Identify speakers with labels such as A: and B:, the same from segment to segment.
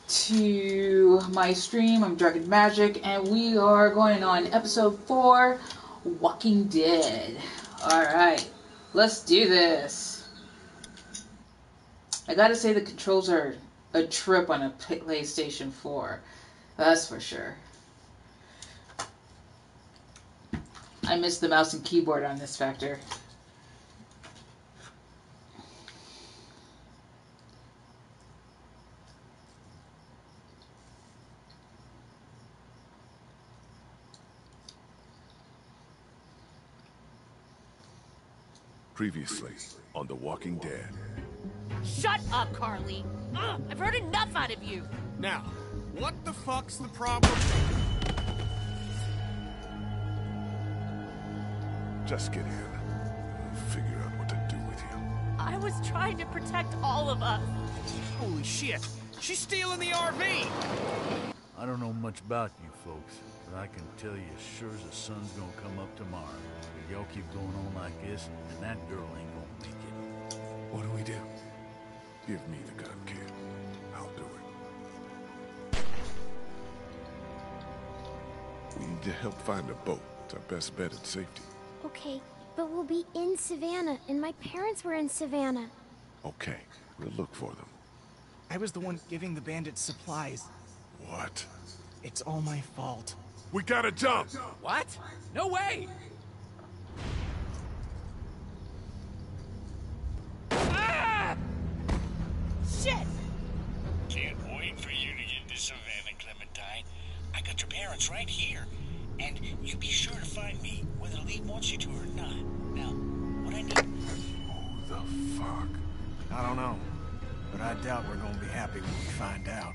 A: to my stream. I'm Dragon Magic, and we are going on episode 4, Walking Dead. Alright, let's do this. I gotta say the controls are a trip on a PlayStation 4. That's for sure. I miss the mouse and keyboard on this factor.
B: Previously on The Walking Dead.
C: Shut up, Carly! Ugh, I've heard enough out of you!
D: Now, what the fuck's the problem?
B: Just get in. We'll figure out what to do with you.
C: I was trying to protect all of us.
D: Holy shit! She's stealing the RV!
E: I don't know much about you folks, but I can tell you as sure as the sun's gonna come up tomorrow. If y'all keep going on like this, then that girl ain't gonna make it.
B: What do we do? Give me the gun, kid. I'll do it. We need to help find a boat. It's our best bet at safety.
F: Okay, but we'll be in Savannah, and my parents were in Savannah.
B: Okay, we'll look for them.
G: I was the one giving the bandits supplies.
B: What?
G: It's all my fault.
B: We gotta jump!
D: What? No way! Ah!
C: Shit!
H: Can't wait for you to get to Savannah, Clementine. I got your parents right here. And you be sure to find me, whether Lee wants you to or not. Now, what I need...
B: Who the fuck?
G: I don't know, but I doubt we're gonna be happy when we find out.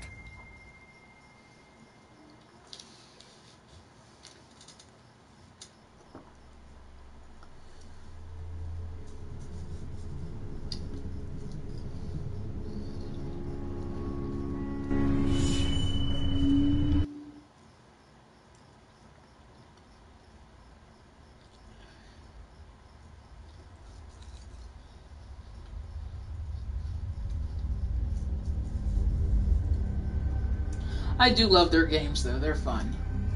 A: I do love their games, though. They're fun.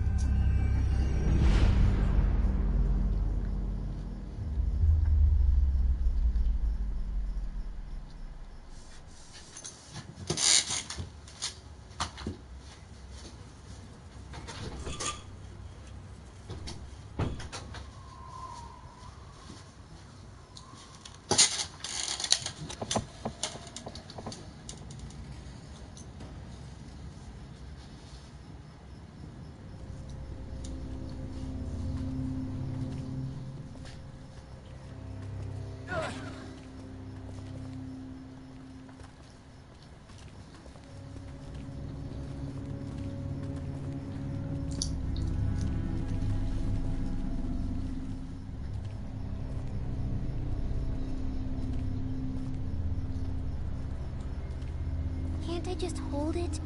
F: Can't I just hold it?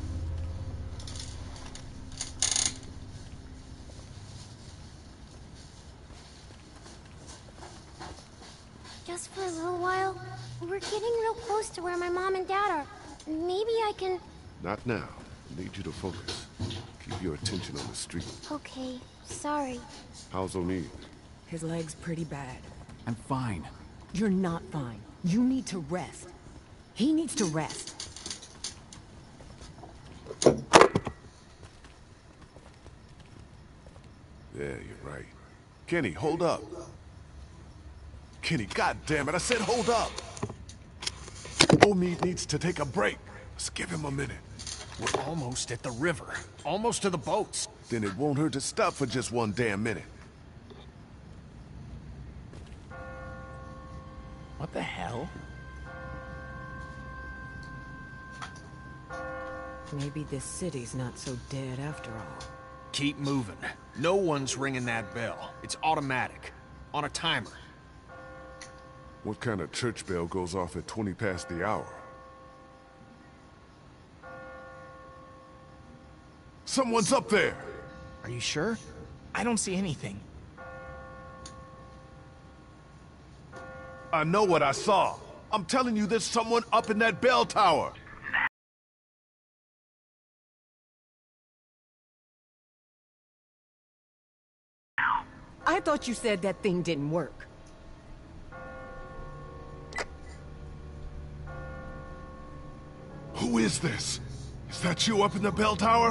F: Just for a little while? We're getting real close to where my mom and dad are. Maybe I can...
B: Not now. I need you to focus. Keep your attention on the street.
F: Okay, sorry.
B: How's O'Neill?
I: His leg's pretty bad.
J: I'm fine.
I: You're not fine. You need to rest. He needs to rest.
B: Yeah, you're right. Kenny, hold up. Kenny, goddammit, I said hold up! O'Neill needs to take a break. Let's give him a minute.
D: We're almost at the river. Almost to the boats.
B: Then it won't hurt to stop for just one damn minute.
D: What the hell?
I: Maybe this city's not so dead after all.
D: Keep moving. No one's ringing that bell. It's automatic. On a timer.
B: What kind of church bell goes off at 20 past the hour? Someone's up there!
G: Are you sure? I don't see anything.
B: I know what I saw. I'm telling you, there's someone up in that bell tower.
I: I thought you said that thing didn't work.
B: Who is this? Is that you up in the bell tower?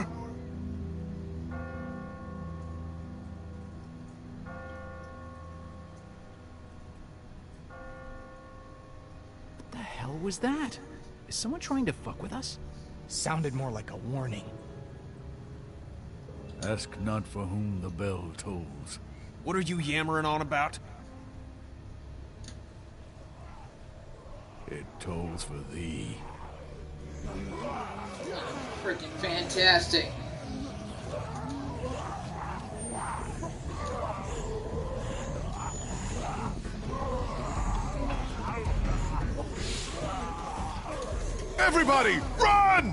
D: What the hell was that? Is someone trying to fuck with us?
G: Sounded more like a warning.
E: Ask not for whom the bell tolls.
D: What are you yammering on about?
E: It tolls for thee.
A: Freaking fantastic.
B: Everybody, run!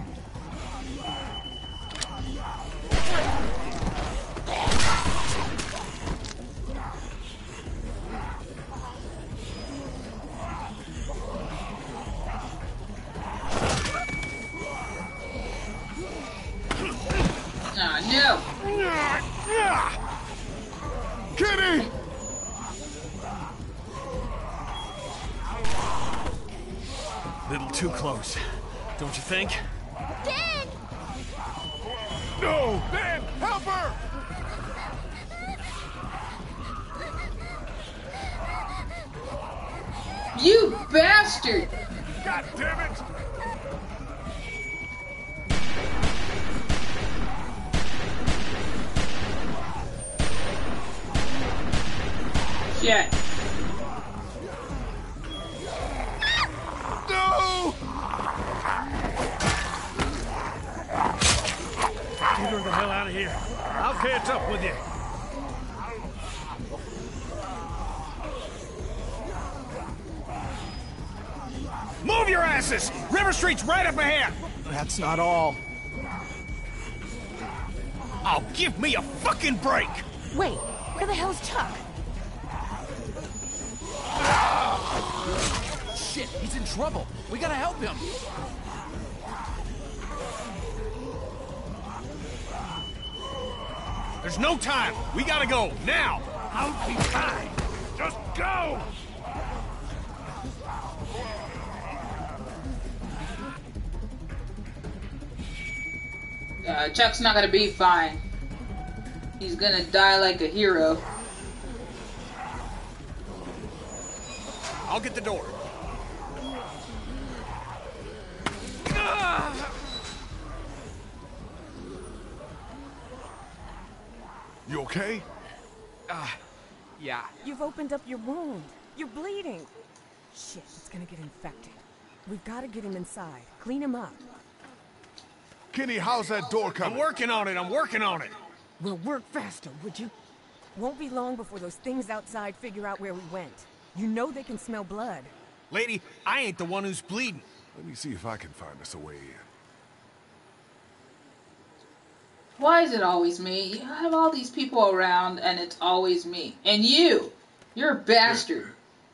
A: Ah, no!
B: Kenny!
D: Little too close, don't you think?
F: Ben!
B: No! Ben, help her!
A: You bastard!
B: God damn it!
A: Shit.
B: No!
E: Get her the hell out of here. I'll catch up with you.
D: Move your asses! River Street's right up ahead!
G: That's not all.
D: Oh, give me a fucking break!
I: Wait, where the hell's Chuck?
D: Shit, he's in trouble. We gotta help him. There's no time. We gotta go, now!
E: I'll be fine. Just go!
A: Chuck's not gonna be fine. He's gonna die like a hero.
D: I'll get the door.
B: You okay?
D: Yeah.
I: You've opened up your wound. You're bleeding. Shit, it's gonna get infected. We've gotta get him inside. Clean him up.
B: Kenny, how's that door
D: I'm
B: coming?
D: working on it, I'm working on it.
I: Well, work faster, would you? Won't be long before those things outside figure out where we went. You know they can smell blood.
D: Lady, I ain't the one who's bleeding.
B: Let me see if I can find us a way in.
A: Why is it always me? You have all these people around and it's always me. And you! You're a bastard.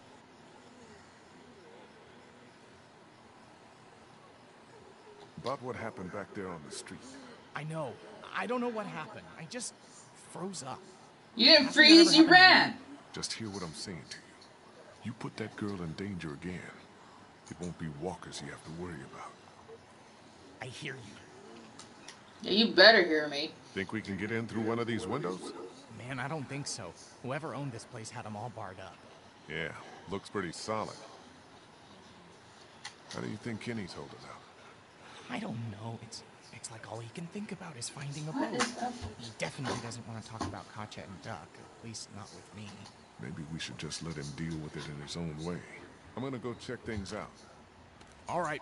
B: About what happened back there on the street.
G: I know. I don't know what happened. I just froze up.
A: You didn't freeze, you ran!
B: Just hear what I'm saying to you. You put that girl in danger again, it won't be walkers you have to worry about.
G: I hear you.
A: Yeah, you better hear me.
B: Think we can get in through one of these windows?
G: Man, I don't think so. Whoever owned this place had them all barred up.
B: Yeah, looks pretty solid. How do you think Kenny's holding out?
G: I don't know. It's like all he can think about is finding a
A: What
G: boat.
A: is up?
G: He definitely doesn't want to talk about Katjaa and Duck, at least not with me.
B: Maybe we should just let him deal with it in his own way. I'm gonna go check things out.
D: All right.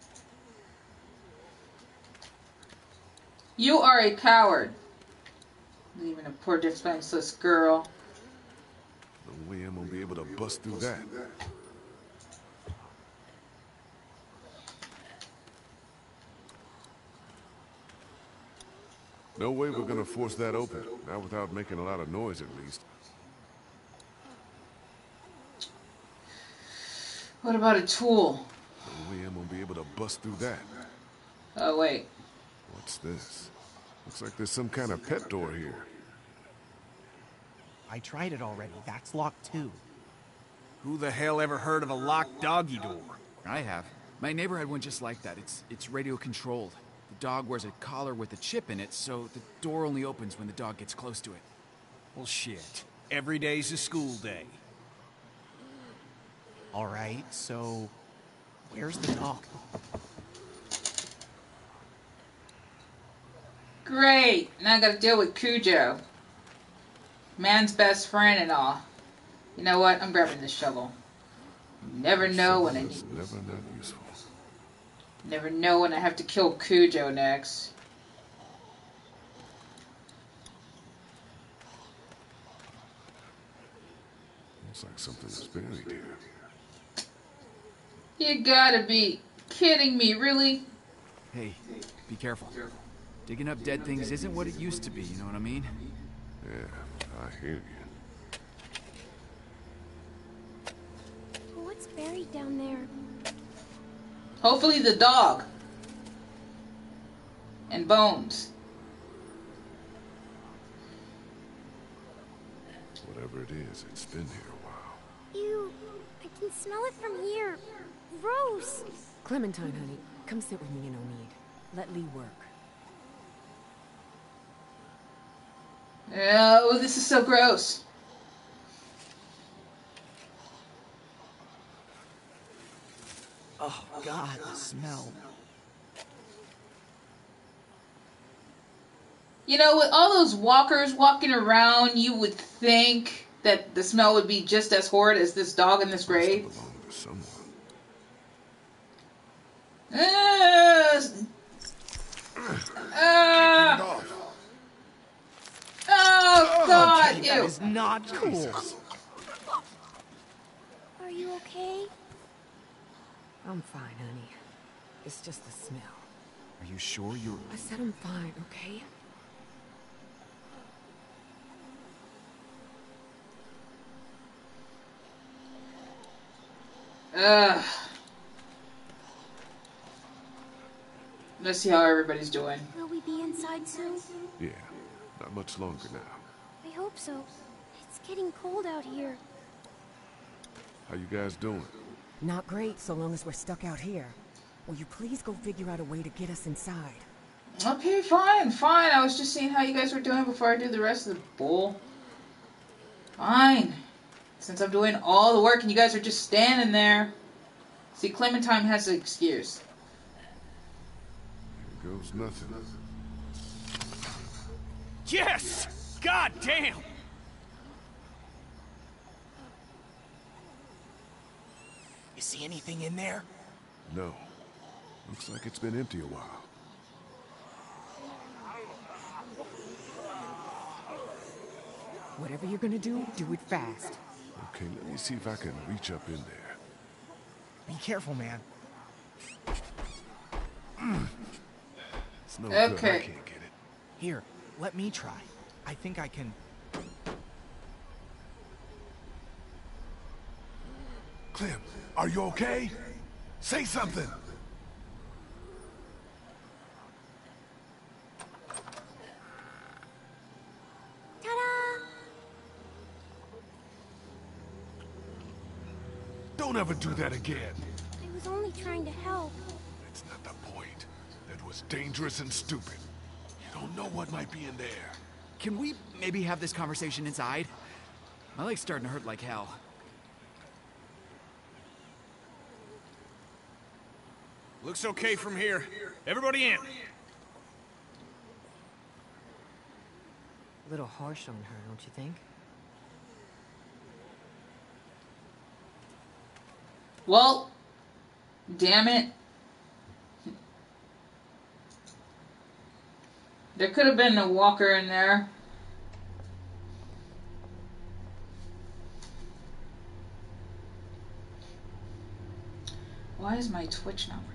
A: You are a coward. Leaving a poor defenseless girl.
B: No way I'm gonna be able to bust through that. No way we're gonna force that open. Not without making a lot of noise, at least.
A: What about a tool?
B: No way I'm gonna be able to bust through that.
A: Oh, wait.
B: What's this? Looks like there's some kind of pet door here.
J: I tried it already. That's locked too.
D: Who the hell ever heard of a locked doggy door?
K: I have. My neighbor had one just like that. It's radio controlled. The dog wears a collar with a chip in it, so the door only opens when the dog gets close to it.
D: Well, shit. Every day's a school day.
J: All right, so where's the dog?
A: Great! Now I gotta deal with Cujo. Man's best friend and all. You know what? I'm grabbing this shovel. Never know when I need.
B: Never that useful.
A: Never know when I have to kill Cujo next.
B: Looks like something is buried here.
A: You gotta be kidding me, really?
K: Hey, be careful. Digging up dead things isn't what it used to be, you know what I mean?
B: Yeah, I hear you.
F: What's buried down there?
A: Hopefully the dog. And bones.
B: Whatever it is, it's been here a while.
F: Ew, I can smell it from here. Gross.
I: Clementine, honey, come sit with me in Omead. Let Lee work.
A: Oh, this is so gross.
J: Oh, God, the smell.
A: You know, with all those walkers walking around, you would think that the smell would be just as horrid as this dog in this grave.
B: Must belong to someone.
A: Oh, God,
J: That
A: ew.
J: is not cool.
F: Are you okay?
I: I'm fine, honey. It's just the smell.
K: Are you sure you're...
I: I said I'm fine, okay?
A: Ugh. Let's see how everybody's doing.
F: Will we be inside soon?
B: Yeah, not much longer now.
F: I hope so. It's getting cold out here.
B: How you guys doing?
I: Not great, so long as we're stuck out here. Will you please go figure out a way to get us inside?
A: Okay, fine, fine. I was just seeing how you guys were doing before I do the rest of the bull. Fine. Since I'm doing all the work and you guys are just standing there. See, Clementine has an excuse.
B: Here goes nothing.
D: Yes! God damn!
J: You see anything in there?
B: No. Looks like it's been empty a while.
I: Whatever you're gonna do, do it fast.
B: Okay, let me see if I can reach up in there.
J: Be careful, man.
B: It's no good. I
A: Okay.
B: can't get it.
J: Here, let me try. I think I can...
B: Clem, are you okay? Say something!
F: Ta-da!
B: Don't ever do that again.
F: I was only trying to help.
B: That's not the point. That was dangerous and stupid. You don't know what might be in there.
K: Can we maybe have this conversation inside? My leg's starting to hurt like hell.
D: Looks okay from here. Everybody in.
I: A little harsh on her, don't you think?
A: Well, damn it. There could have been a walker in there. Why is my Twitch not working?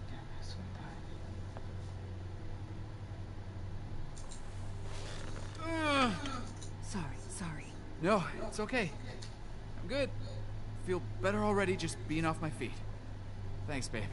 I: Sorry.
K: No, it's okay. I'm good. Feel better already just being off my feet. Thanks, babe.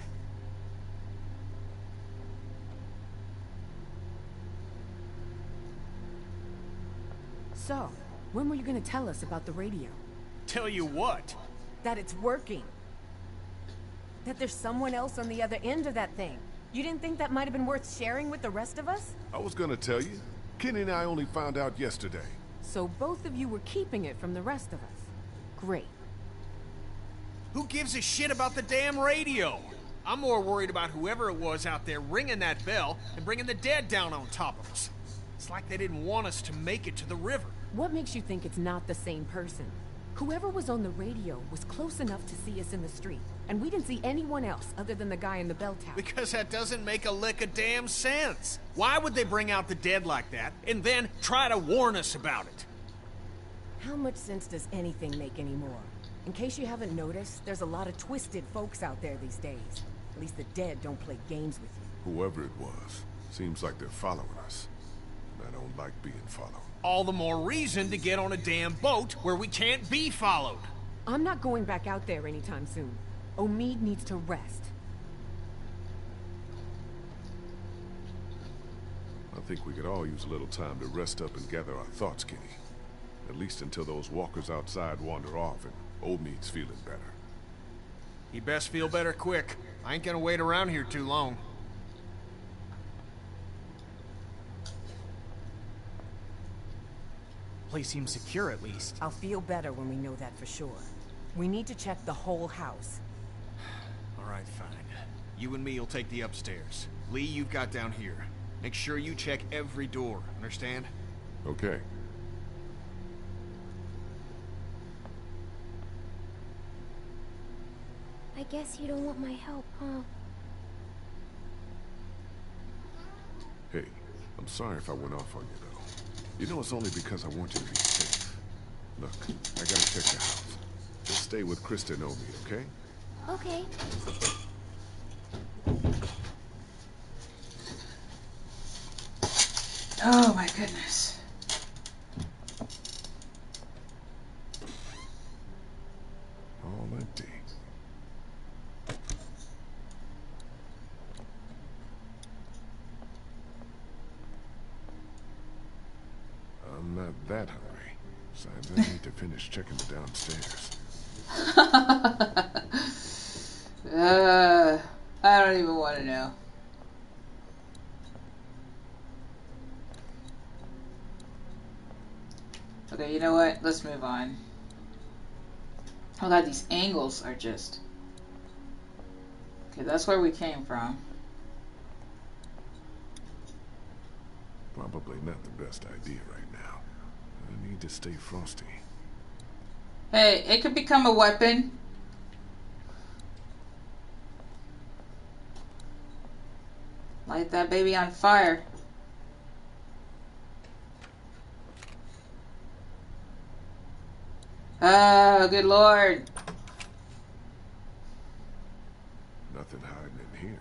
I: So, When were you gonna tell us about the radio?
D: Tell you what?
I: That it's working. That there's someone else on the other end of that thing. You didn't think that might have been worth sharing with the rest of us?
B: I was gonna tell you. Kenny and I only found out yesterday.
I: So both of you were keeping it from the rest of us. Great.
D: Who gives a shit about the damn radio? I'm more worried about whoever it was out there ringing that bell and bringing the dead down on top of us. It's like they didn't want us to make it to the river.
I: What makes you think it's not the same person? Whoever was on the radio was close enough to see us in the street, and we didn't see anyone else other than the guy in the bell tower.
D: Because that doesn't make a lick of damn sense. Why would they bring out the dead like that and then try to warn us about it?
I: How much sense does anything make anymore? In case you haven't noticed, there's a lot of twisted folks out there these days. At least the dead don't play games with you.
B: Whoever it was, seems like they're following us. And I don't like being followed.
D: All the more reason to get on a damn boat where we can't be followed.
I: I'm not going back out there anytime soon. Omid needs to rest.
B: I think we could all use a little time to rest up and gather our thoughts, Kenny. At least until those walkers outside wander off and Omid's feeling better.
D: He best feel better quick. I ain't gonna wait around here too long.
J: Place seems secure at least.
I: I'll feel better when we know that for sure. We need to check the whole house.
D: All right, fine. You and me will take the upstairs. Lee, you've got down here. Make sure you check every door, understand?
B: Okay.
F: I guess you don't want my help, huh?
B: Hey, I'm sorry if I went off on you, though. You know it's only because I want you to be safe. Look, I gotta check the house. Just stay with Krista and Omid, okay?
F: Okay.
A: Oh my goodness.
B: All empty. I'm not that hungry. Besides, I need to finish checking the downstairs.
A: I don't even want to know. Okay, you know what? Let's move on. Oh god, these angles are just... Okay, that's where we came from.
B: Probably not the best idea right now. I need to stay frosty.
A: Hey, it could become a weapon. Light that baby on fire. Oh, good lord.
B: Nothing hiding in here.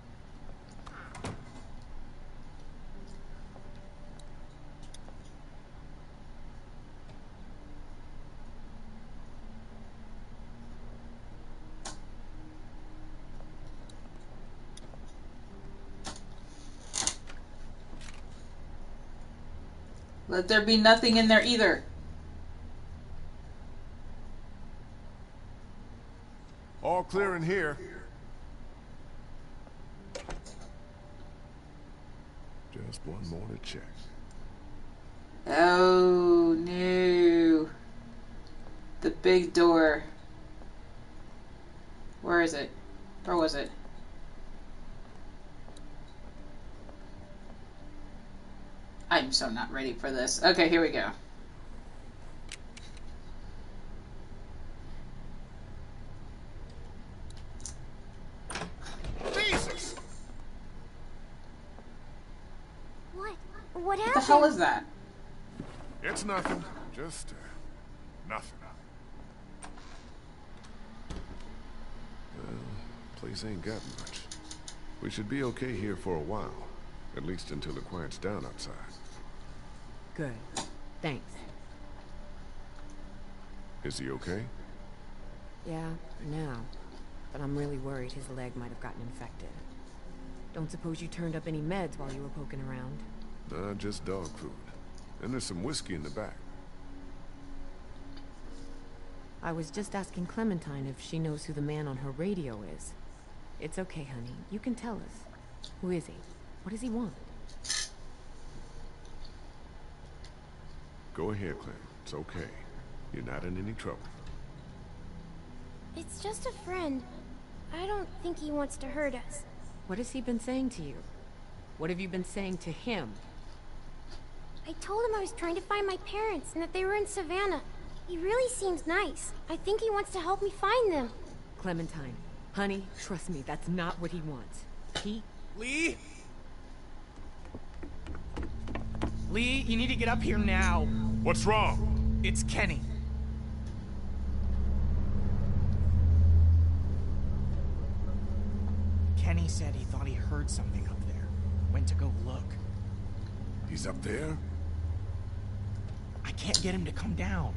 A: Let there be nothing in there either.
B: All clear in here. Just one more to check.
A: Oh no. The big door. Where is it? Where was it? I'm so not ready for this. Okay, here we go.
B: Jesus!
F: What
A: What
F: happened?
A: the hell is that?
B: It's nothing. Just, nothing. Well, place ain't got much. We should be okay here for a while. At least until it quiets down outside.
I: Good. Thanks.
B: Is he okay?
I: Yeah, for now. But I'm really worried his leg might have gotten infected. Don't suppose you turned up any meds while you were poking around?
B: Nah, just dog food. And there's some whiskey in the back.
I: I was just asking Clementine if she knows who the man on her radio is. It's okay, honey. You can tell us. Who is he? What does he want?
B: Go ahead, Clem. It's okay. You're not in any trouble.
F: It's just a friend. I don't think he wants to hurt us.
I: What has he been saying to you? What have you been saying to him?
F: I told him I was trying to find my parents and that they were in Savannah. He really seems nice. I think he wants to help me find them.
I: Clementine, honey, trust me, that's not what he wants.
J: Lee? Lee, you need to get up here now.
B: What's wrong?
J: It's Kenny. Kenny said he thought he heard something up there. Went to go look.
B: He's up there?
J: I can't get him to come down.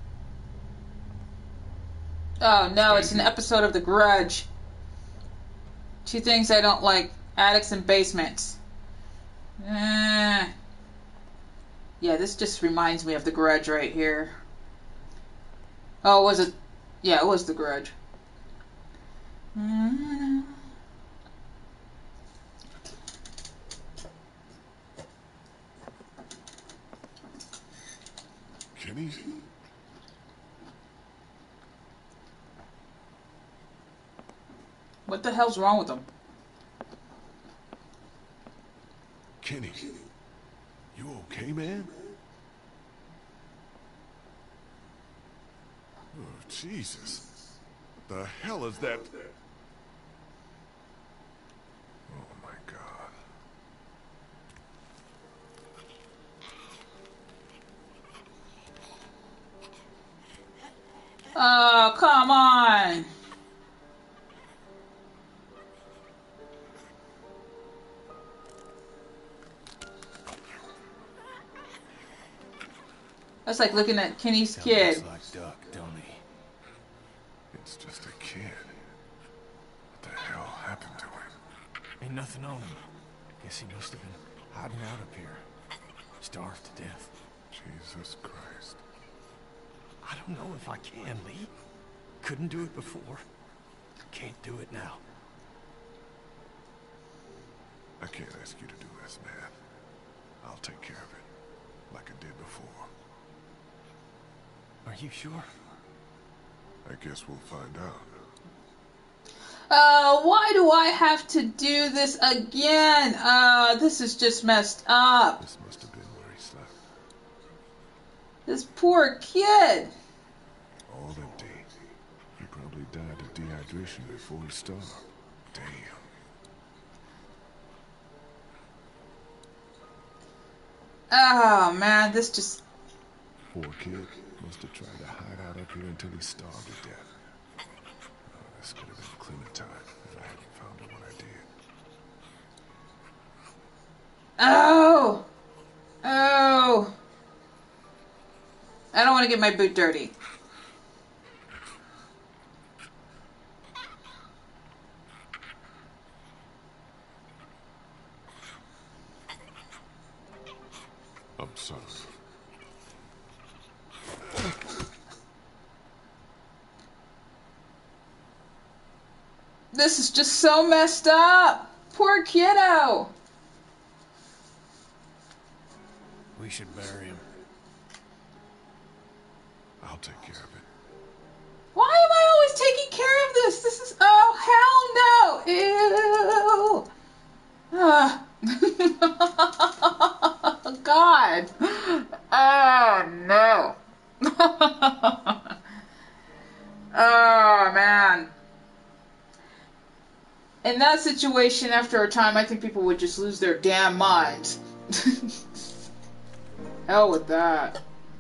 A: Oh no, it's an episode of The Grudge. Two things I don't like. Attics and basements. Yeah, this just reminds me of The Grudge right here. Oh, was it? Yeah, it was The Grudge.
B: Kenny?
A: What the hell's wrong with him?
B: Kenny, you okay, man? Oh, Jesus. What the hell is that? Oh, my God.
A: Oh, come on. That's like looking at Kenny's kid.
G: Looks like Duck, don't he?
B: It's just a kid. What the hell happened to him?
G: Ain't nothing on him. Guess he must have been hiding out up here. Starved to death.
B: Jesus Christ.
G: I don't know if I can, Lee. Couldn't do it before. Can't do it now.
B: I can't ask you to do this, man. I'll take care of it, like I did before.
G: Are you sure?
B: I guess we'll find out.
A: Why do I have to do this again? This is just messed up.
B: This must have been where he slept.
A: This poor kid.
B: All empty. He probably died of dehydration before he starved. Damn.
A: Oh, man, this just...
B: Poor kid. Must have tried to hide out up here until he starved to death. Oh, this could have been Clementine if I hadn't found her when I did.
A: Oh! Oh! I don't want to get my boot dirty.
B: I'm sorry.
A: This is just so messed up. Poor kiddo.
G: We should bury him.
B: I'll take care of it.
A: Why am I always taking care of this? This is... Oh, hell no. Ew. God. Oh, no. Oh, man. In that situation, after a time, I think people would just lose their damn minds. Hell with that.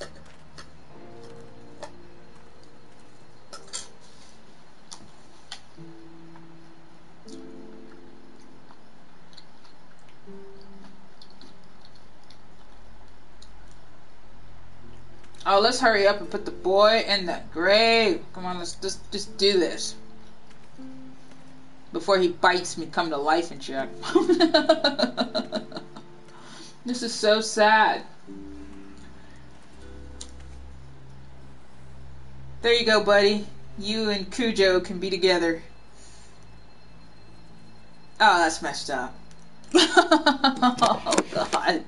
A: Oh, let's hurry up and put the boy in the grave. Come on, let's just do this. Before he bites me come to life and shit. This is so sad. There you go, buddy. You and Cujo can be together. Oh, that's messed up. Oh, God.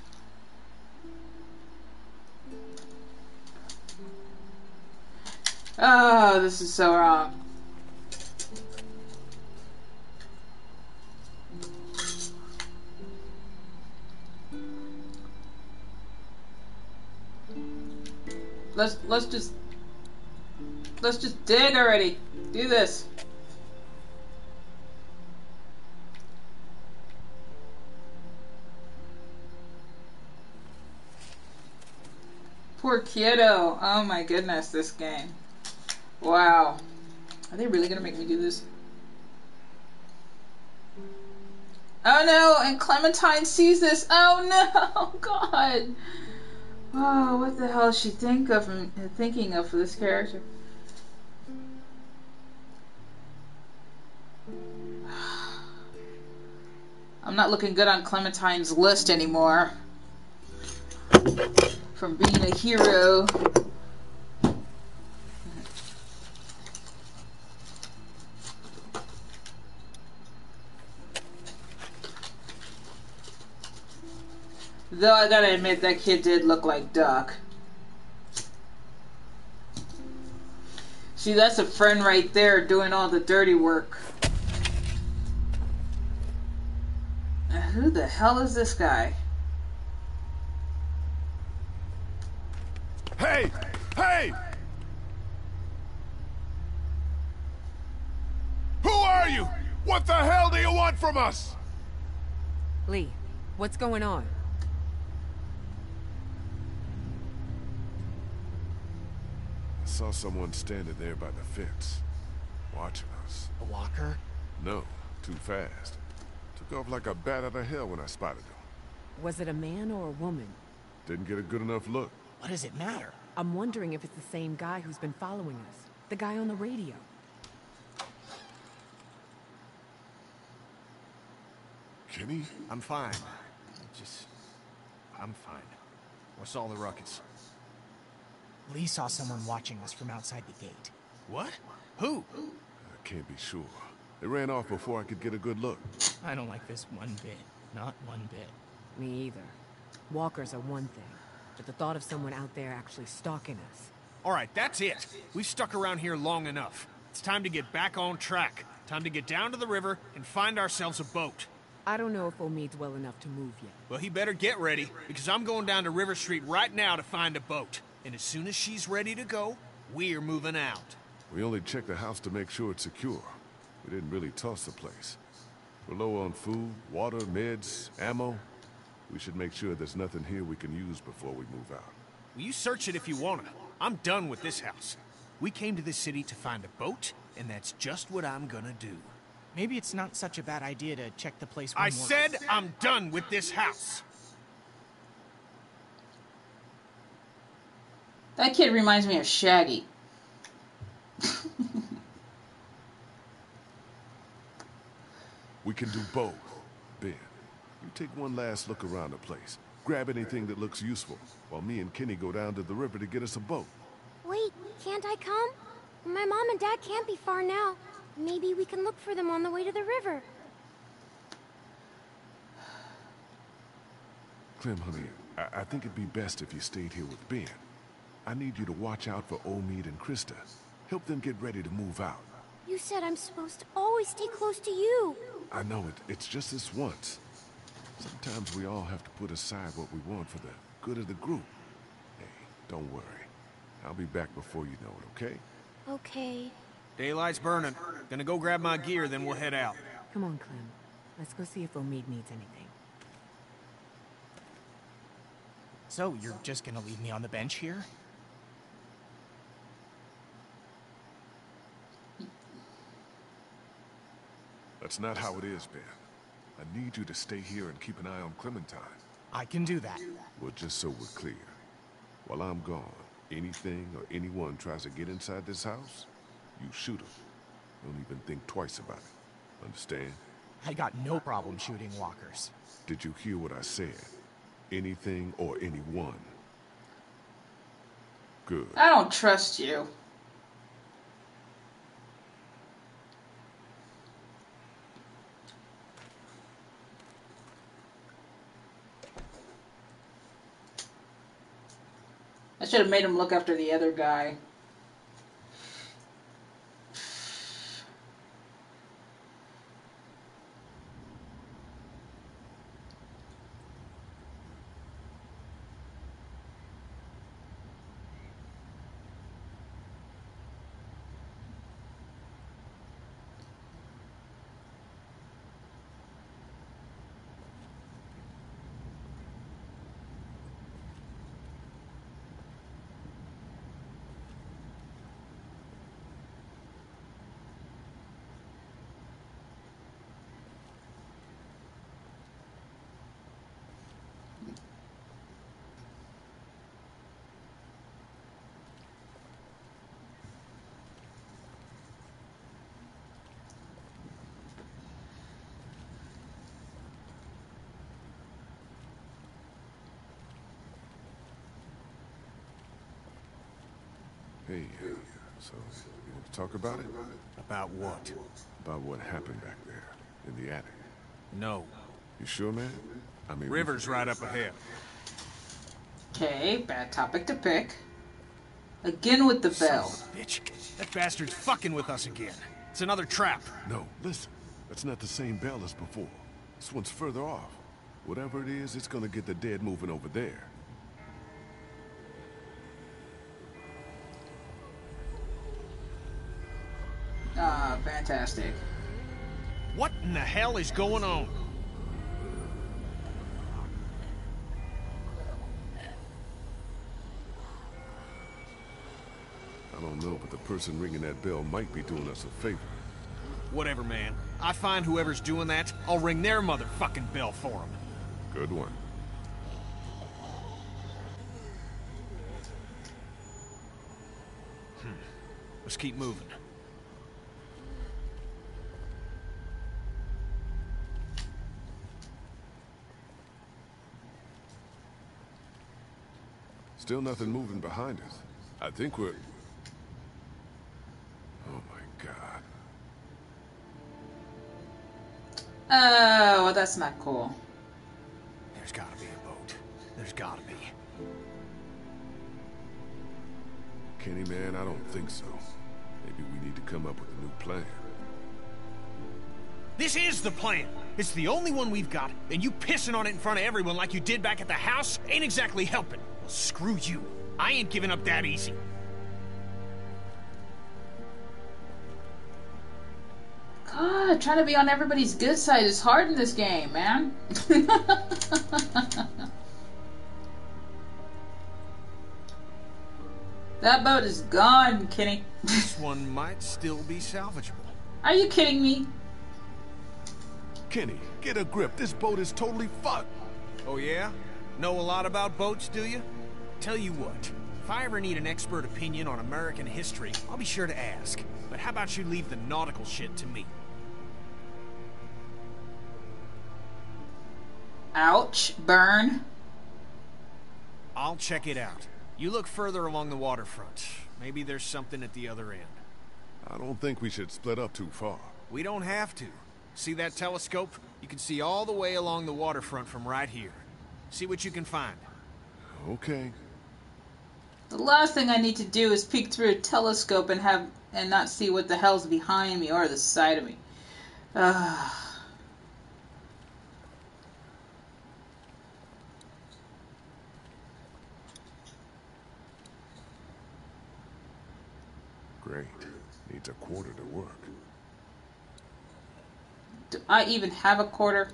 A: Oh, this is so wrong. Let's just dig already. Do this. Poor kiddo. Oh my goodness, this game. Wow. Are they really gonna make me do this? Oh no, and Clementine sees this. Oh no, God. Oh, what the hell is she thinking of for this character? I'm not looking good on Clementine's list anymore. From being a hero. Though I gotta admit, that kid did look like Duck. See, that's a friend right there doing all the dirty work. Who the hell is this guy?
B: Hey! Hey! Who are you? What the hell do you want from us?
I: Lee, what's going on?
B: I saw someone standing there by the fence, watching us.
J: A walker?
B: No, too fast. Took off like a bat out of hell when I spotted him.
I: Was it a man or a woman?
B: Didn't get a good enough look.
J: What does it matter?
I: I'm wondering if it's the same guy who's been following us. The guy on the radio.
B: Kenny?
D: I'm fine. I'm fine. What's all the ruckus?
J: Lee saw someone watching us from outside the gate.
D: What? Who?
B: I can't be sure. They ran off before I could get a good look.
J: I don't like this one bit. Not one bit.
I: Me either. Walkers are one thing, but the thought of someone out there actually stalking us.
D: Alright, that's it. We've stuck around here long enough. It's time to get back on track. Time to get down to the river and find ourselves a boat.
I: I don't know if Omid's well enough to move yet.
D: Well, he better get ready, because I'm going down to River Street right now to find a boat. And as soon as she's ready to go, we're moving out.
B: We only checked the house to make sure it's secure. We didn't really toss the place. We're low on food, water, meds, ammo. We should make sure there's nothing here we can use before we move out.
D: Well, you search it if you wanna. I'm done with this house. We came to this city to find a boat, and that's just what I'm gonna do.
J: Maybe it's not such a bad idea to check the place one
D: I
J: more.
D: said I'm done with this house.
A: That kid reminds me of Shaggy.
B: We can do both. Ben, you take one last look around the place. Grab anything that looks useful, while me and Kenny go down to the river to get us a boat.
F: Wait, can't I come? My mom and dad can't be far now. Maybe we can look for them on the way to the river.
B: Clem, honey, I think it'd be best if you stayed here with Ben. I need you to watch out for Omid and Krista. Help them get ready to move out.
F: You said I'm supposed to always stay close to you.
B: I know it. It's just this once. Sometimes we all have to put aside what we want for the good of the group. Hey, don't worry. I'll be back before you know it, okay?
F: Okay.
D: Daylight's burning. Gonna go grab my gear, then we'll head out.
I: Come on, Clem. Let's go see if Omid needs anything.
J: So, you're just gonna leave me on the bench here?
B: That's not how it is, Ben. I need you to stay here and keep an eye on Clementine.
J: I can do that.
B: Well, just so we're clear. While I'm gone, anything or anyone tries to get inside this house, you shoot them. Don't even think twice about it. Understand?
J: I got no problem shooting walkers.
B: Did you hear what I said? Anything or anyone. Good.
A: I don't trust you. should have made him look after the other guy.
B: Hey, so you want to talk about it?
D: About what?
B: About what happened back there, in the attic.
D: No.
B: You sure, man? I mean...
D: River's right up ahead.
A: Okay, bad topic to pick. Again with the bell.
D: Son of a bitch. That bastard's fucking with us again. It's another trap.
B: No, listen. That's not the same bell as before. This one's further off. Whatever it is, it's gonna get the dead moving over there.
A: Ah, fantastic.
D: What in the hell is going on?
B: I don't know, but the person ringing that bell might be doing us a favor.
D: Whatever, man. I find whoever's doing that, I'll ring their motherfucking bell for them.
B: Good one.
D: Let's keep moving.
B: Still nothing moving behind us. I think we're... Oh my god.
A: Oh, well, that's not cool.
D: There's gotta be a boat. There's gotta be.
B: Kenny, man, I don't think so. Maybe we need to come up with a new plan.
D: This is the plan! It's the only one we've got, and you pissing on it in front of everyone like you did back at the house ain't exactly helping. Well, screw you. I ain't giving up that easy.
A: God, trying to be on everybody's good side is hard in this game, man. That boat is gone, Kenny.
D: This one might still be salvageable.
A: Are you kidding me?
B: Kenny, get a grip. This boat is totally fucked.
D: Oh yeah? Know a lot about boats, do you? Tell you what, if I ever need an expert opinion on American history, I'll be sure to ask. But how about you leave the nautical shit to me?
A: Ouch. Burn.
D: I'll check it out. You look further along the waterfront. Maybe there's something at the other end.
B: I don't think we should split up too far.
D: We don't have to. See that telescope? You can see all the way along the waterfront from right here. See what you can find.
B: Okay.
A: The last thing I need to do is peek through a telescope and not see what the hell's behind me or the side of me.
B: Great. Needs a quarter to work.
A: Do I even have a quarter?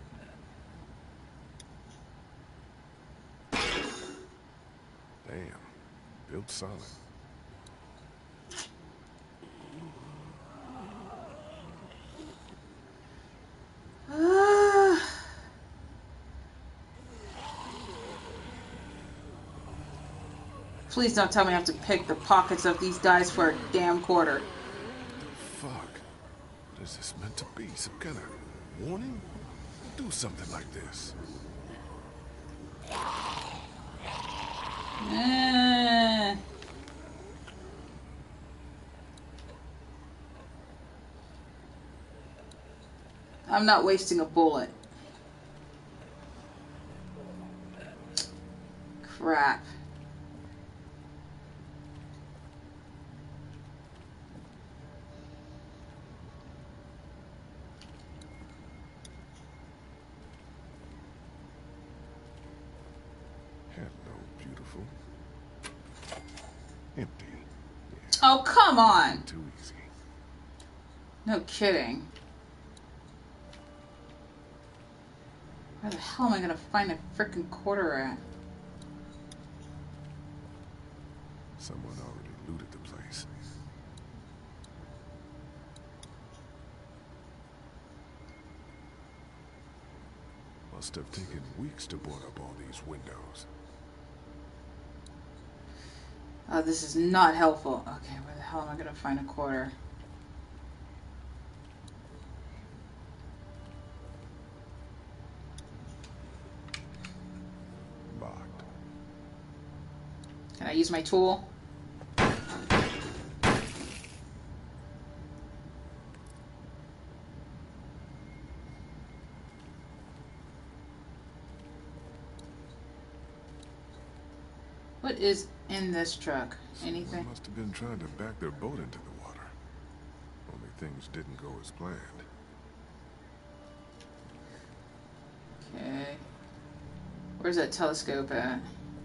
B: Damn. Built solid.
A: Please don't tell me I have to pick the pockets of these dice for a damn quarter.
B: Fuck. What is this meant to be? Some kind of warning? Do something like this.
A: I'm not wasting a bullet. Crap.
B: Hello, beautiful. Empty.
A: Oh, come on.
B: Too easy.
A: No kidding. Where the hell am I gonna find a frickin' quarter at?
B: Someone already looted the place. Must have taken weeks to board up all these windows.
A: Oh, this is not helpful. Okay, where the hell am I gonna find a quarter?
B: Locked.
A: Can I use my tool? What is in this truck? Anything?
B: Someone must have been trying to back their boat into the water. Only things didn't go as planned.
A: Okay. Where's that telescope at?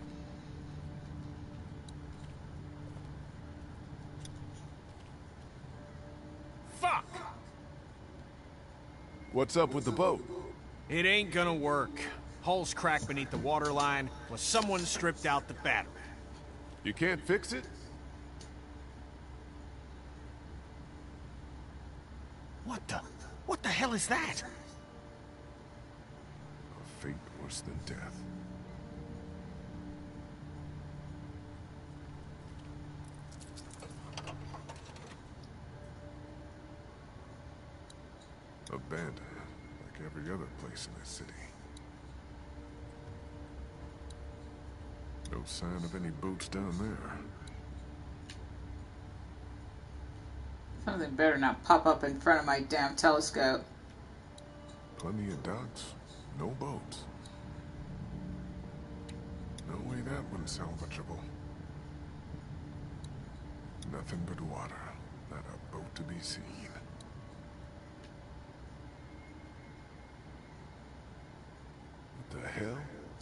D: Fuck!
B: What's up with the boat?
D: It ain't gonna work. Hull's cracked beneath the waterline, plus someone stripped out the battery.
B: You can't fix it?
G: What the hell is that?
B: A fate worse than death. Abandoned, like every other place in the city. No sign of any boats down there.
A: Something better not pop up in front of my damn telescope.
B: Plenty of docks, no boats. No way that one's salvageable. Nothing but water, not a boat to be seen. What the hell?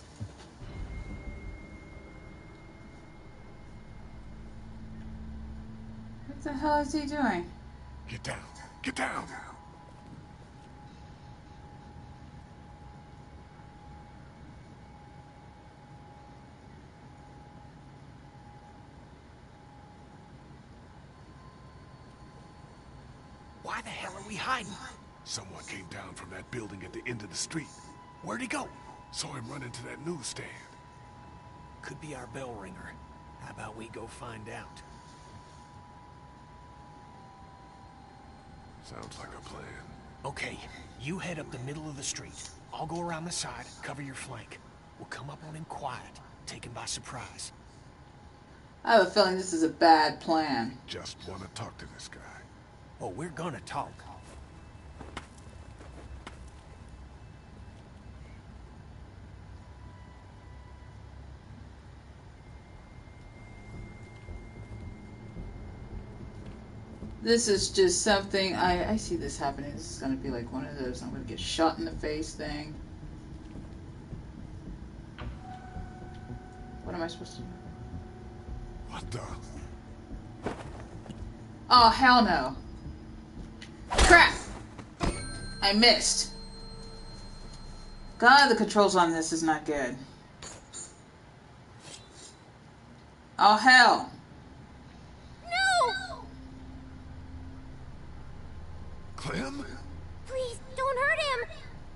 A: What the hell is he doing?
B: Get down! Get down!
G: Why the hell are we hiding?
B: Someone came down from that building at the end of the street.
G: Where'd he go?
B: Saw him run into that newsstand.
G: Could be our bell ringer. How about we go find out?
B: Sounds like a plan.
G: Okay, you head up the middle of the street. I'll go around the side, cover your flank. We'll come up on him quiet, taken by surprise.
A: I have a feeling this is a bad plan.
B: Just want to talk to this guy.
G: Oh, we're gonna talk.
A: This is just something, I see this happening. This is going to be like one of those I'm going to get shot in the face thing. What am I supposed to do?
B: What the?
A: Oh, hell no. Crap! I missed. God, the controls on this is not good. Oh, hell.
F: No!
B: Clem?
F: Please, don't hurt him!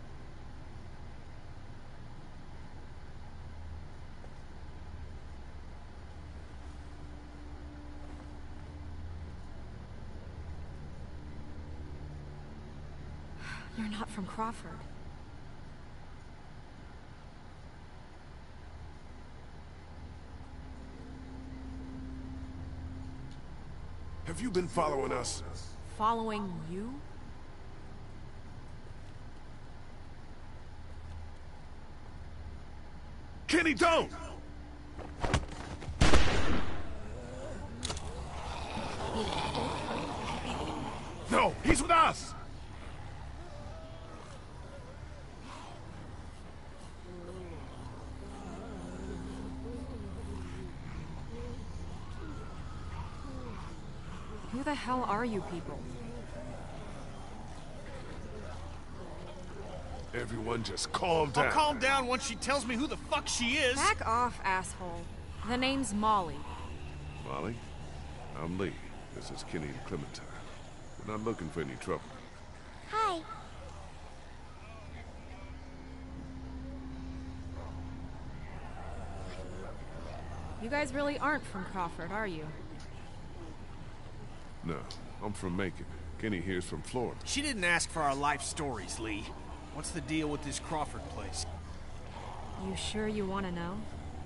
L: You're not from Crawford.
B: Have you been following us?
L: Following you?
B: Kenny, don't! No, he's with us!
L: Who the hell are you people?
B: Everyone just calm down.
D: I'll calm down once she tells me who the fuck she is.
L: Back off, asshole. The name's Molly.
B: Molly, I'm Lee. This is Kenny and Clementine. We're not looking for any trouble.
F: Hi.
L: You guys really aren't from Crawford, are you?
B: No, I'm from Macon. Kenny here's from Florida.
D: She didn't ask for our life stories, Lee. What's the deal with this Crawford place?
L: You sure you want to know?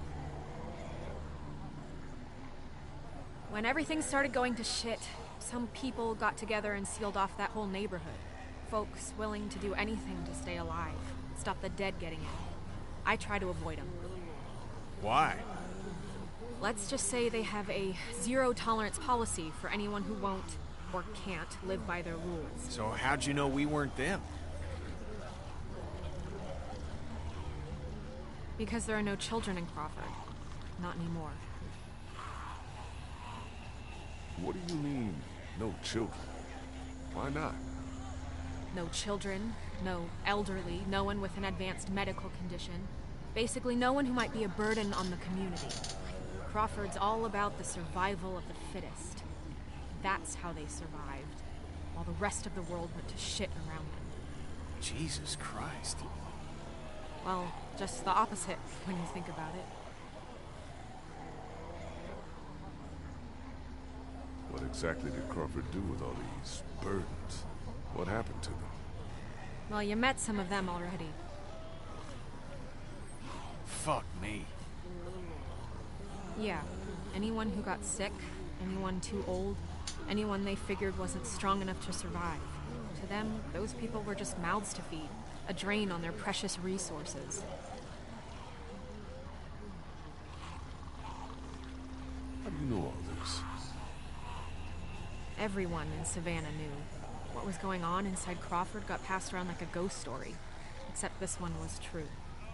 L: When everything started going to shit, some people got together and sealed off that whole neighborhood. Folks willing to do anything to stay alive, stop the dead getting in. I try to avoid them.
D: Why?
L: Let's just say they have a zero-tolerance policy for anyone who won't or can't live by their rules.
D: So how'd you know we weren't them?
L: Because there are no children in Crawford. Not anymore.
B: What do you mean, no children? Why not?
L: No children, no elderly, no one with an advanced medical condition. Basically, no one who might be a burden on the community. Crawford's all about the survival of the fittest. That's how they survived, while the rest of the world went to shit around them.
D: Jesus Christ.
L: Well, just the opposite when you think about it.
B: What exactly did Crawford do with all these burdens? What happened to them?
L: Well, you met some of them already.
D: Fuck me.
L: Yeah, anyone who got sick, anyone too old, anyone they figured wasn't strong enough to survive. To them, those people were just mouths to feed, a drain on their precious resources.
B: How do you know all this?
L: Everyone in Savannah knew. What was going on inside Crawford got passed around like a ghost story. Except this one was true.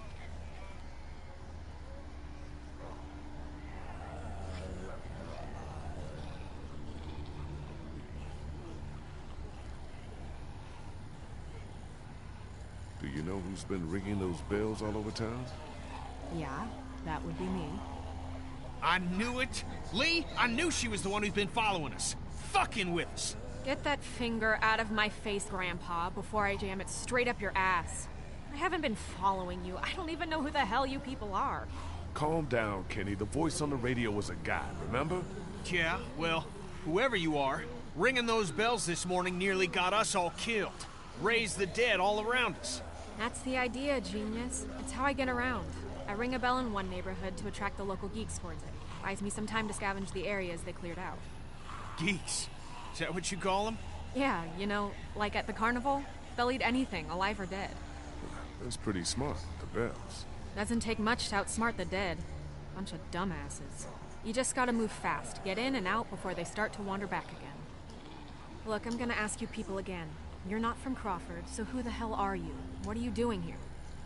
B: Do you know who's been ringing those bells all over town?
L: Yeah, that would be me.
D: I knew it! Lee, I knew she was the one who's been following us. Fucking with us!
L: Get that finger out of my face, Grandpa, before I jam it straight up your ass. I haven't been following you. I don't even know who the hell you people are.
B: Calm down, Kenny. The voice on the radio was a guy, remember?
D: Yeah, well, whoever you are, ringing those bells this morning nearly got us all killed. Raised the dead all around us.
L: That's the idea, genius. It's how I get around. I ring a bell in one neighborhood to attract the local geeks towards it. Buys me some time to scavenge the areas they cleared out.
D: Geeks? Is that what you call them?
L: Yeah, you know, like at the carnival? They'll eat anything, alive or dead.
B: That's pretty smart, the bells.
L: Doesn't take much to outsmart the dead. Bunch of dumbasses. You just gotta move fast, get in and out before they start to wander back again. Look, I'm gonna ask you people again. You're not from Crawford, so who the hell are you? What are you doing here?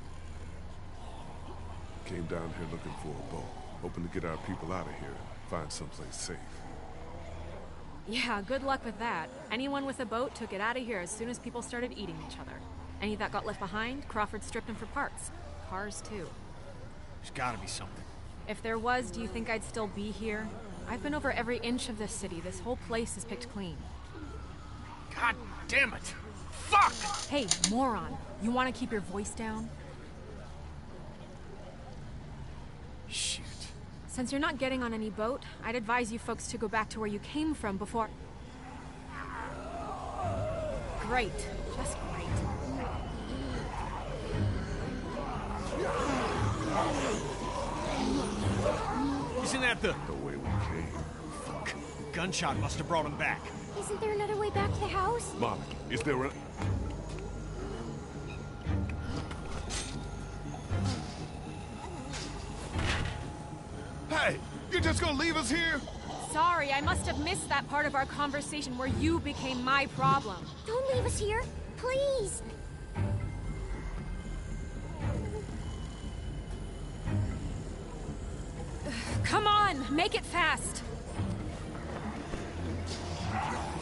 B: Came down here looking for a boat, hoping to get our people out of here and find someplace safe.
L: Yeah, good luck with that. Anyone with a boat took it out of here as soon as people started eating each other. Any that got left behind, Crawford stripped them for parts. Cars, too.
D: There's gotta be something.
L: If there was, do you think I'd still be here? I've been over every inch of this city. This whole place is picked clean.
D: God damn it! Fuck!
L: Hey, moron. You want to keep your voice down?
D: Shit.
L: Since you're not getting on any boat, I'd advise you folks to go back to where you came from before... Great. Just great.
D: Isn't that the
B: way we came?
D: Fuck. The gunshot must have brought him back.
F: Isn't there another way back to the house?
B: Molly, is there a... Hey! You're just gonna leave us here?
L: Sorry, I must have missed that part of our conversation where you became my problem.
F: Don't leave us here, please!
L: Come on, make it fast!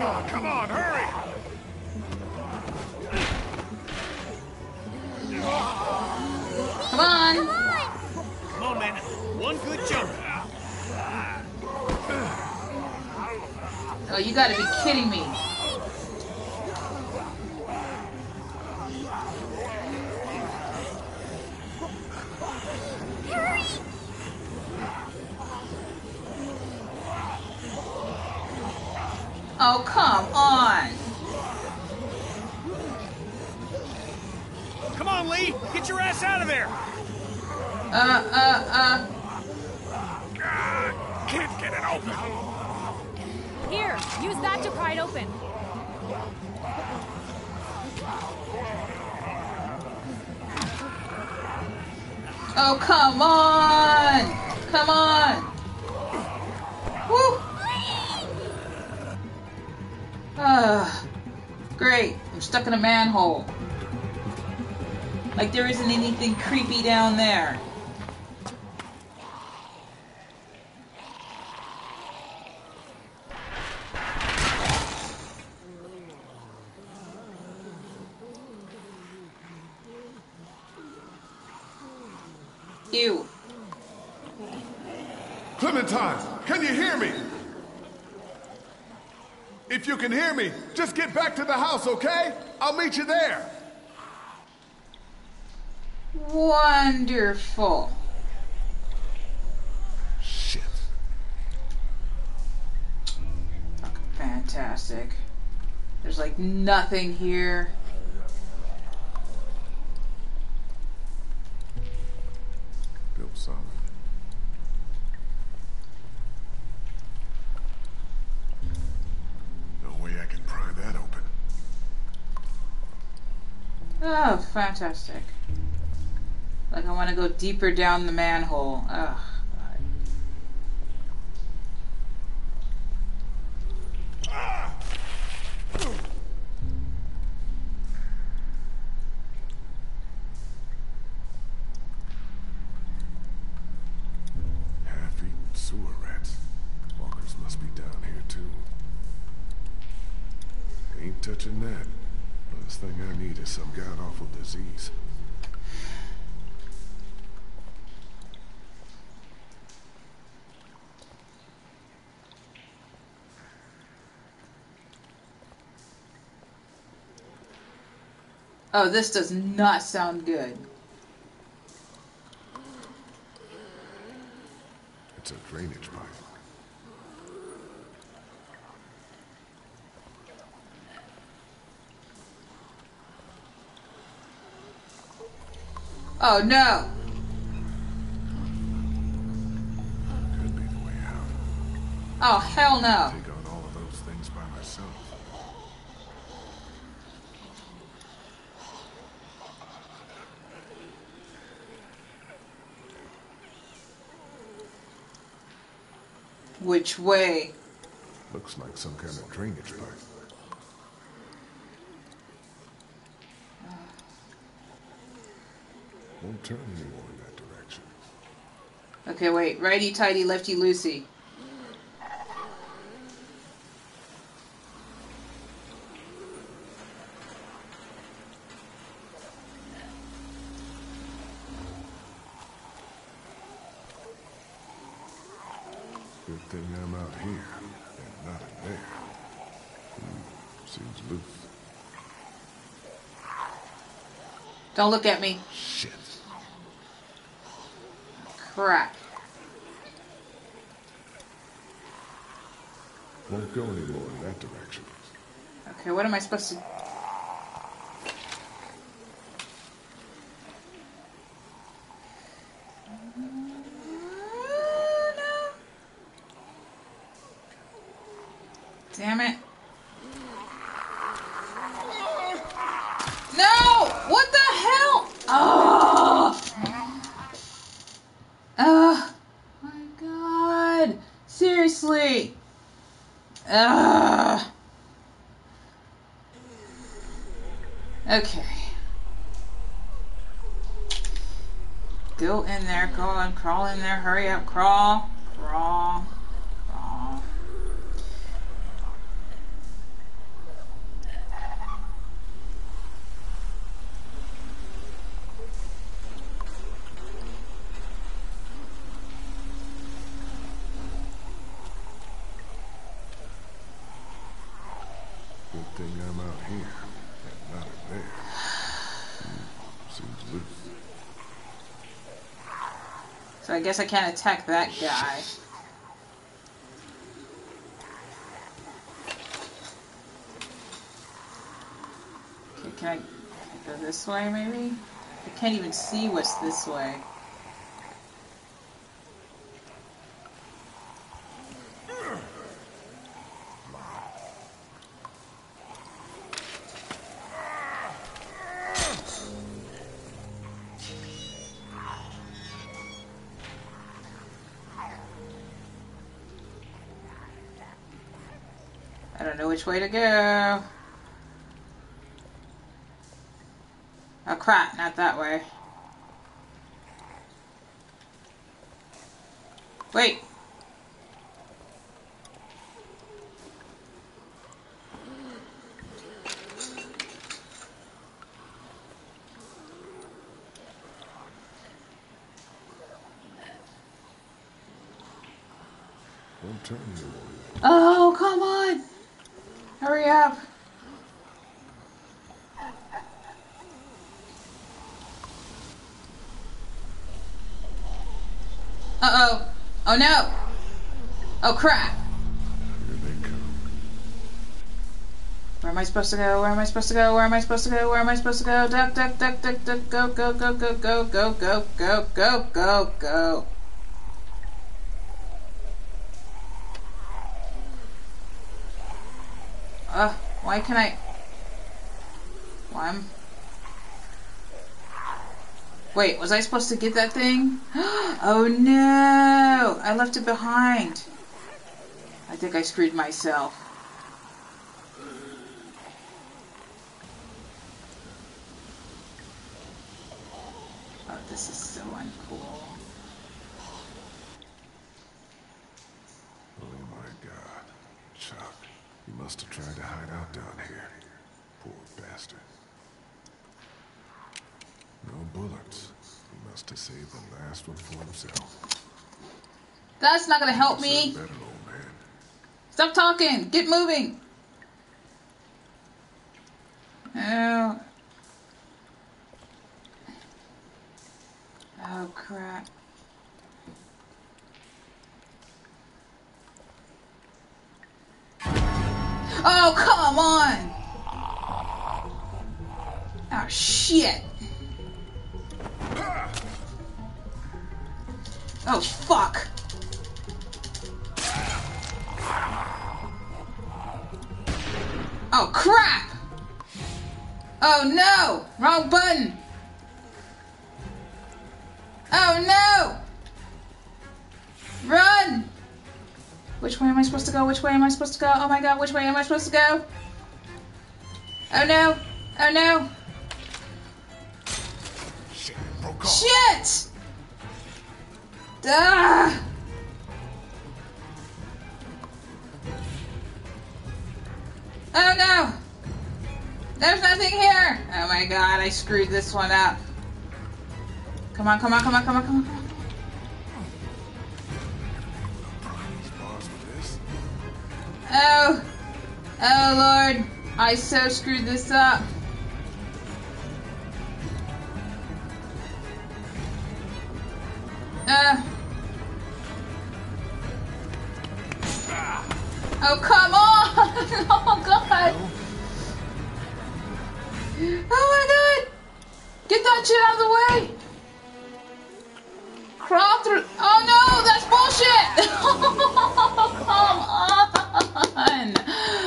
B: Come on, hurry!
A: Come on!
D: Come on, man. One good jump.
A: Oh, you gotta be kidding me. Oh, come on!
D: Come on, Lee! Get your ass out of there!
B: Can't get it open.
L: Here, use that to pry it open.
A: Oh, come on! Come on! Woo! Great. I'm stuck in a manhole. Like there isn't anything creepy down there. Ew.
B: Clementine, can you hear me? If you can hear me, just get back to the house, okay? I'll meet you there.
A: Wonderful.
B: Shit.
A: Fucking fantastic. There's like nothing here.
B: Built solid. No way I can pry that open.
A: Oh, fantastic. Like I want to go deeper down the manhole. Ugh.
B: Half-eaten sewer rats. Walkers must be down here too. Ain't touching that. Last thing I need is some god-awful disease.
A: Oh, this does not sound good.
B: It's a drainage pipe.
A: Oh no!
B: Could be the way out.
A: Oh hell no!
B: Take on all of those things by myself.
A: Which way?
B: Looks like some kind of drainage pipe. Won't turn anymore in that direction.
A: Okay, wait. Righty tighty, lefty loosey.
B: Good thing I'm out here and not in there. Seems loose.
A: Don't look at me.
B: Shit.
A: Crap.
B: Won't go anymore in that direction.
A: Okay, what am I supposed to... No. Damn it. No! What the hell? Oh! Oh my god. Seriously. Okay. Go in there, go on, crawl in there, hurry up, crawl, crawl, crawl. I guess I can't attack that guy. Okay, can I go this way, maybe? I can't even see what's this way. I don't know which way to go. Oh crap, not that way. Wait.
B: Don't turn you.
A: Oh, come on! Hurry up! Uh-oh. Oh no! Oh crap!
B: Here they come.
A: Where am I supposed to go? Where am I supposed to go? Where am I supposed to go? Where am I supposed to go? Duck, duck, duck, duck, duck, go, go, go, go, go, go, go, go, go, go, go. Why can I... Why am... Wait, was I supposed to get that thing? Oh no! I left it behind. I think I screwed myself. Oh, this is so uncool.
B: Oh my God. Chuck, he must have tried to hide out down here. Poor bastard. No bullets. He must have saved the last one for himself.
A: That's not gonna help me.
B: Better, old man.
A: Stop talking. Get moving. Oh. Oh crap. Oh, come on! Oh, shit! Oh, fuck! Oh, crap! Oh, no! Wrong button! Oh, no! Run! Which way am I supposed to go? Which way am I supposed to go? Oh my God, which way am I supposed to go? Oh no! Oh no!
B: Shit! Broke off.
A: Shit! Ah! Oh no! There's nothing here! Oh my God, I screwed this one up. Come on, come on, come on, come on, come on. Oh, oh Lord, I so screwed this up. Oh, come on! Oh God! Oh my God! Get that shit out of the way! Crawl through. Oh no, that's bullshit! Oh, come on!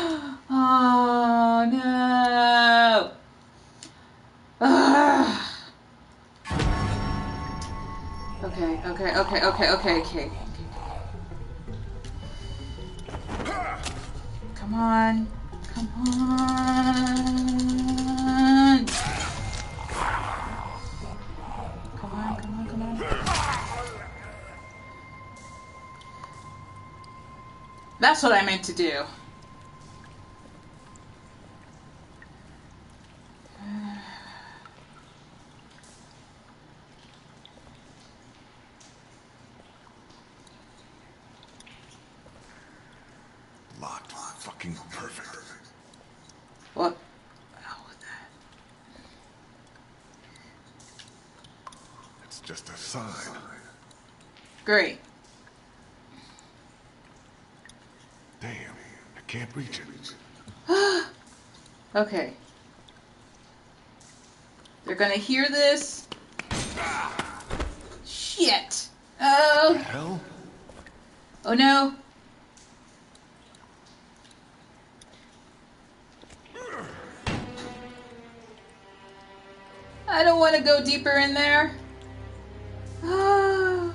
A: Oh no! Okay. Come on. Come on. Come on. That's what I meant to do.
B: Locked. Fucking perfect.
A: What? Hell with that.
B: It's just a sign.
A: Great.
B: Damn, I can't reach it.
A: Okay. They're gonna hear this. Shit. Oh.
B: Hell?
A: Oh no. I don't want to go deeper in there. Ah.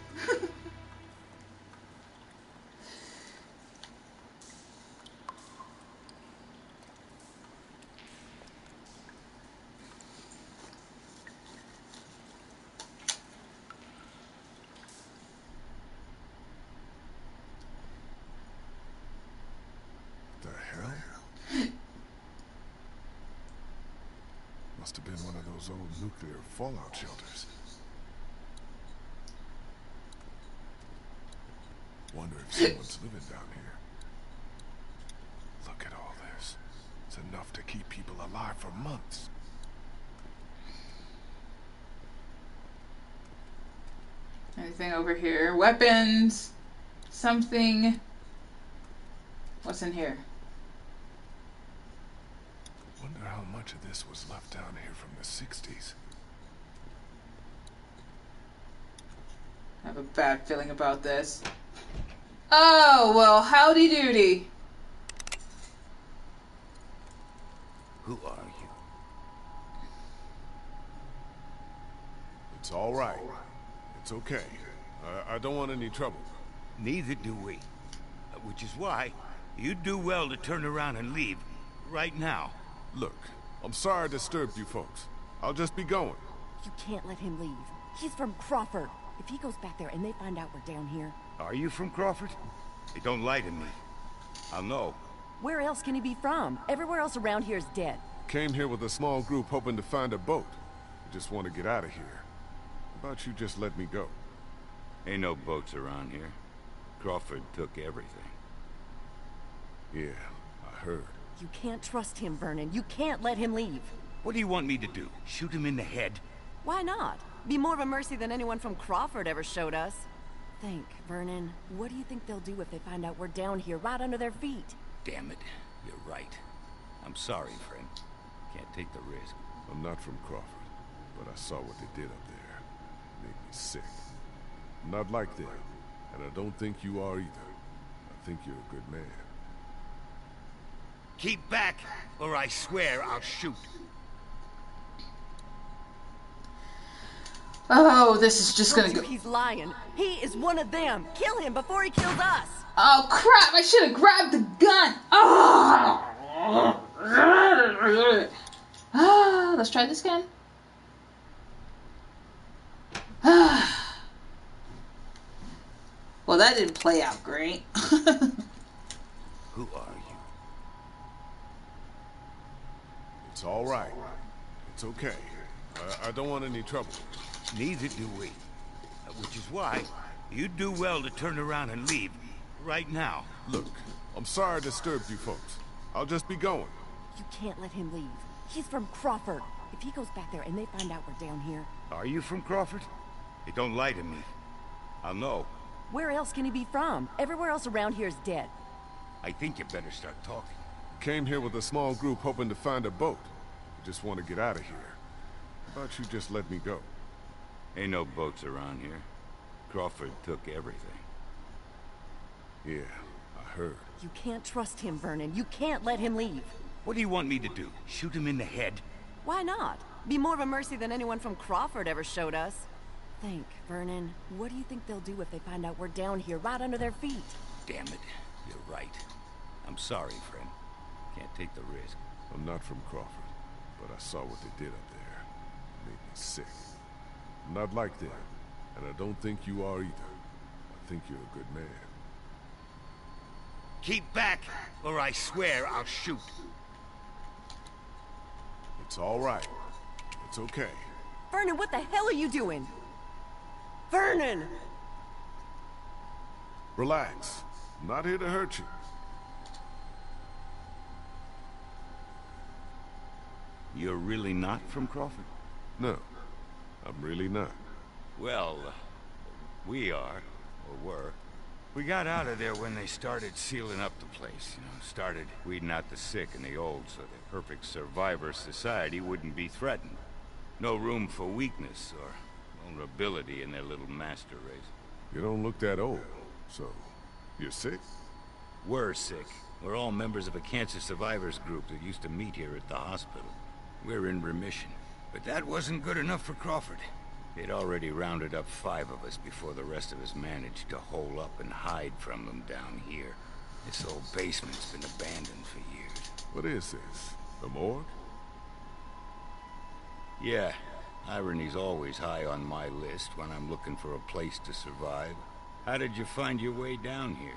B: The hell? Must have been one of those old nuclear fallout shelters. Wonder if someone's living down here. Look at all this. It's enough to keep people alive for months.
A: Anything over here? Weapons. Something. What's in here?
B: Wonder how much of this was left down here from the 60s.
A: I have a bad feeling about this. Oh, well, howdy doody.
M: Who are you?
B: It's all right. It's okay. I don't want any trouble.
M: Neither do we. Which is why you'd do well to turn around and leave right now.
B: Look, I'm sorry I disturbed you folks. I'll just be going.
I: You can't let him leave. He's from Crawford. If he goes back there and they find out we're down here...
M: Are you from Crawford? Hey, don't lie to me. I'll know.
I: Where else can he be from? Everywhere else around here is dead.
B: Came here with a small group hoping to find a boat. We just want to get out of here. How about you just let me go?
M: Ain't no boats around here. Crawford took everything.
B: Yeah, I heard.
I: You can't trust him, Vernon. You can't let him leave.
M: What do you want me to do? Shoot him in the head?
I: Why not? Be more of a mercy than anyone from Crawford ever showed us. Think, Vernon. What do you think they'll do if they find out we're down here, right under their feet?
M: Damn it. You're right. I'm sorry, friend. Can't take the risk.
B: I'm not from Crawford, but I saw what they did up there. It made me sick. I'm not like them, and I don't think you are either. I think you're a good man.
M: Keep back, or I swear I'll shoot.
A: Oh, this is just gonna go.
I: He's lying. He is one of them. Kill him before he kills us.
A: Oh crap! I should have grabbed the gun. Oh. Let's try this again. Well, that didn't play out great.
M: Who are you?
B: It's all right. It's okay. I don't want any trouble.
M: Neither do we. Which is why you'd do well to turn around and leave right now.
B: Look, I'm sorry I disturbed you folks. I'll just be going.
I: You can't let him leave. He's from Crawford. If he goes back there and they find out we're down here...
M: Are you from Crawford? Hey, don't lie to me. I'll know.
I: Where else can he be from? Everywhere else around here is dead.
M: I think you better start talking.
B: Came here with a small group hoping to find a boat. We just want to get out of here. How about you just let me go?
M: Ain't no boats around here. Crawford took everything.
B: Yeah, I heard.
I: You can't trust him, Vernon. You can't let him leave.
M: What do you want me to do? Shoot him in the head?
I: Why not? Be more of a mercy than anyone from Crawford ever showed us. Think, Vernon. What do you think they'll do if they find out we're down here, right under their feet?
M: Damn it. You're right. I'm sorry, friend. Can't take the risk.
B: I'm not from Crawford, but I saw what they did up there. It made me sick. I'm not like them, and I don't think you are either. I think you're a good man.
M: Keep back, or I swear I'll shoot.
B: It's all right. It's okay.
I: Vernon, what the hell are you doing? Vernon!
B: Relax. I'm not here to hurt you.
M: You're really not from Crawford?
B: No, I'm really not.
M: Well, We are, or were. We got out of there when they started sealing up the place, started weeding out the sick and the old so the perfect survivor society wouldn't be threatened. No room for weakness or vulnerability in their little master race.
B: You don't look that old, so you're sick?
M: We're sick. We're all members of a cancer survivors group that used to meet here at the hospital. We're in remission. But that wasn't good enough for Crawford. They'd already rounded up 5 of us before the rest of us managed to hole up and hide from them down here. This old basement's been abandoned for years.
B: What is this? The morgue?
M: Yeah. Irony's always high on my list when I'm looking for a place to survive. How did you find your way down here?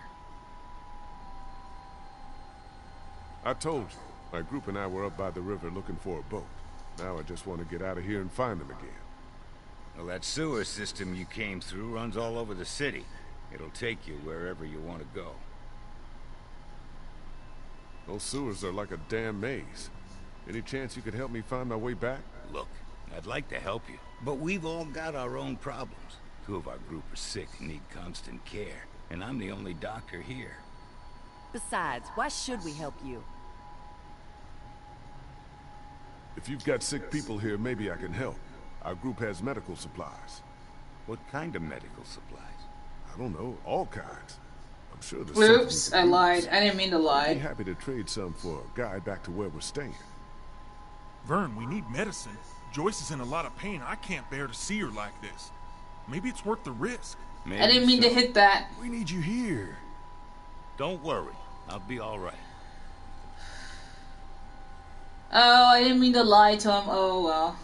B: I told you. My group and I were up by the river looking for a boat. Now I just want to get out of here and find them again.
M: Well, that sewer system you came through runs all over the city. It'll take you wherever you want to go.
B: Those sewers are like a damn maze. Any chance you could help me find my way back?
M: Look, I'd like to help you, but we've all got our own problems. 2 of our group are sick and need constant care, and I'm the only doctor here.
I: Besides, why should we help you?
B: If you've got sick people here, maybe I can help. Our group has medical supplies.
M: What kind of medical supplies?
B: I don't know, all kinds. I'm sure there's
A: Oops, I lied. I didn't mean to lie.
B: I'd be happy to trade some for a guide back to where we're staying.
N: Vern, we need medicine. Joyce is in a lot of pain. I can't bear to see her like this. Maybe it's worth the risk.
M: Maybe
A: I didn't mean to hit that.
B: We need you here.
M: Don't worry. I'll be all right.
A: Oh, I didn't mean to lie to him. Oh, well.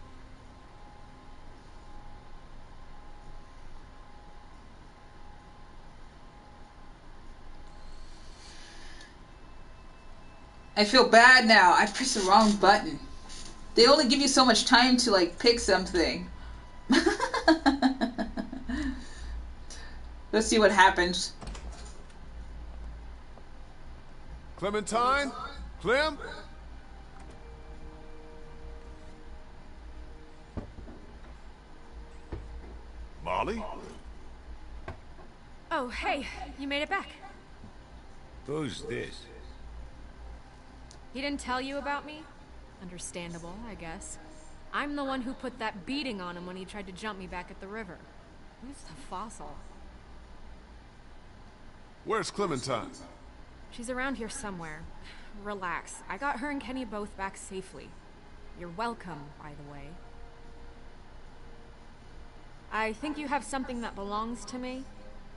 A: I feel bad now. I pressed the wrong button. They only give you so much time to, like, pick something. Let's see what happens.
B: Clementine? Clem? Molly?
L: Oh, hey, you made it back.
M: Who's this?
L: He didn't tell you about me? Understandable, I guess. I'm the one who put that beating on him when he tried to jump me back at the river. Who's the fossil?
B: Where's Clementine?
L: She's around here somewhere. Relax. I got her and Kenny both back safely. You're welcome, by the way. I think you have something that belongs to me.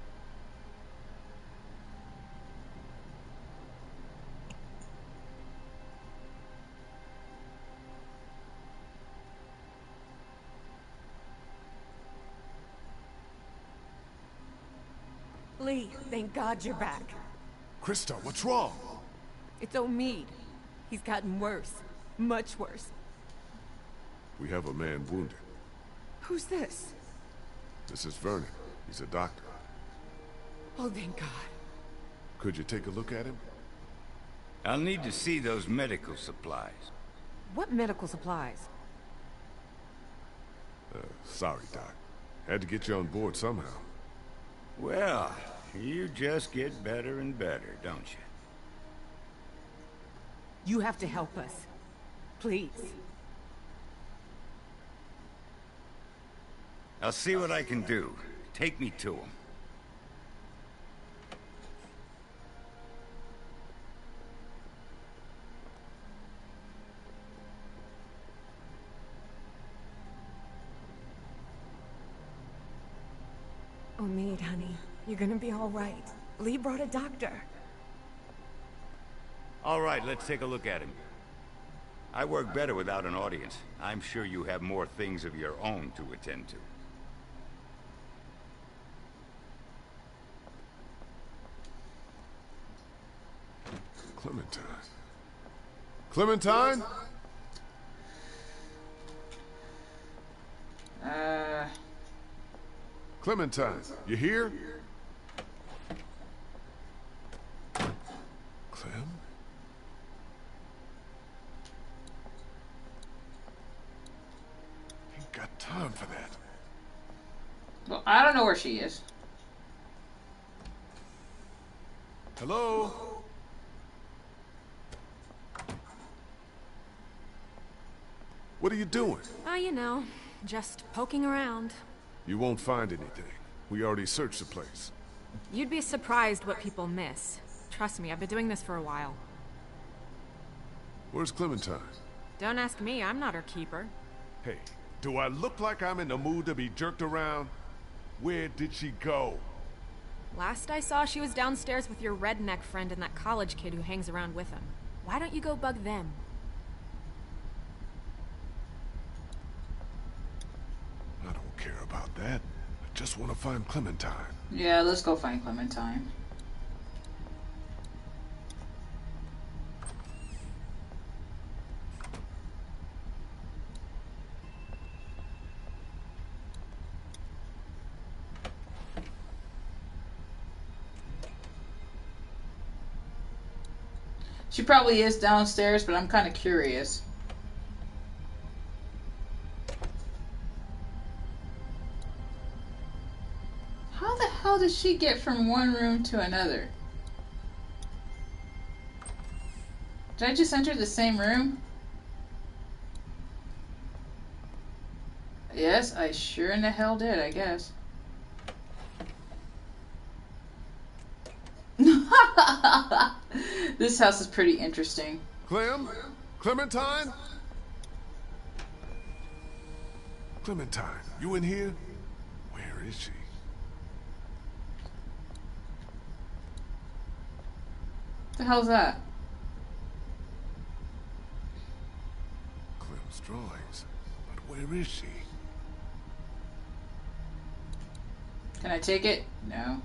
I: Lee, thank God you're back.
B: Krista, what's wrong?
I: It's Omid. He's gotten worse. Much worse.
B: We have a man wounded.
I: Who's this?
B: This is Vernon. He's a doctor.
I: Oh, thank God.
B: Could you take a look at him?
M: I'll need to see those medical supplies.
I: What medical supplies?
B: Sorry, Doc. Had to get you on board somehow.
M: Well, you just get better and better, don't you?
I: You have to help us. Please.
M: I'll see what I can do. Take me to him.
I: Omid, honey, you're gonna be all right. Lee brought a doctor.
M: All right, let's take a look at him. I work better without an audience. I'm sure you have more things of your own to attend to.
B: Clementine. Clementine? Clementine, you here? Clem? Ain't got time for that.
A: Well, I don't know where she is.
B: Hello? What are you doing?
L: Oh, you know, just poking around.
B: You won't find anything. We already searched the place.
L: You'd be surprised what people miss. Trust me, I've been doing this for a while.
B: Where's Clementine?
L: Don't ask me, I'm not her keeper.
B: Hey, do I look like I'm in the mood to be jerked around? Where did she go?
L: Last I saw, she was downstairs with your redneck friend and that college kid who hangs around with him. Why don't you go bug them?
B: I don't care about that. I just want to find Clementine.
A: Yeah, let's go find Clementine. She probably is downstairs, but I'm kind of curious. How the hell did she get from one room to another? Did I just enter the same room? Yes, I sure in the hell did, I guess. This house is pretty interesting.
B: Clementine? Clementine, you in here? Where is she?
A: What the hell's that?
B: Clem's drawings. But where is she?
A: Can I take it? No.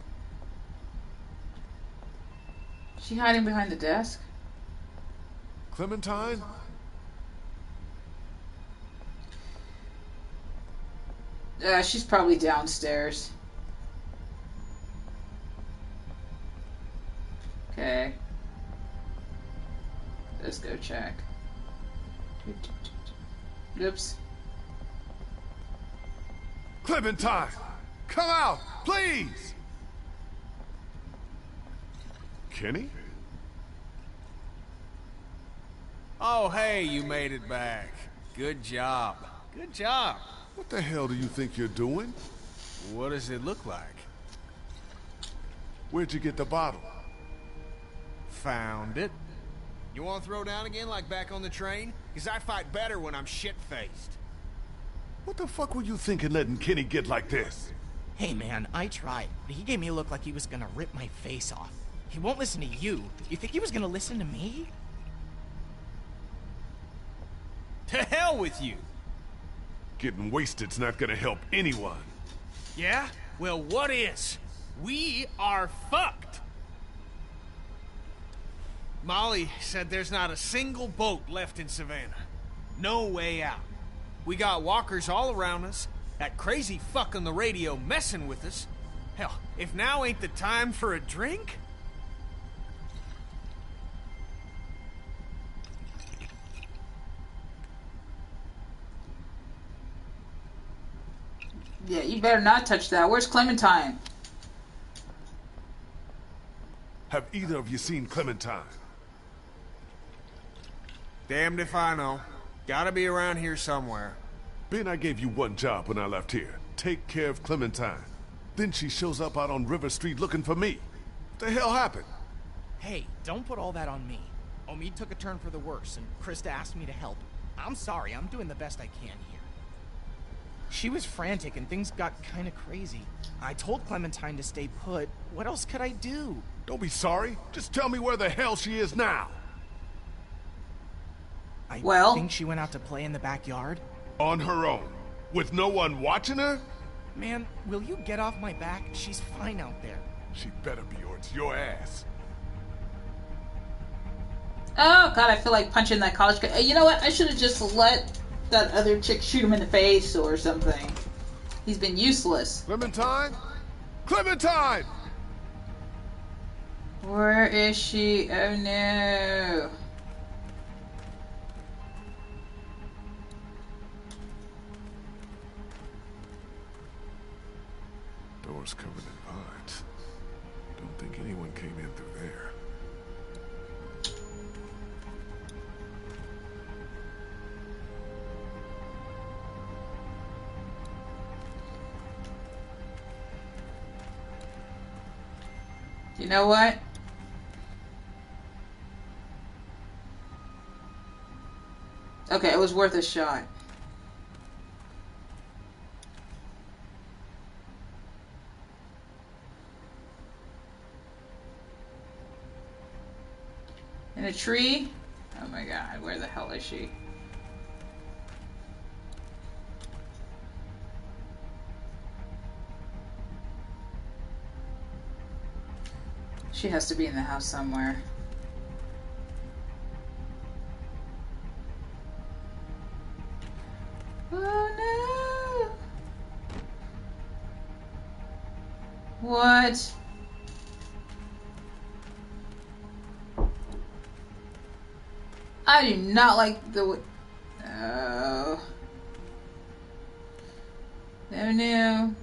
A: Is she hiding behind the desk?
B: Clementine?
A: She's probably downstairs. Okay. Let's go check. Oops.
B: Clementine! Come out, please! Kenny?
D: Oh, hey, you made it back. Good job. Good job.
B: What the hell do you think you're doing?
D: What does it look like?
B: Where'd you get the bottle?
D: Found it. You want to throw down again like back on the train? Because I fight better when I'm shit-faced.
B: What the fuck were you thinking letting Kenny get like this?
J: Hey man, I tried, but he gave me a look like he was gonna rip my face off. He won't listen to you. You think he was gonna listen to me?
D: To hell with you!
B: Getting wasted's not gonna help anyone.
D: Yeah? Well, what is? We are fucked! Molly said there's not a single boat left in Savannah. No way out. We got walkers all around us, that crazy fuck on the radio messing with us. Hell, if now ain't the time for a drink?
A: Yeah, you better not touch that. Where's Clementine?
B: Have either of you seen Clementine?
D: Damned if I know. Gotta be around here somewhere.
B: Ben, I gave you one job when I left here. Take care of Clementine. Then she shows up out on River Street looking for me. What the hell happened?
J: Hey, don't put all that on me. Omid took a turn for the worse, and Krista asked me to help. I'm sorry, I'm doing the best I can here. She was frantic and things got kinda crazy. I told Clementine to stay put. What else could I do?
B: Don't be sorry. Just tell me where the hell she is now.
J: I
A: Well,
J: think she went out to play in the backyard.
B: On her own? With no one watching her?
J: Man, will you get off my back? She's fine out there.
B: She better be or it's your ass.
A: Oh god, I feel like punching that college guy. You know what? I should have just let that other chick shoot him in the face or something. He's been useless.
B: Clementine? Clementine!
A: Where is she? Oh no.
B: door's covered in vines. Don't think anyone came in through there.
A: You know what? Okay, it was worth a shot. In a tree? Oh my god, where the hell is she? She has to be in the house somewhere. Oh no! What? I do not like the way. Oh. Oh no.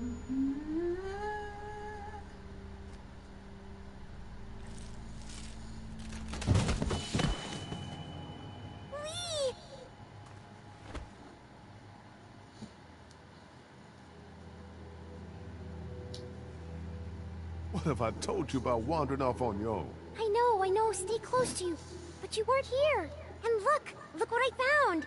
B: What have I told you about wandering off on your own?
F: I know, stay close to you. But you weren't here. And look what I found.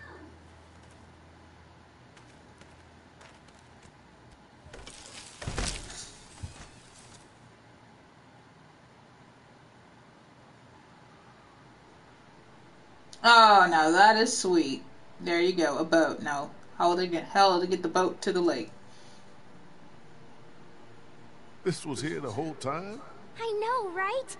A: Oh, now that is sweet. There you go, a boat. Now, how the hell to get the boat to the lake?
B: This was here the whole time?
F: I know, right?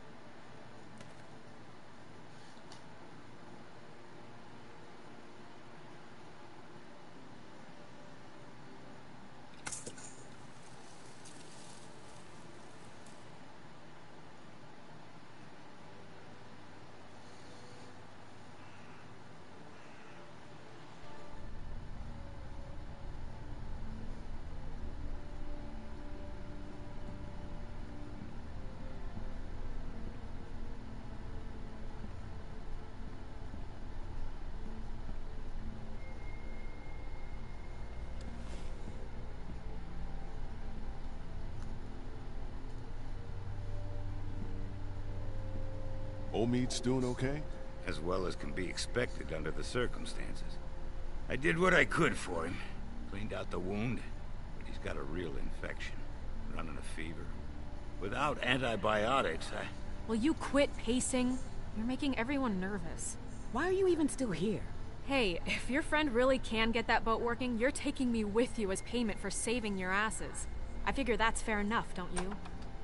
B: Omid's doing okay?
M: As well as can be expected under the circumstances. I did what I could for him. Cleaned out the wound, but he's got a real infection. Running a fever. Without antibiotics,
L: Will you quit pacing? You're making everyone nervous.
I: Why are you even still here?
L: Hey, if your friend really can get that boat working, you're taking me with you as payment for saving your asses. I figure that's fair enough, don't you?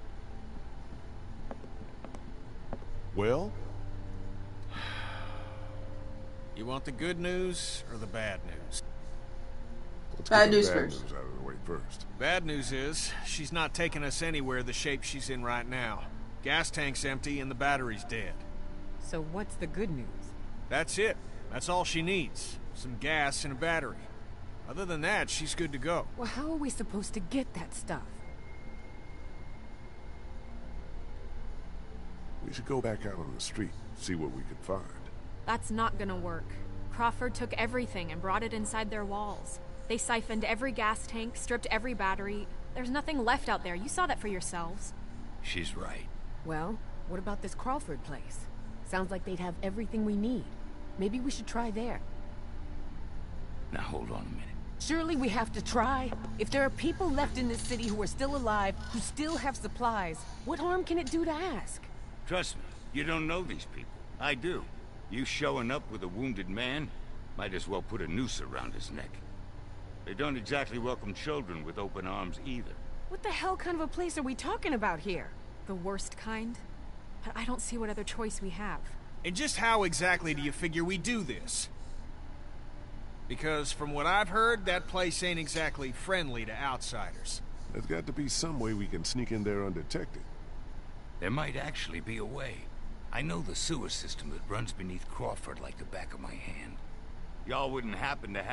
B: Well?
D: You want the good news or the bad news?
B: Let's
A: Bad
B: get the
A: news
B: bad
A: first.
B: news out of the way first.
D: Bad news is, she's not taking us anywhere the shape she's in right now. Gas tank's empty and the battery's dead.
I: So what's the good news?
D: That's it. That's all she needs. Some gas and a battery. Other than that, she's good to go.
I: Well, how are we supposed to get that stuff?
B: We should go back out on the street, see what we can find.
L: That's not gonna work. Crawford took everything and brought it inside their walls. They siphoned every gas tank, stripped every battery. There's nothing left out there. You saw that for yourselves.
M: she's right.
I: Well, what about this Crawford place? Sounds like they'd have everything we need. Maybe we should try there.
M: Now hold on a minute.
I: Surely we have to try. If there are people left in this city who are still alive, who still have supplies, what harm can it do to ask?
M: Trust me, you don't know these people. I do. You showing up with a wounded man, might as well put a noose around his neck. They don't exactly welcome children with open arms either.
I: What the hell kind of a place are we talking about here?
L: The worst kind? But I don't see what other choice we have.
D: And just how exactly do you figure we do this? Because from what I've heard, that place ain't exactly friendly to outsiders.
B: There's got to be some way we can sneak in there undetected.
M: There might actually be a way. I know the sewer system that runs beneath Crawford like the back of my hand. Y'all wouldn't happen to have a map by any chance?
B: Yeah, actually.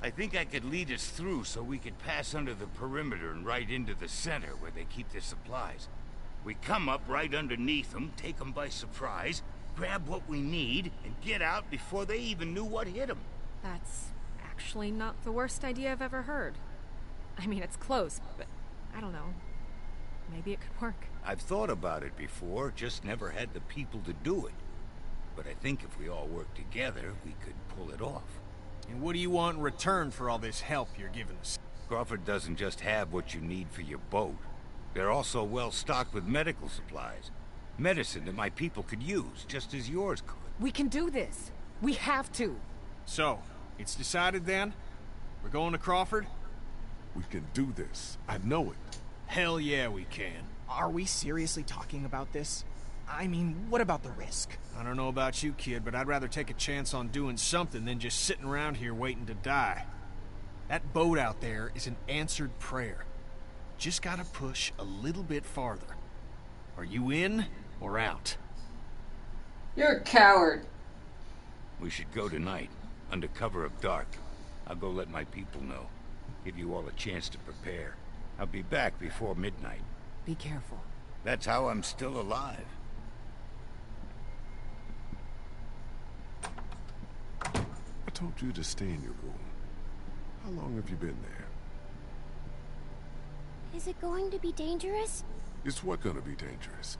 M: I think I could lead us through so we could pass under the perimeter and right into the center where they keep their supplies. We come up right underneath them, take them by surprise, grab what we need, and get out before they even knew what hit them.
L: That's actually not the worst idea I've ever heard. I mean, it's close, but I don't know. Maybe it could work.
M: I've thought about it before, just never had the people to do it. But I think if we all work together, we could pull it off.
D: And what do you want in return for all this help you're giving us?
M: Crawford doesn't just have what you need for your boat. They're also well stocked with medical supplies. Medicine that my people could use, just as yours could.
I: We can do this. We have to.
D: So, it's decided then? We're going to Crawford?
B: We can do this. I know it.
D: Hell yeah, we can.
J: Are we seriously talking about this? I mean, what about the risk?
D: I don't know about you, kid, but I'd rather take a chance on doing something than just sitting around here waiting to die. That boat out there is an answered prayer. Just gotta push a little bit farther. Are you in or out?
A: You're a coward.
M: We should go tonight, under cover of dark. I'll go let my people know. Give you all a chance to prepare. I'll be back before midnight.
I: Be careful.
M: That's how I'm still alive.
B: I told you to stay in your room. How long have you been there?
F: Is it going to be dangerous?
B: It's what gonna be dangerous?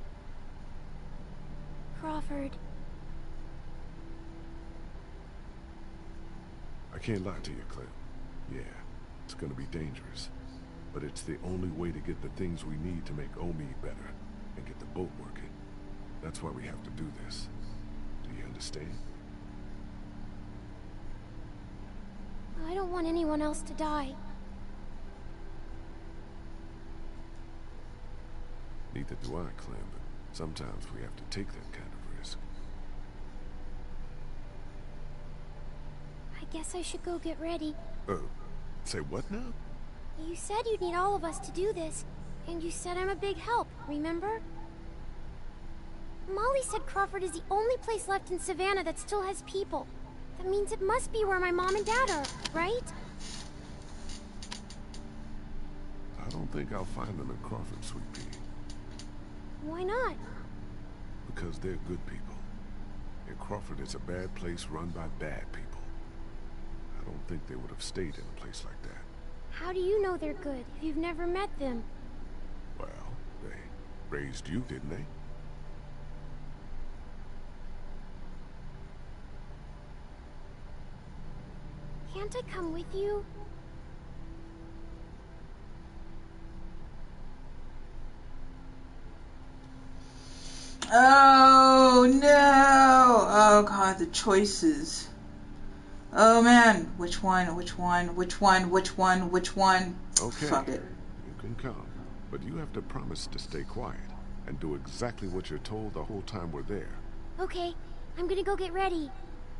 F: Crawford.
B: I can't lie to you, Clem. Yeah, it's gonna be dangerous. But it's the only way to get the things we need to make Omid better and get the boat working. That's why we have to do this. Do you understand?
F: I don't want anyone else to die.
B: Neither do I, Clem, but sometimes we have to take that kind of risk.
F: I guess I should go get ready.
B: Say what now?
F: You said you'd need all of us to do this, and you said I'm a big help, remember? Molly said Crawford is the only place left in Savannah that still has people. That means it must be where my mom and dad are, right?
B: I don't think I'll find them in Crawford, Sweet Pea.
F: Why not?
B: Because they're good people. And Crawford is a bad place run by bad people. I don't think they would have stayed in a place like that.
F: How do you know they're good if you've never met them?
B: Well, they raised you, didn't they?
F: Can't I come with you?
A: Oh no! Oh god, the choices. Oh man, which one? Which one? Which one? Which one? Which one?
B: Okay.
A: Fuck it.
B: You can come, but you have to promise to stay quiet and do exactly what you're told the whole time we're there.
F: Okay, I'm gonna go get ready.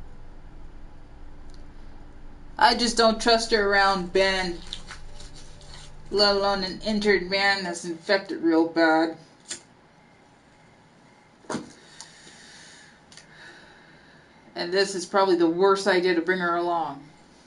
A: I just don't trust her around Ben. Let alone an injured man that's infected real bad. And this is probably the worst idea to bring her along.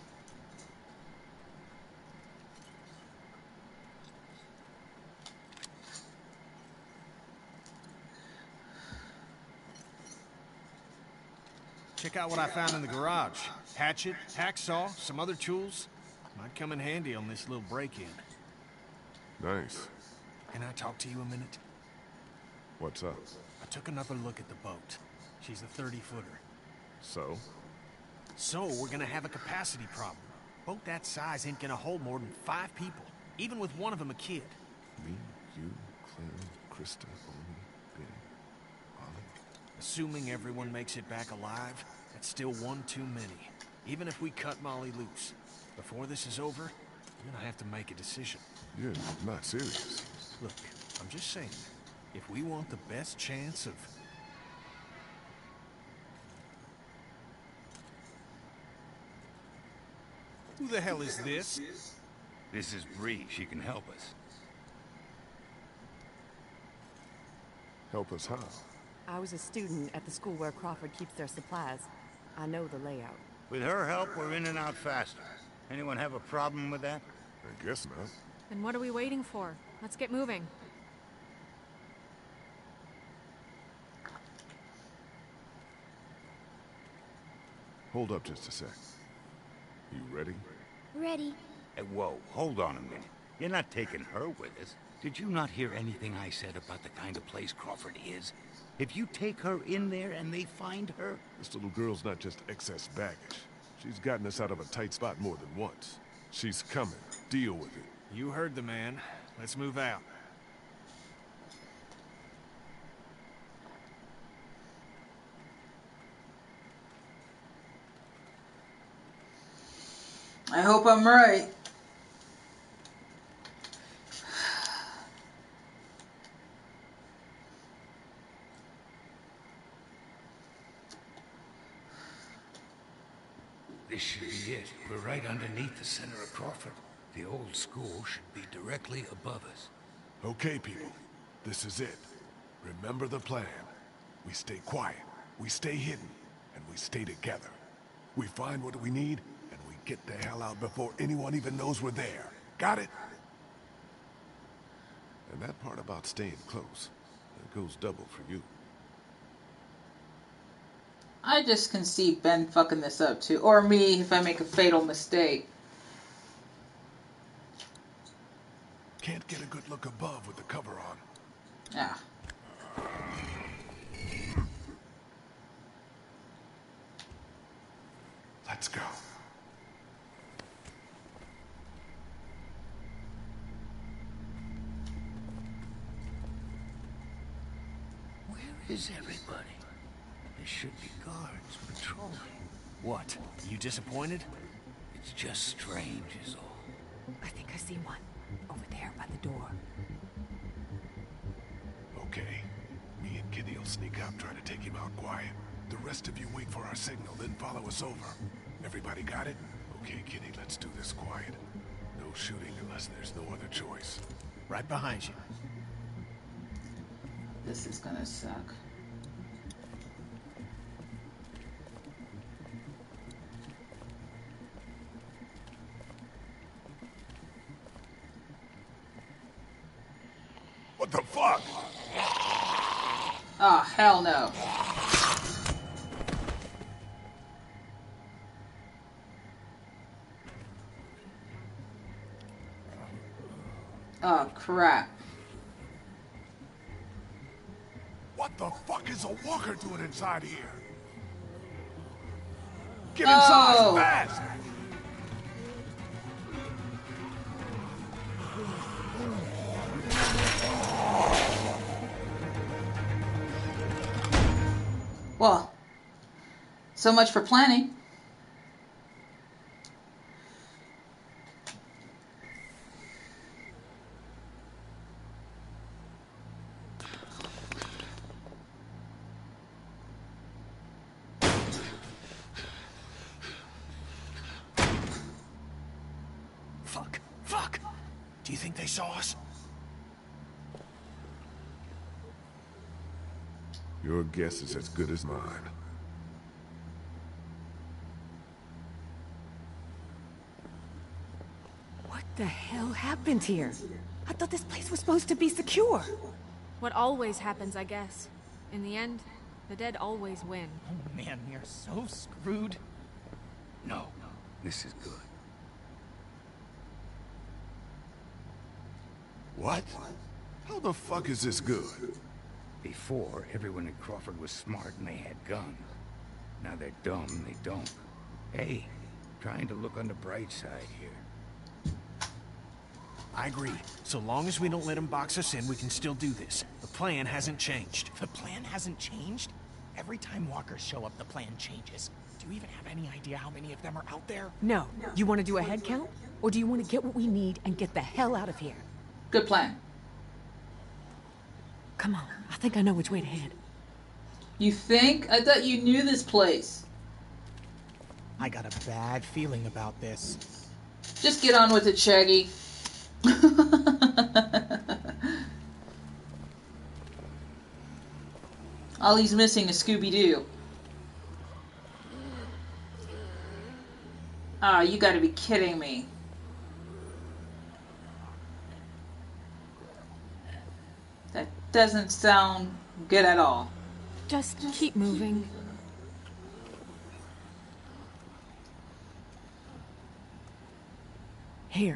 D: Check out what I found in the garage. Hatchet, hacksaw, some other tools. Might come in handy on this little break-in.
B: Nice.
D: Can I talk to you a minute?
B: What's up?
D: I took another look at the boat. She's a 30-footer.
B: So?
D: So, we're gonna have a capacity problem. Boat that size ain't gonna hold more than 5 people, even with one of them a kid.
B: Me, you, Clem, Krista, Oni, Ben, Molly.
D: Assuming everyone makes it back alive, that's still one too many. Even if we cut Molly loose. Before this is over, I'm gonna have to make a decision.
B: You're not serious.
D: Look, I'm just saying, if we want the best chance of... Who the hell is this?
M: This is Bree. She can help us.
B: Help us how?
I: I was a student at the school where Crawford keeps their supplies. I know the layout.
M: With her help, we're in and out faster. Anyone have a problem with that?
B: I guess not.
L: Then what are we waiting for? Let's get moving.
B: Hold up just a sec. You ready?
F: Ready.
M: Hey, whoa, hold on a minute. You're not taking her with us. Did you not hear anything I said about the kind of place Crawford is? If you take her in there and they find her...
B: This little girl's not just excess baggage. She's gotten us out of a tight spot more than once. She's coming. Deal with it.
D: You heard the man. Let's move out.
A: I hope I'm right.
H: This should be it. We're right underneath the center of Crawford. The old school should be directly above us.
B: Okay, people. This is it. Remember the plan. We stay quiet, we stay hidden, and we stay together. We find what we need, and we get the hell out before anyone even knows we're there. Got it? And that part about staying close, that goes double for you.
A: I just can see Ben fucking this up too. Or me if I make a fatal mistake.
B: Can't get a good look above with the cover on.
A: Yeah.
B: Let's go.
H: Where is everybody? There should be guards patrolling.
D: What? You disappointed?
H: It's just strange is all.
I: I think I see one. Over there by the door.
B: Okay. Me and Kitty will sneak out, try to take him out quiet. The rest of you wait for our signal, then follow us over. Everybody got it? Okay, Kitty, let's do this quiet. No shooting unless there's no other choice.
D: Right behind you.
A: This is gonna suck.
B: What the fuck?
A: Oh, hell no. Oh, crap.
B: What the fuck is a walker doing inside here? Get inside, fast!
A: Well, so much for planning.
D: Fuck! Do you think they saw us?
B: Your guess is as good as mine.
I: What the hell happened here? I thought this place was supposed to be secure.
L: What always happens, I guess. In the end, the dead always win.
J: Oh man, we are so screwed.
M: No, this is good.
B: What? How the fuck is this good?
M: Before, everyone in Crawford was smart and they had guns. Now they're dumb and they don't. Hey, trying to look on the bright side here.
D: I agree. So long as we don't let them box us in, we can still do this. The plan hasn't changed.
J: The plan hasn't changed? Every time walkers show up, the plan changes. Do you even have any idea how many of them are out there?
I: No. You want to do a head count? Or do you want to get what we need and get the hell out of here?
A: Good plan.
I: Come on. I think I know which way to head.
A: You think? I thought you knew this place.
J: I got a bad feeling about this.
A: Just get on with it, Shaggy. All he's missing is Scooby-Doo. Oh, you gotta be kidding me. That doesn't sound good at all.
L: Just keep moving.
I: Here.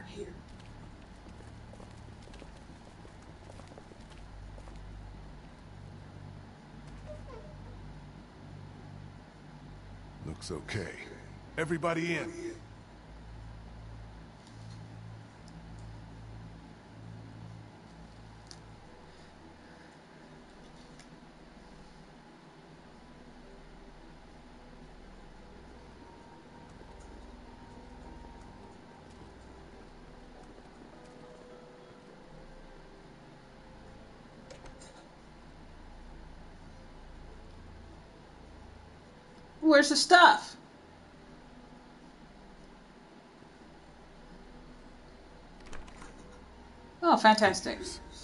B: Looks okay. Everybody in.
A: Where's the stuff? Oh, fantastic.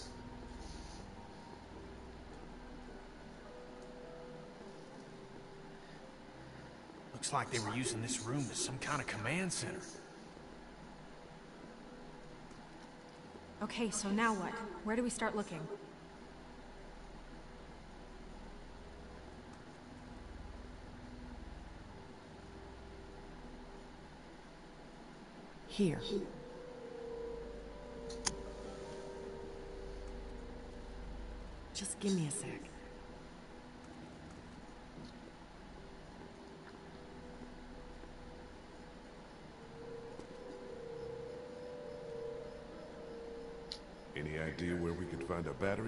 D: Looks like they were using this room as some kind of command center.
L: Okay, so now what? Where do we start looking?
I: Here. Just give me a sec.
B: Any idea where we could find a battery?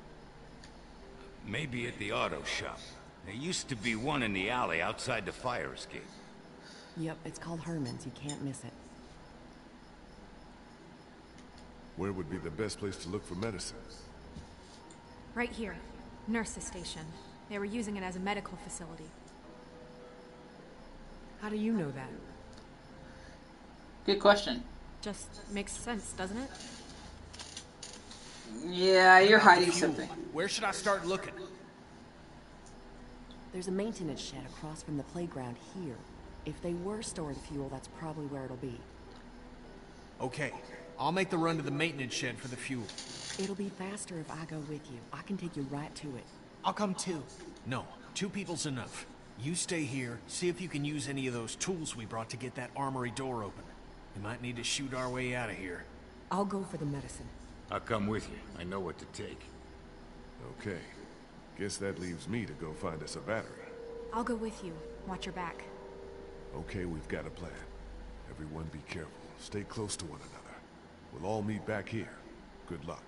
M: Maybe at the auto shop. There used to be one in the alley outside the fire escape.
I: Yep, it's called Herman's. You can't miss it.
B: Where would be the best place to look for medicine?
L: Right here. Nurse's station. They were using it as a medical facility.
I: How do you know that?
A: Good question.
L: Just makes sense, doesn't it?
A: Yeah, you're hiding something.
D: Where should I start looking?
I: There's a maintenance shed across from the playground here. If they were storing fuel, that's probably where it'll be.
D: Okay, I'll make the run to the maintenance shed for the fuel.
I: It'll be faster if I go with you. I can take you right to it.
D: I'll come too. No, 2 people's enough. You stay here, see if you can use any of those tools we brought to get that armory door open. We might need to shoot our way out of here.
I: I'll go for the medicine.
M: I'll come with you. I know what to take.
B: Okay. Guess that leaves me to go find us a battery.
L: I'll go with you. Watch your back.
B: Okay, we've got a plan. Everyone be careful. Stay close to one another. We'll all meet back here. Good luck.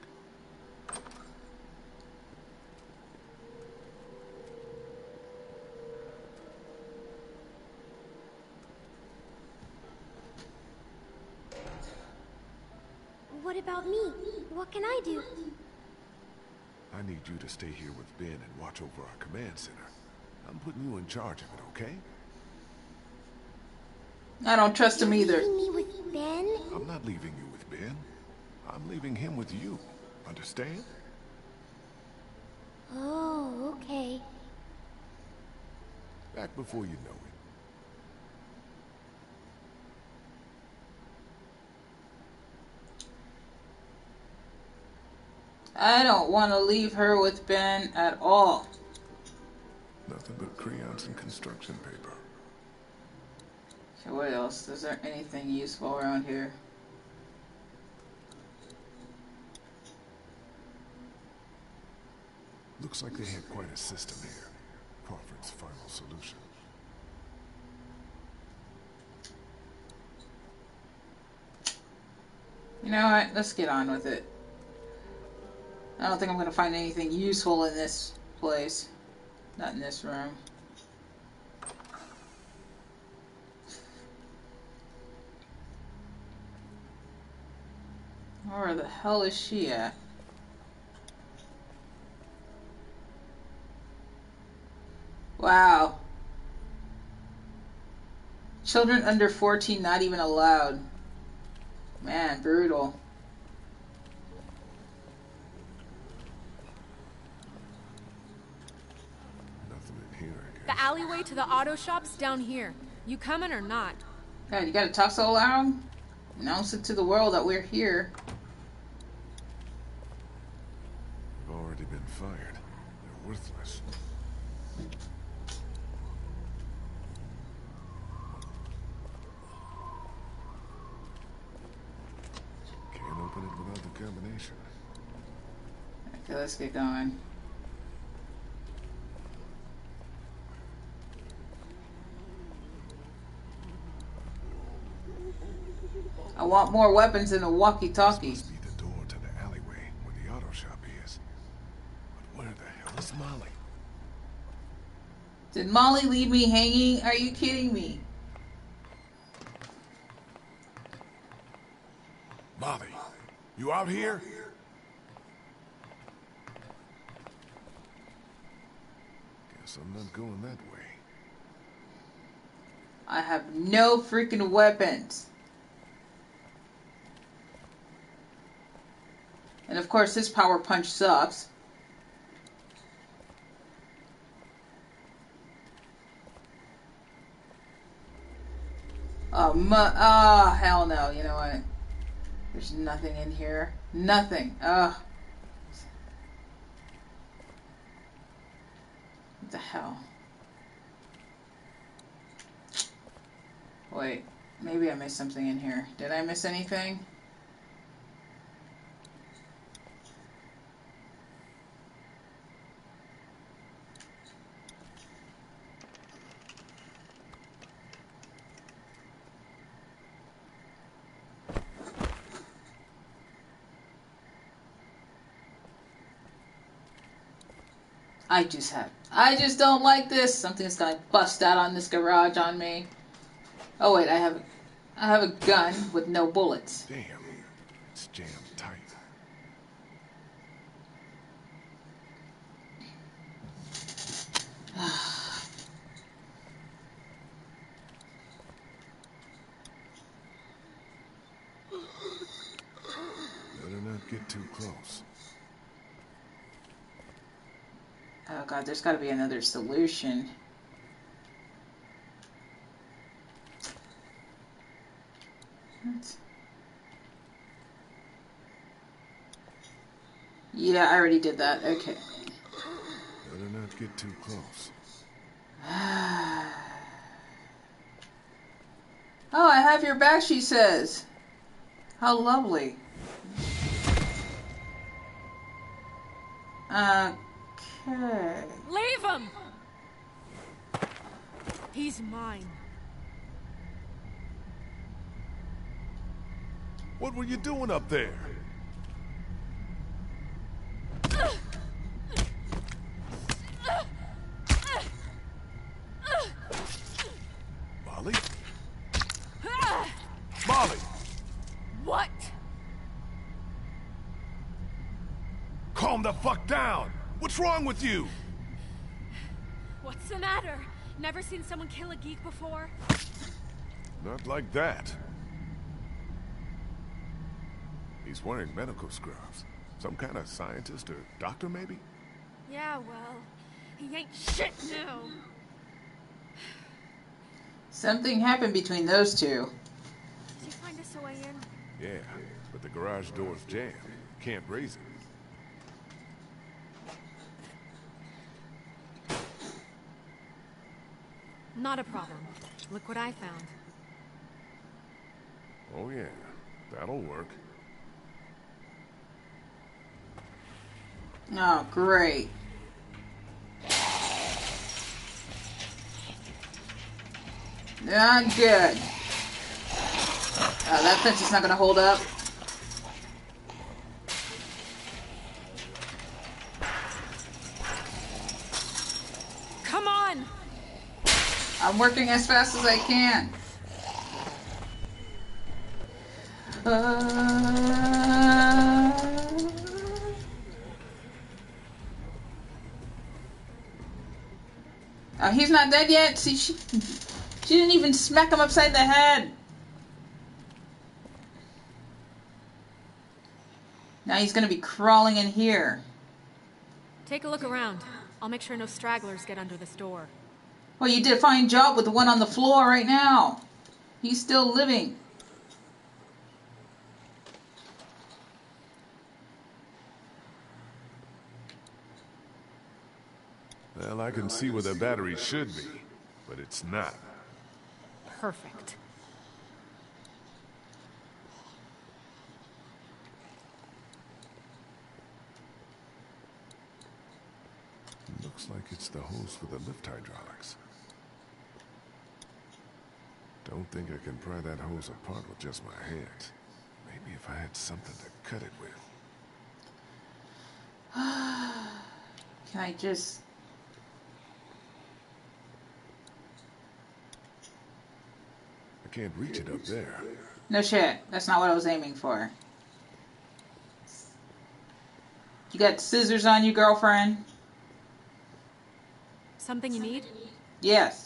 F: What about me? What can I do?
B: I need you to stay here with Ben and watch over our command center. I'm putting you in charge of it, okay?
A: I don't trust him either.
F: Leaving me with Ben?
B: I'm not leaving you with Ben. I'm leaving him with you. Understand?
F: Oh, okay.
B: Back before you know it.
A: I don't want to leave her with Ben at all.
B: Nothing but crayons and construction paper.
A: Okay, what else? Is there anything useful around here?
B: Looks like they had quite a system here. Crawford's final solution.
A: You know what? Let's get on with it. I don't think I'm going to find anything useful in this place. Not in this room. Where the hell is she at? Wow. Children under 14 not even allowed. Man, brutal.
B: Nothing in here, I guess.
L: The alleyway to the auto shop's down here. You coming or not?
A: God, you gotta talk so loud? Announce it to the world that we're here.
B: We've already been fired. They're worthless. Can't open it without the combination.
A: Okay, let's get going. I want more weapons in a walkie-talkie.
B: Must be the door to the alleyway where the auto shop is. But where the hell is Molly?
A: Did Molly leave me hanging? Are you kidding me?
B: Molly, you out here? Guess I'm not going that way.
A: I have no freaking weapons. And of course, his power punch sucks. Oh, hell no. You know what? There's nothing in here. Nothing. Ugh. What the hell? Wait. Maybe I missed something in here. Did I miss anything? I just don't like this. Something's gonna bust out on this garage on me. Oh wait, I have a gun with no bullets.
B: Damn, it's jammed tight. Better not get too close.
A: Oh god, there's gotta be another solution. What? Yeah, I already did that. Okay.
B: Better not get too close.
A: Oh, I have your back, she says. How lovely. Okay.
L: Leave him! He's mine.
B: What were you doing up there? Molly? Molly!
L: What?
B: Calm the fuck down! What's wrong with you?
L: What's the matter? Never seen someone kill a geek before?
B: Not like that. He's wearing medical scrubs. Some kind of scientist or doctor, maybe?
L: Yeah, well, he ain't shit now.
A: Something happened between those two.
L: Did you find us a way in?
B: Yeah, but the garage door's jammed. Can't raise it.
L: Not a problem. Look what I found.
B: Oh yeah, that'll work.
A: Oh, great. Not good. That fence is not going to hold up.
L: Come on!
A: I'm working as fast as I can. He's not dead yet. See, she didn't even smack him upside the head. Now he's going to be crawling in here.
L: Take a look around. I'll make sure no stragglers get under this door.
A: Well, you did a fine job with the one on the floor right now. He's still living.
B: Well, I can see where the battery should be, but it's not.
L: Perfect.
B: Looks like it's the hose for the lift hydraulics. Don't think I can pry that hose apart with just my hands. Maybe if I had something to cut it with.
A: Can I just...
B: I can't reach it up there.
A: No shit. That's not what I was aiming for. You got scissors on you, girlfriend?
L: Something you need?
A: Yes.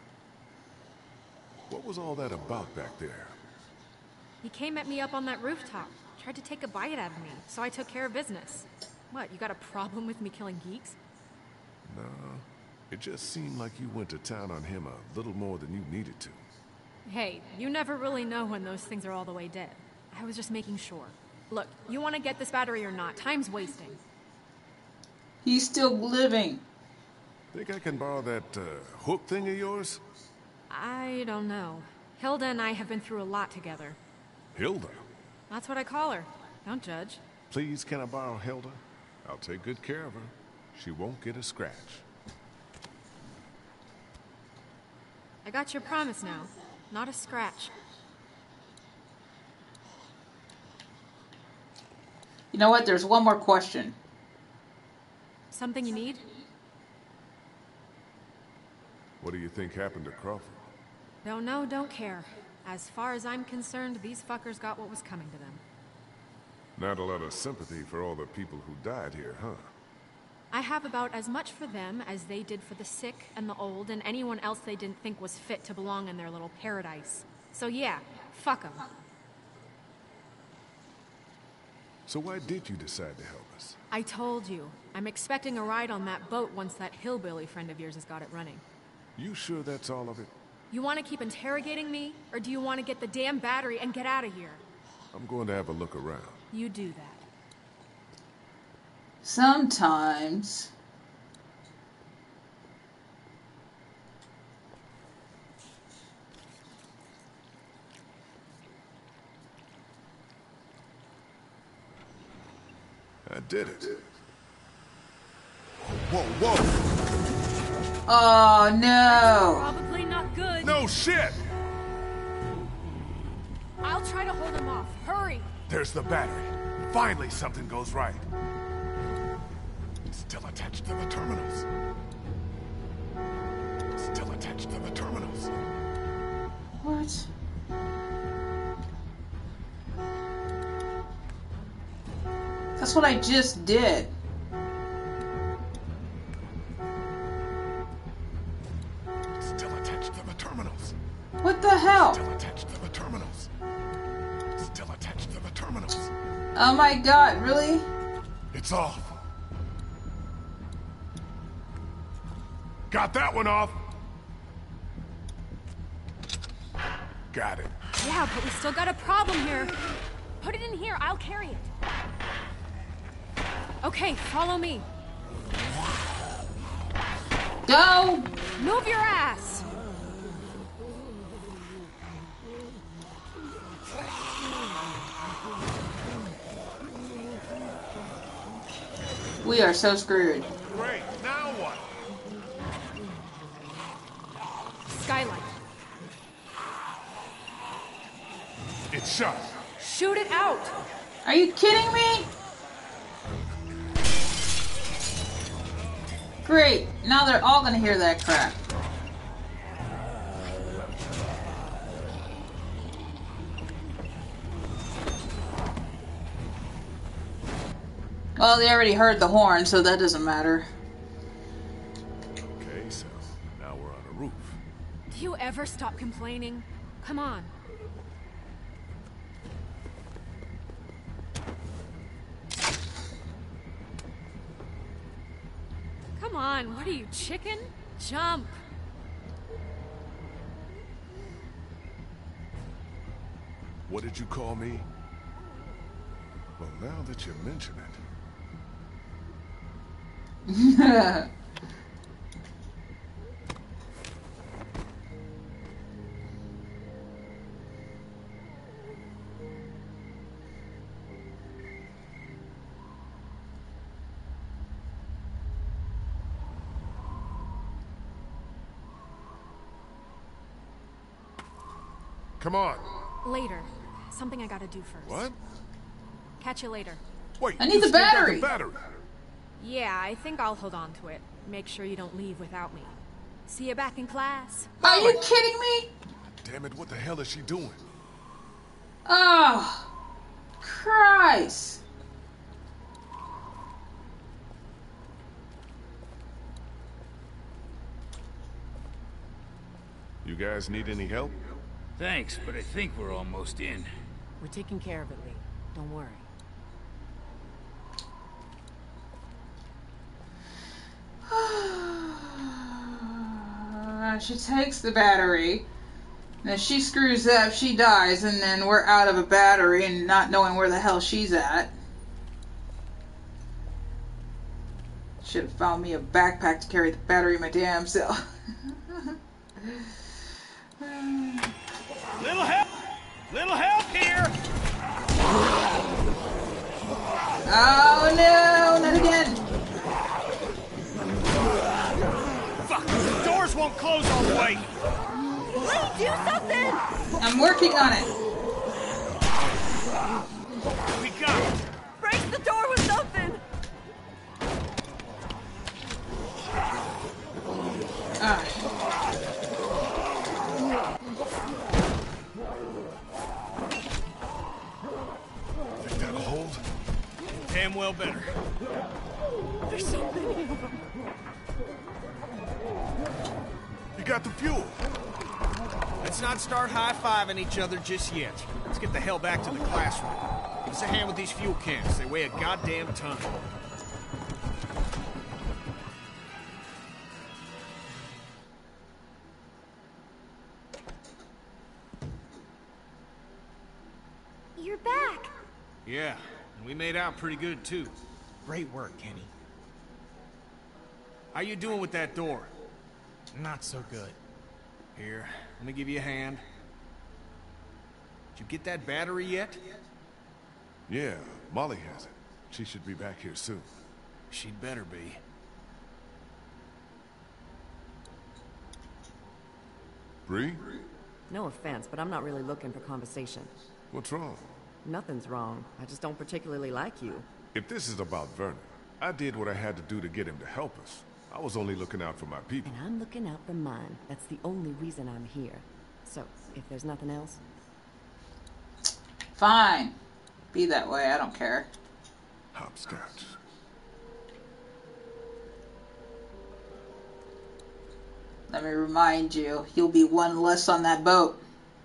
B: What was all that about back there?
L: He came at me up on that rooftop. Tried to take a bite out of me, so I took care of business. What, you got a problem with me killing geeks?
B: No. It just seemed like you went to town on him a little more than you needed to.
L: Hey, you never really know when those things are all the way dead. I was just making sure. Look, you want to get this battery or not? Time's wasting.
A: He's still living.
B: Think I can borrow that hook thing of yours?
L: I don't know. Hilda and I have been through a lot together.
B: Hilda?
L: That's what I call her. Don't judge.
B: Please, can I borrow Hilda? I'll take good care of her. She won't get a scratch.
L: I got your promise now. Not a scratch.
A: You know what? There's one more question.
L: Something you need?
B: What do you think happened to Crawford?
L: Don't know, don't care. As far as I'm concerned, these fuckers got what was coming to them.
B: Not a lot of sympathy for all the people who died here, huh?
L: I have about as much for them as they did for the sick and the old and anyone else they didn't think was fit to belong in their little paradise. So yeah, fuck them.
B: So why did you decide to help us?
L: I told you. I'm expecting a ride on that boat once that hillbilly friend of yours has got it running.
B: You sure that's all of it?
L: You want to keep interrogating me? Or do you want to get the damn battery and get out of here?
B: I'm going to have a look around.
L: You do that.
A: Sometimes.
B: I did it. Whoa, whoa!
A: Oh, no!
L: Probably not good.
B: No shit!
L: I'll try to hold him off. Hurry!
B: There's the battery. Finally something goes right. It's still attached to the terminals. It's still attached to the terminals.
A: What? That's what I just did.
B: It's still attached to the terminals.
A: What the hell?
B: Still attached to the terminals. Still attached to the terminals.
A: Oh my god, really?
B: It's off. Got that one off. Got it.
L: Yeah, but we still got a problem here. Put it in here, I'll carry it. Okay, follow me.
A: Go!
L: Move your ass!
A: We are so screwed.
B: Great, now what?
L: Skylight.
B: It's shut.
L: Shoot it out!
A: Are you kidding me? Great. Now they're all gonna hear that crap. Well, they already heard the horn, so that doesn't matter.
B: Okay, so now we're on a roof.
L: Do you ever stop complaining? Come on. Come on, what are you, chicken? Jump!
B: What did you call me? Well, now that you mention it. Come on.
L: Later. Something I gotta do first.
B: What?
L: Catch you later.
B: Wait,
A: I need the battery.
L: Yeah, I think I'll hold on to it. Make sure you don't leave without me. See you back in class.
A: Are you kidding me?
B: Damn it, what the hell is she doing?
A: Oh, Christ.
B: You guys need any help?
M: Thanks, but I think we're almost in.
I: We're taking care of it, Lee. Don't worry.
A: She takes the battery. And if she screws up, she dies, and then we're out of a battery and not knowing where the hell she's at. Should have found me a backpack to carry the battery my damn self.
D: Little help! Little help here!
A: Oh no, not again!
D: Fuck! The doors won't close all the way!
C: Lee, do something!
A: I'm working on it.
D: We got it!
C: Break the door with something!
B: Think that'll hold?
D: Damn well better.
C: There's so many of them.
B: You got the fuel.
D: Let's not start high-fiving each other just yet. Let's get the hell back to the classroom. Give us a hand with these fuel cans. They weigh a goddamn ton.
F: You're back.
D: Yeah, and we made out pretty good, too.
J: Great work, Kenny.
D: How you doing with that door?
J: Not so good.
D: Here, let me give you a hand. Did you get that battery yet?
B: Yeah, Molly has it. She should be back here soon.
D: She'd better be.
B: Bree?
I: No offense, but I'm not really looking for conversation.
B: What's wrong?
I: Nothing's wrong. I just don't particularly like you.
B: If this is about Vernon, I did what I had to do to get him to help us. I was only looking out for my people.
I: And I'm looking out for mine. That's the only reason I'm here. So, if there's nothing else...
A: Fine. Be that way, I don't care.
B: Hopscotch.
A: Let me remind you, you'll be one less on that boat.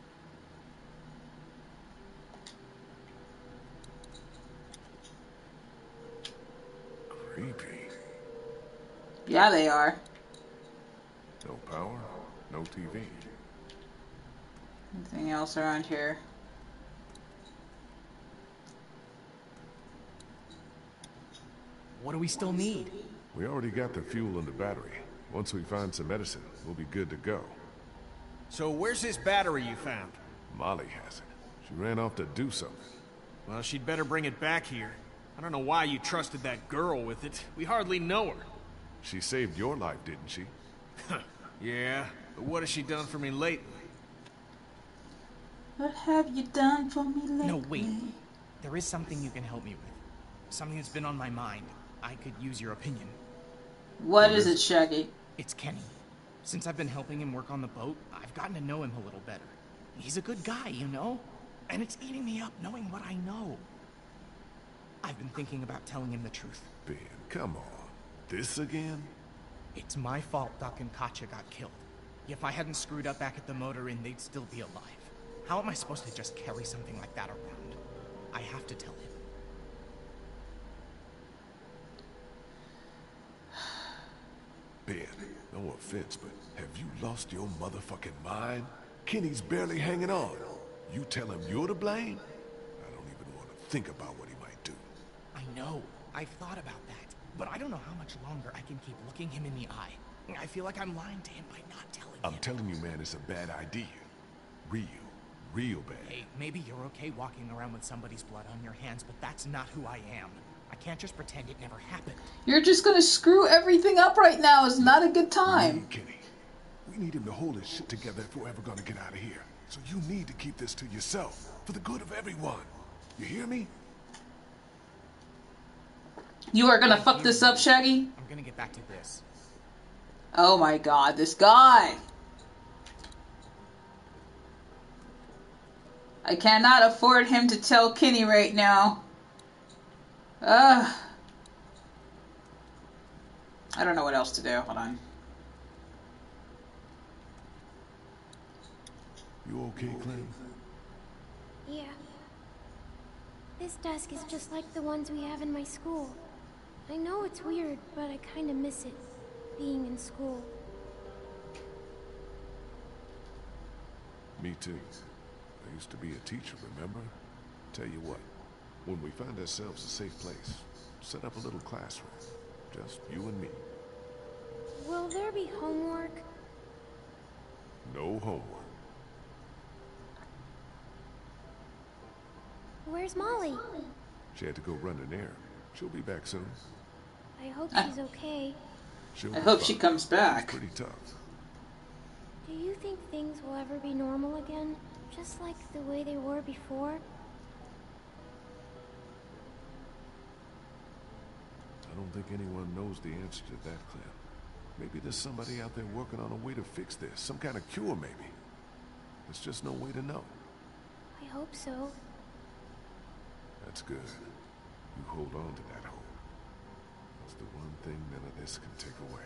B: Creepy.
A: Yeah, they are.
B: No power, no TV.
A: Anything else around here?
J: What do we still need?
B: We already got the fuel and the battery. Once we find some medicine, we'll be good to go.
D: So where's this battery you found?
B: Molly has it. She ran off to do something.
D: Well, she'd better bring it back here. I don't know why you trusted that girl with it. We hardly know her.
B: She saved your life, didn't she?
D: Yeah, but what has she done for me lately?
A: What have you done for me lately?
J: No, wait. There is something you can help me with. Something that's been on my mind. I could use your opinion.
A: What is it, Shaggy?
J: It's Kenny. Since I've been helping him work on the boat, I've gotten to know him a little better. He's a good guy, you know? And it's eating me up knowing what I know. I've been thinking about telling him the truth.
B: Ben, come on. This again?
J: It's my fault Duck and Katya got killed. If I hadn't screwed up back at the motor inn, they'd still be alive. How am I supposed to just carry something like that around? I have to tell him.
B: Ben, no offense, but have you lost your motherfucking mind? Kenny's barely hanging on. You tell him you're to blame? I don't even want to think about what he might do.
J: I know. I've thought about that. But I don't know how much longer I can keep looking him in the eye. I feel like I'm lying to him by not telling him.
B: I'm telling you, man, it's a bad idea. Real bad.
J: Hey, maybe you're okay walking around with somebody's blood on your hands, but that's not who I am. I can't just pretend it never happened.
A: You're just gonna screw everything up right now. It's not a good time.
B: Kenny, we need him to hold his shit together if we're ever gonna get out of here. So you need to keep this to yourself, for the good of everyone. You hear me?
A: You are gonna fuck this up, Shaggy?
J: I'm gonna get back to this.
A: Oh my god, this guy! I cannot afford him to tell Kenny right now. I don't know what else to do. Hold on.
B: You okay, Clem?
F: Yeah. This desk is just like the ones we have in my school. I know it's weird, but I kinda miss it, being in school.
B: Me too. I used to be a teacher, remember? Tell you what, when we find ourselves a safe place, set up a little classroom. Just you and me.
F: Will there be homework?
B: No homework.
F: Where's Molly?
B: She had to go run an errand. She'll be back soon.
F: I hope she's okay.
A: I hope she comes back.
B: It's pretty tough.
F: Do you think things will ever be normal again? Just like the way they were before?
B: I don't think anyone knows the answer to that, Clem. Maybe there's somebody out there working on a way to fix this. Some kind of cure, maybe. There's just no way to know.
F: I hope so.
B: That's good. You hold on to that hope. That's the one thing none of this can take away.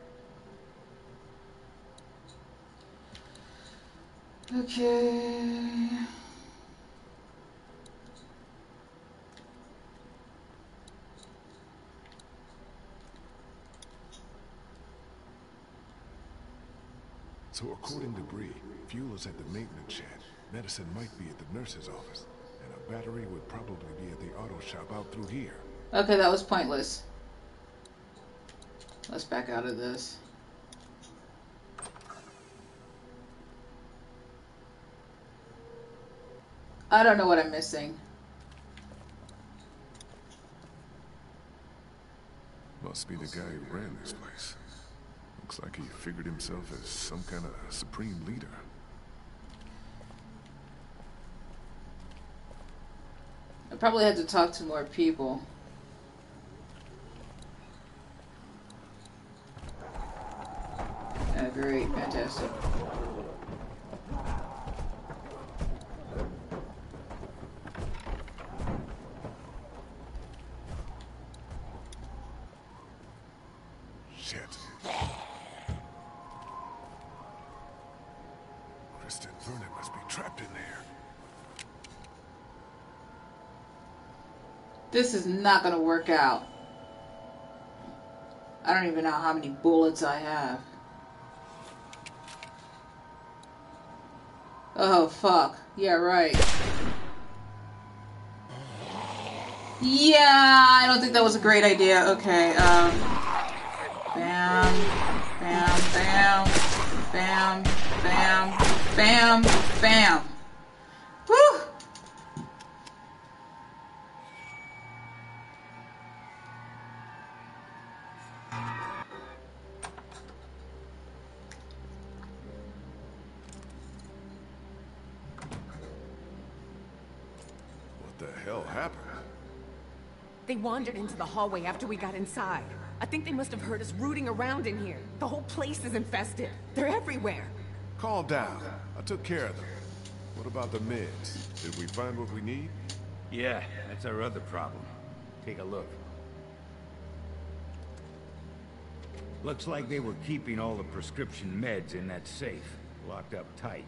A: Okay.
B: So according to Bree, fuel is at the maintenance shed. Medicine might be at the nurse's office. And a battery would probably be at the auto shop out through here.
A: Okay, that was pointless. Let's back out of this. I don't know what I'm missing.
B: Must be the guy who ran this place. Looks like he figured himself as some kind of supreme leader.
A: I probably had to talk to more people. Great, fantastic.
B: Shit. Kristen Vernon must be trapped in there.
A: This is not gonna work out. I don't even know how many bullets I have. Oh, fuck. Yeah, right. Yeah, I don't think that was a great idea. Okay, bam, bam, bam, bam, bam, bam, bam. Whew!
B: What the hell happened?
I: They wandered into the hallway after we got inside. I think they must have heard us rooting around in here. The whole place is infested. They're everywhere.
B: Calm down. I took care of them. What about the meds? Did we find what we need?
M: Yeah, that's our other problem. Take a look. Looks like they were keeping all the prescription meds in that safe, locked up tight.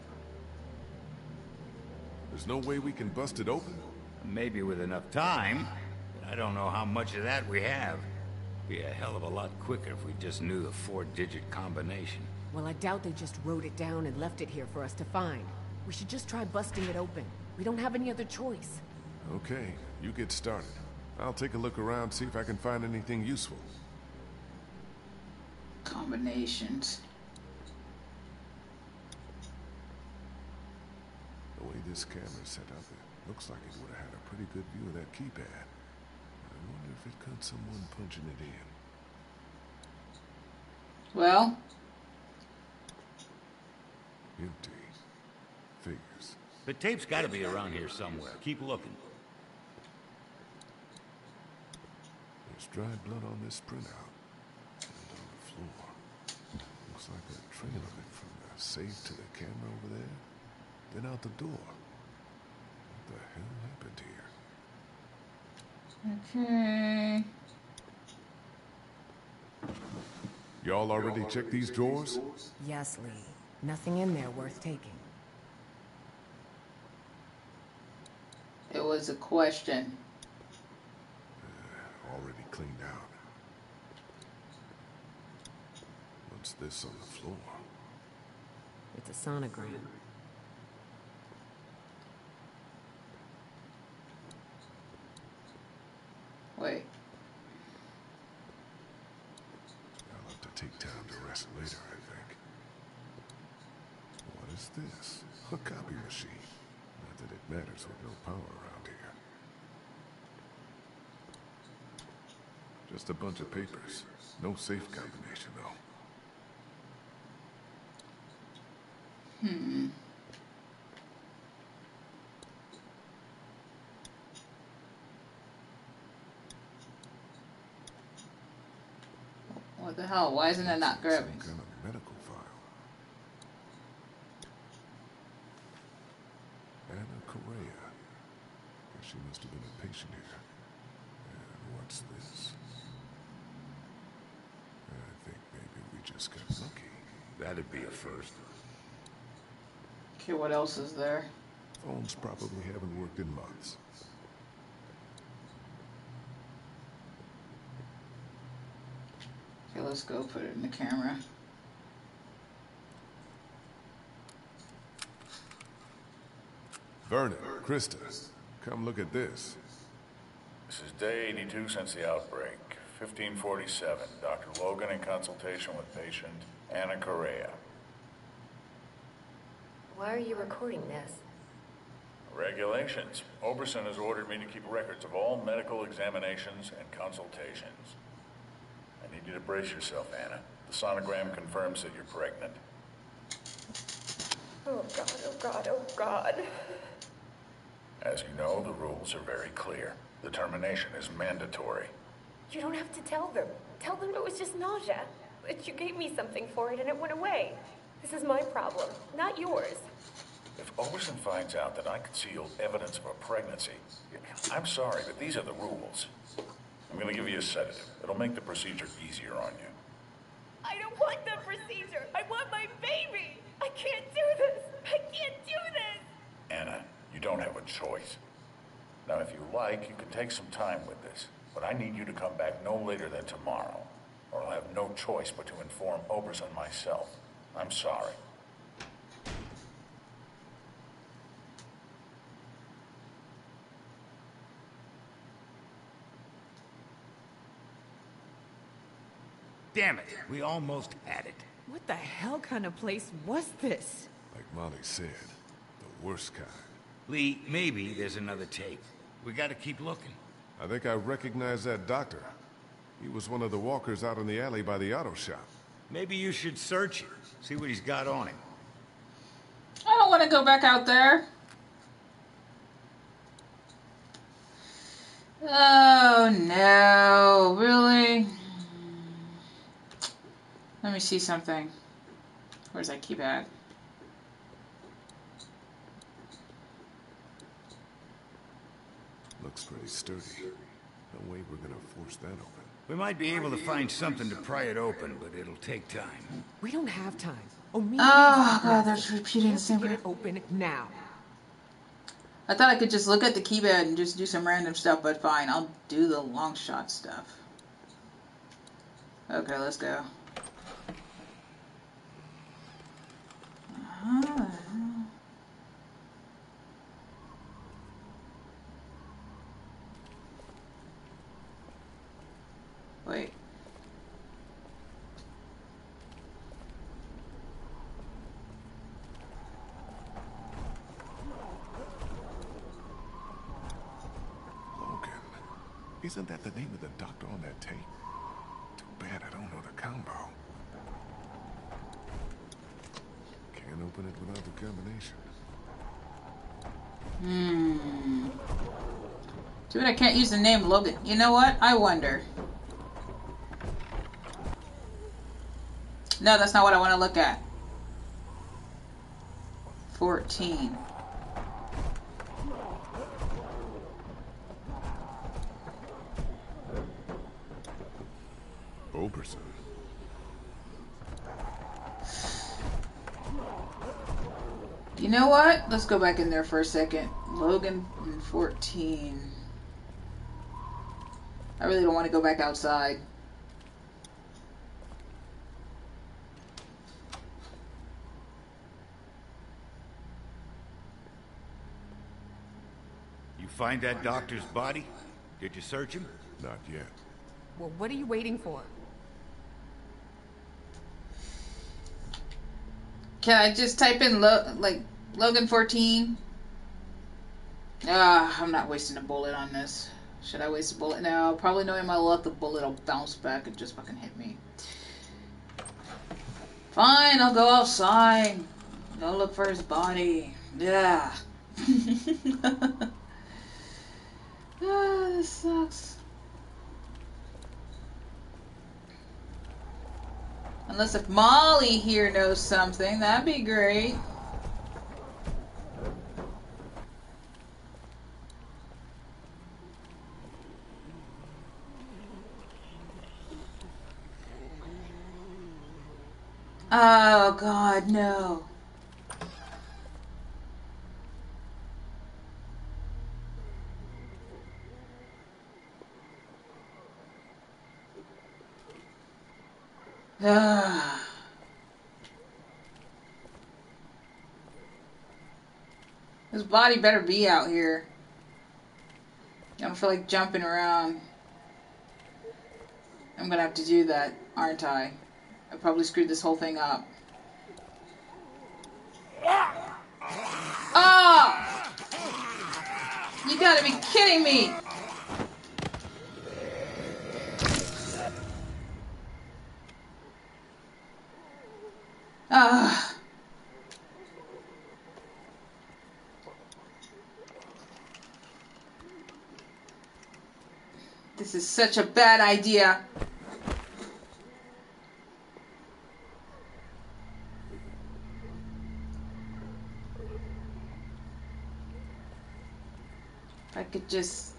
B: There's no way we can bust it open?
M: Maybe with enough time, but I don't know how much of that we have. Be a hell of a lot quicker if we just knew the 4-digit combination.
I: Well, I doubt they just wrote it down and left it here for us to find. We should just try busting it open. We don't have any other choice.
B: Okay, you get started. I'll take a look around, see if I can find anything useful.
A: Combinations.
B: The way this camera's set up, it looks like it would have had a pretty good view of that keypad. I wonder if it caught someone punching it in.
A: Well?
B: Empty. Figures.
M: The tape's gotta be around here somewhere. Keep looking.
B: There's dried blood on this printout. And on the floor. Looks like a trail of it from the safe to the camera over there. Then out the door. What the hell happened here?
A: Okay.
B: Y'all already checked these drawers?
I: Yes, Lee. Nothing in there worth taking.
A: It was a question.
B: Already cleaned out. What's this on the floor?
I: It's a sonogram.
A: Wait.
B: I'll have to take time to rest later, I think. What is this? A copy machine. Not that it matters with no power around here. Just a bunch of papers. No safe combination, though.
A: What the hell? Why isn't it not grabbing?
B: Some kind of medical file. Anna Correa. Guess she must have been a patient here. And what's this? I think maybe we just got lucky.
M: That'd be a first.
A: Okay, what else is there?
B: Phones probably haven't worked in months.
A: Okay, let's go put it in the camera.
B: Vernon, Krista, come look at this.
O: This is day 82 since the outbreak. 1547. Dr. Logan in consultation with patient Anna Correa.
P: Why are you recording this?
O: Regulations. Oberson has ordered me to keep records of all medical examinations and consultations. I need you to brace yourself, Anna. The sonogram confirms that you're pregnant.
P: Oh God, oh God, oh God.
O: As you know, the rules are very clear. The termination is mandatory.
P: You don't have to tell them. Tell them it was just nausea. But you gave me something for it and it went away. This is my problem, not yours.
O: If Oberson finds out that I concealed evidence of a pregnancy, I'm sorry, but these are the rules. I'm gonna give you a sedative. It'll make the procedure easier on you.
P: I don't want the procedure. I want my baby. I can't do this. I can't do this.
O: Anna, you don't have a choice. Now, if you like, you can take some time with this, but I need you to come back no later than tomorrow, or I'll have no choice but to inform Oberson myself. I'm sorry.
M: Damn it, we almost had it.
L: What the hell kind of place was this?
B: Like Molly said, the worst kind.
M: Lee, maybe there's another tape. We gotta keep looking.
B: I think I recognize that doctor. He was one of the walkers out in the alley by the auto shop.
M: Maybe you should search it, see what he's got on him.
A: I don't want to go back out there. Oh no, really? Let me see something. Where's that keypad?
B: Looks pretty sturdy. No way we're gonna force that open.
M: We might be able to find something to pry it open, but it'll take time.
I: We don't have time. Oh
A: God, they're repeating the same thing.
I: Open now.
A: I thought I could just look at the keypad and just do some random stuff, but fine, I'll do the long shot stuff. Okay, let's go.
B: Isn't that the name of the doctor on that tape? Too bad I don't know the combo. Can't open it without the combination.
A: Too bad I can't use the name Logan. You know what? I wonder. No, that's not what I want to look at. 14.
B: Oberson.
A: You know what? Let's go back in there for a second. Logan and 14. I really don't want to go back outside.
M: You find that doctor's body? Did you search him?
B: Not yet.
I: Well, what are you waiting for?
A: Can I just type in Logan 14? I'm not wasting a bullet on this. Should I waste a bullet? No, probably knowing my luck, the bullet will bounce back and just fucking hit me. Fine, I'll go outside. Go look for his body. Yeah. This sucks. Unless if Molly here knows something, that'd be great. Oh God, no. His body better be out here. I don't feel like jumping around. I'm gonna have to do that, aren't I? I probably screwed this whole thing up. Oh! You gotta be kidding me! This is such a bad idea. If I could just...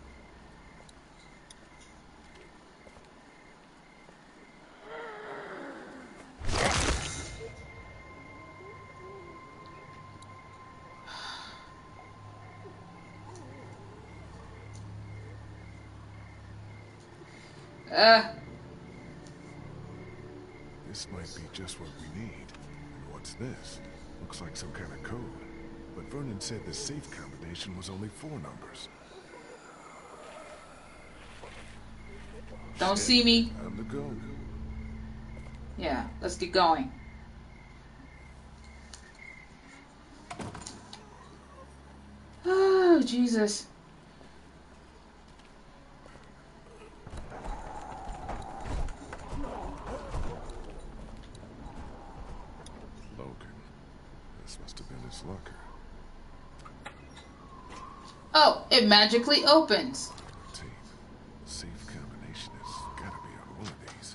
B: This might be just what we need. And what's this? Looks like some kind of code. But Vernon said the safe combination was only 4 numbers.
A: Don't see me.
B: Time to go.
A: Yeah, let's get going. Oh, Jesus.
B: Logan. This must have been his locker.
A: Oh, it magically opens.
B: Tape. Safe combination has gotta be on one of these.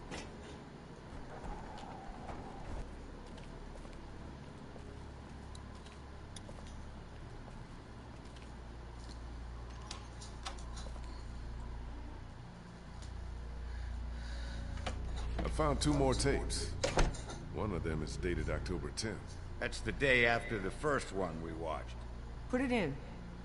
B: I found 2 more tapes. One of them is dated October 10th.
M: That's the day after the first one we watched.
I: Put it in.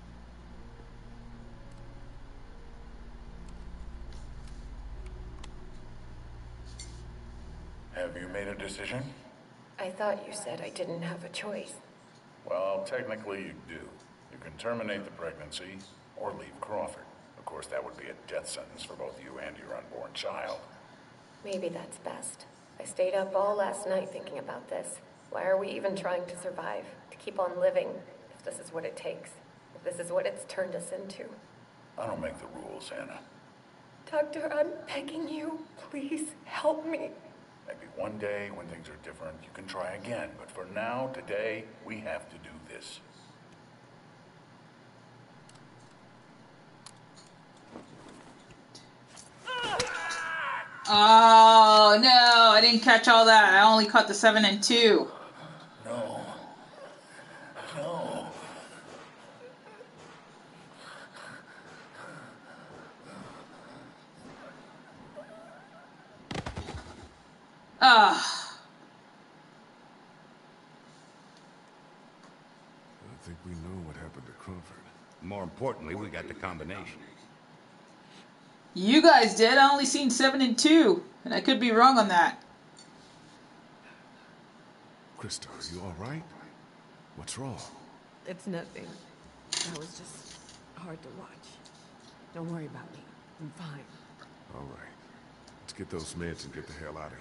O: Have you made a decision?
P: I thought you said I didn't have a choice.
O: Well, technically you do. You can terminate the pregnancy or leave Crawford. Of course, that would be a death sentence for both you and your unborn child.
P: Maybe that's best. I stayed up all last night thinking about this. Why are we even trying to survive? To keep on living, if this is what it takes. If this is what it's turned us into.
O: I don't make the rules, Anna.
P: Doctor, I'm begging you. Please help me.
O: Maybe one day, when things are different, you can try again. But for now, today, we have to do this.
A: Oh, no, I didn't catch all that. I only caught the 7 and 2.
O: No. No.
A: Ah.
B: I think we know what happened to Crawford.
M: More importantly, we got the combination.
A: You guys did. I only seen 7 and 2, and I could be wrong on that.
B: Krista, are you all right? What's wrong?
I: It's nothing. That was just hard to watch. Don't worry about me. I'm fine.
B: All right. Let's get those meds and get the hell out of here.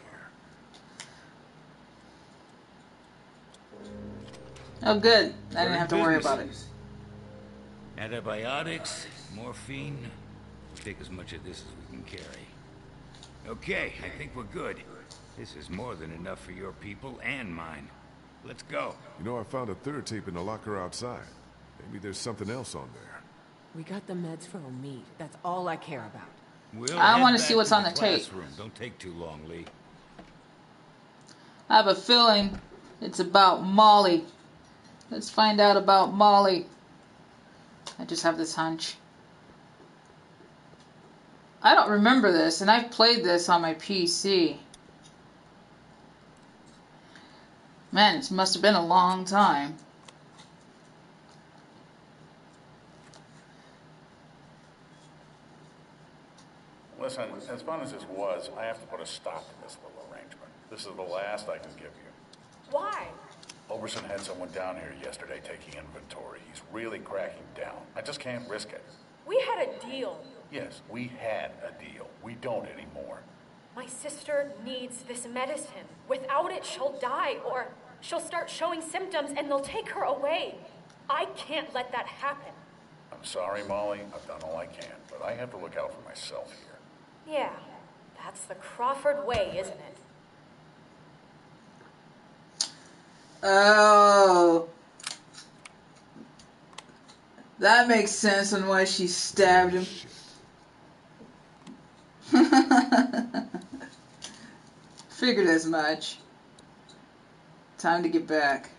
A: Oh, good. I didn't have to worry about it.
M: Antibiotics, morphine. We'll take as much of this as we can carry. Okay, I think we're good. This is more than enough for your people and mine. Let's go.
B: You know, I found a third tape in the locker outside. Maybe there's something else on there.
I: We got the meds for Omid. That's all I care about.
A: I want to see what's on the tape.
M: Don't take too long, Lee.
A: I have a feeling it's about Molly. Let's find out about Molly. I just have this hunch. I don't remember this, and I've played this on my PC. Man, it must have been a long time.
O: Listen, as fun as this was, I have to put a stop to this little arrangement. This is the last I can give you.
P: Why?
O: Oberson had someone down here yesterday taking inventory. He's really cracking down. I just can't risk it.
P: We had a deal.
O: Yes, we had a deal. We don't anymore.
P: My sister needs this medicine. Without it, she'll die, or she'll start showing symptoms and they'll take her away. I can't let that happen.
O: I'm sorry, Molly. I've done all I can, but I have to look out for myself here.
P: Yeah, that's the Crawford way, isn't it?
A: Oh. That makes sense on why she stabbed him. Figured as much. Time to get back.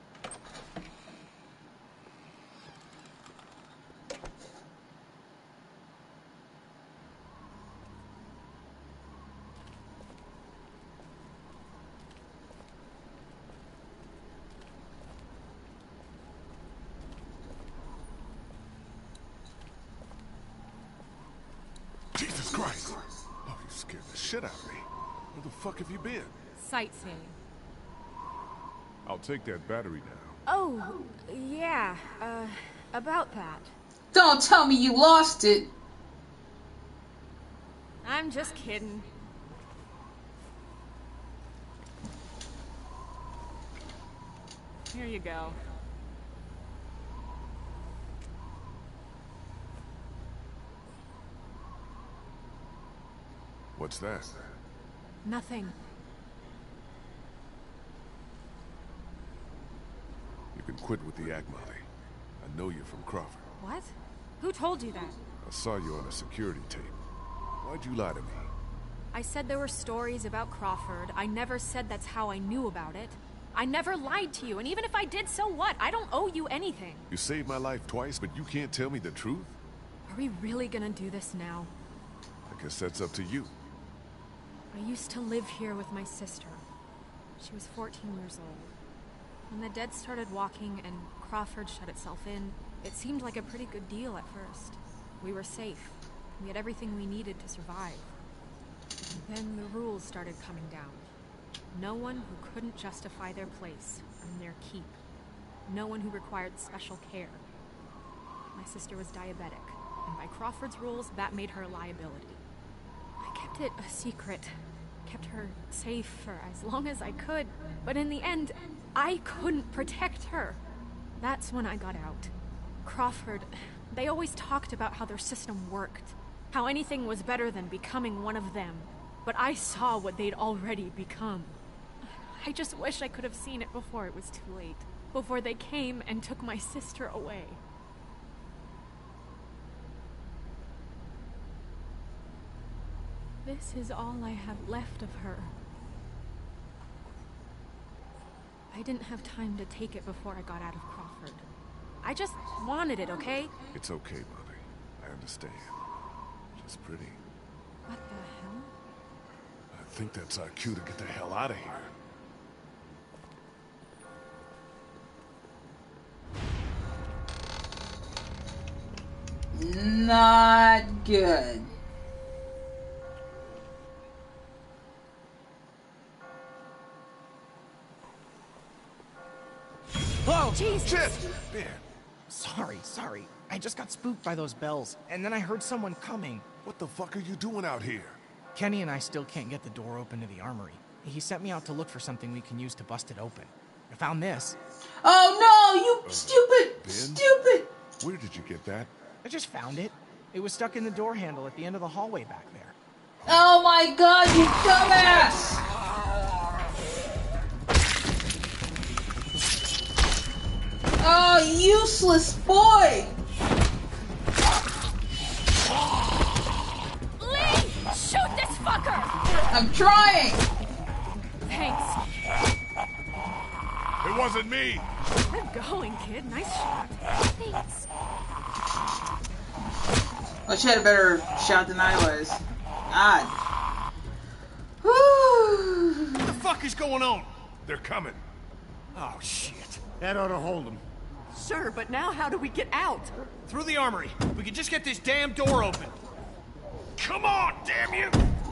B: Jesus Christ! Oh, you scared the shit out of me. Where the fuck have you been?
L: Sightseeing.
B: I'll take that battery now.
L: Oh, yeah, about that.
A: Don't tell me you lost it.
L: I'm just kidding. Here you go.
B: What's that?
L: Nothing.
B: You can quit with the act, Molly. I know you're from Crawford.
L: What? Who told you that?
B: I saw you on a security tape. Why'd you lie to me?
L: I said there were stories about Crawford. I never said that's how I knew about it. I never lied to you, and even if I did, so what? I don't owe you anything.
B: You saved my life twice, but you can't tell me the truth?
L: Are we really gonna do this now?
B: I guess that's up to you.
L: I used to live here with my sister. She was 14 years old. When the dead started walking and Crawford shut itself in, it seemed like a pretty good deal at first. We were safe. We had everything we needed to survive. Then the rules started coming down. No one who couldn't justify their place and their keep. No one who required special care. My sister was diabetic, and by Crawford's rules, that made her a liability. I kept it a secret, kept her safe for as long as I could, but in the end, I couldn't protect her. That's when I got out. Crawford, they always talked about how their system worked, How anything was better than becoming one of them. But I saw what they'd already become. I just wish I could have seen it before it was too late. Before they came and took my sister away. This is all I have left of her. I didn't have time to take it before I got out of Crawford. I just wanted it, okay?
B: It's okay, Molly. I understand. Just pretty.
L: What the hell?
B: I think that's our cue to get the hell out of here.
A: Not good.
J: Whoa!
N: Jesus!
J: Shit!
N: Ben.
J: Sorry. I just got spooked by those bells, and then I heard someone coming.
B: What the fuck are you doing out here?
J: Kenny and I still can't get the door open to the armory. He sent me out to look for something we can use to bust it open. I found this.
A: Oh no, you stupid!
B: Ben?
A: Stupid!
B: Where did you get that?
J: I just found it. It was stuck in the door handle at the end of the hallway back there.
A: Oh my god, you dumbass! Oh, useless boy!
C: Lee! Shoot this fucker!
A: I'm trying!
L: Thanks.
B: It wasn't me!
L: Good going, kid. Nice shot.
F: Thanks.
A: Well, she had a better shot than I was. God. Whew.
D: What the fuck is going on?
B: They're coming.
D: Oh, shit.
G: That ought to hold them.
I: Sure, but now how do we get out?
D: Through the armory. We can just get this damn door open. Come on, damn you!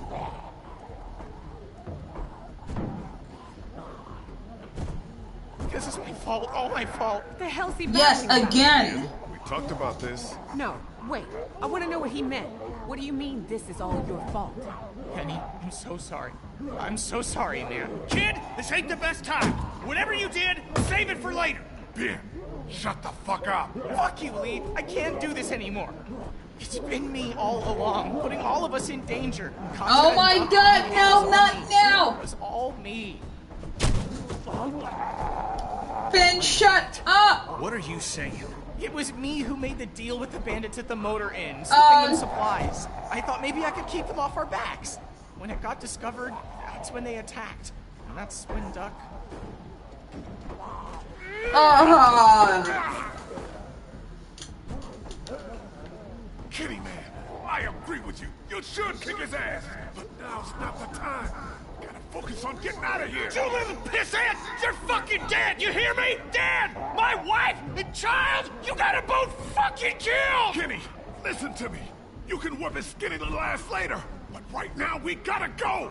J: This is my fault. All my fault.
I: What the hell's he
A: Yes,
I: babbling about?
A: again!
B: We talked about this.
I: No, wait. I want to know what he meant. What do you mean this is all your fault?
J: Kenny, I'm so sorry. I'm so sorry, man.
D: Kid, this ain't the best time. Whatever you did, save it for later.
B: Ben, shut the fuck up.
J: Fuck you, Lee. I can't do this anymore. It's been me all along, putting all of us in danger.
A: Oh my god, no, not now!
J: It was all me.
A: Ben, shut up!
D: What are you saying?
J: It was me who made the deal with the bandits at the motor inn, slipping them supplies. I thought maybe I could keep them off our backs. When it got discovered, that's when they attacked. And that's when Duck...
B: Kitty man, I agree with you. You should kick his ass. But now's not the time. Gotta focus on getting out of here.
D: You little pissant! You're fucking dead! You hear me? Dead! My wife and child, you gotta both fucking kill!
B: Kenny, listen to me. You can whip his skinny little ass later. But right now, we gotta go.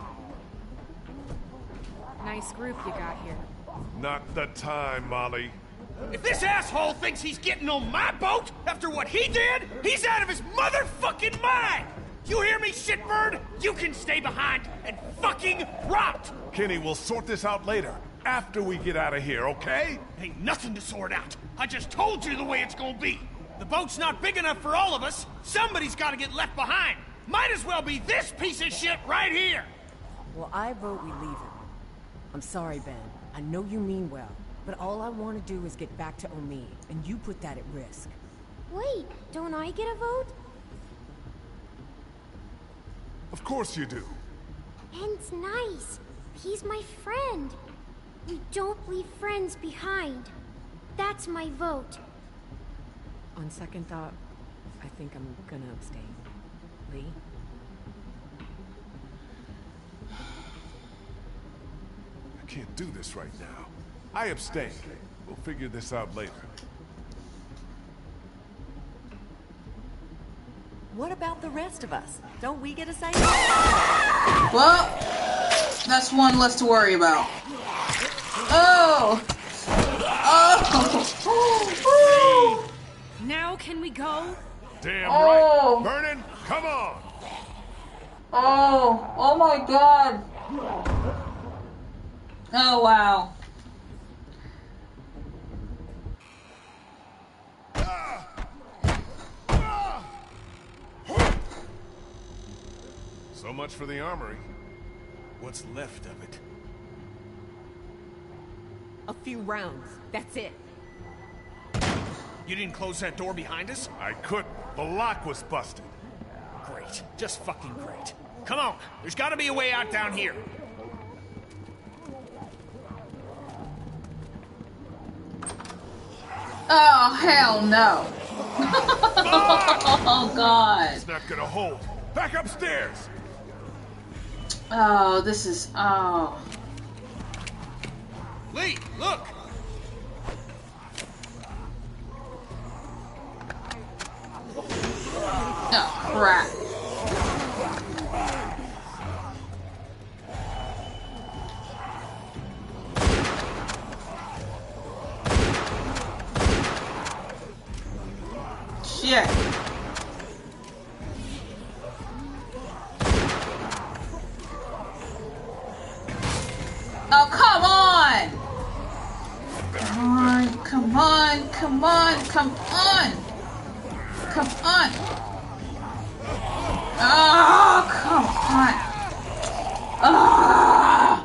L: Nice group you got here.
B: Not the time, Molly.
D: If this asshole thinks he's getting on my boat after what he did, he's out of his motherfucking mind! You hear me, shitbird? You can stay behind and fucking rot!
B: Kenny, we'll sort this out later, after we get out of here, okay?
D: Ain't nothing to sort out. I just told you the way it's gonna be. The boat's not big enough for all of us. Somebody's gotta get left behind. Might as well be this piece of shit right here!
I: Well, I vote we leave him. I'm sorry, Ben. I know you mean well, but all I want to do is get back to Omid, and you put that at risk.
F: Wait, don't I get a vote?
B: Of course you do.
F: Ben's nice. He's my friend. We don't leave friends behind. That's my vote.
I: On second thought, I think I'm gonna abstain. Lee?
B: I can't do this right now. I abstain. We'll figure this out later.
I: What about the rest of us? Don't we get a say?
A: Well, that's one less to worry about. Oh! Oh!
L: Now can we go?
B: Damn
A: Oh.
B: right. Vernon, come on.
A: Oh! Oh my god! Oh wow.
B: So much for the armory.
D: What's left of it?
I: A few rounds. That's it.
D: You didn't close that door behind us?
B: I couldn't. The lock was busted.
D: Great. Just fucking great. Come on. There's gotta be a way out down here.
A: Oh, hell no. Oh, God.
B: It's not gonna hold. Back upstairs.
A: Oh, this is... Oh.
D: Lee, look!
A: Oh, crap. Shit. Oh, come on! Come on, come on, come on, come on! Come on! Oh, come on! Ah!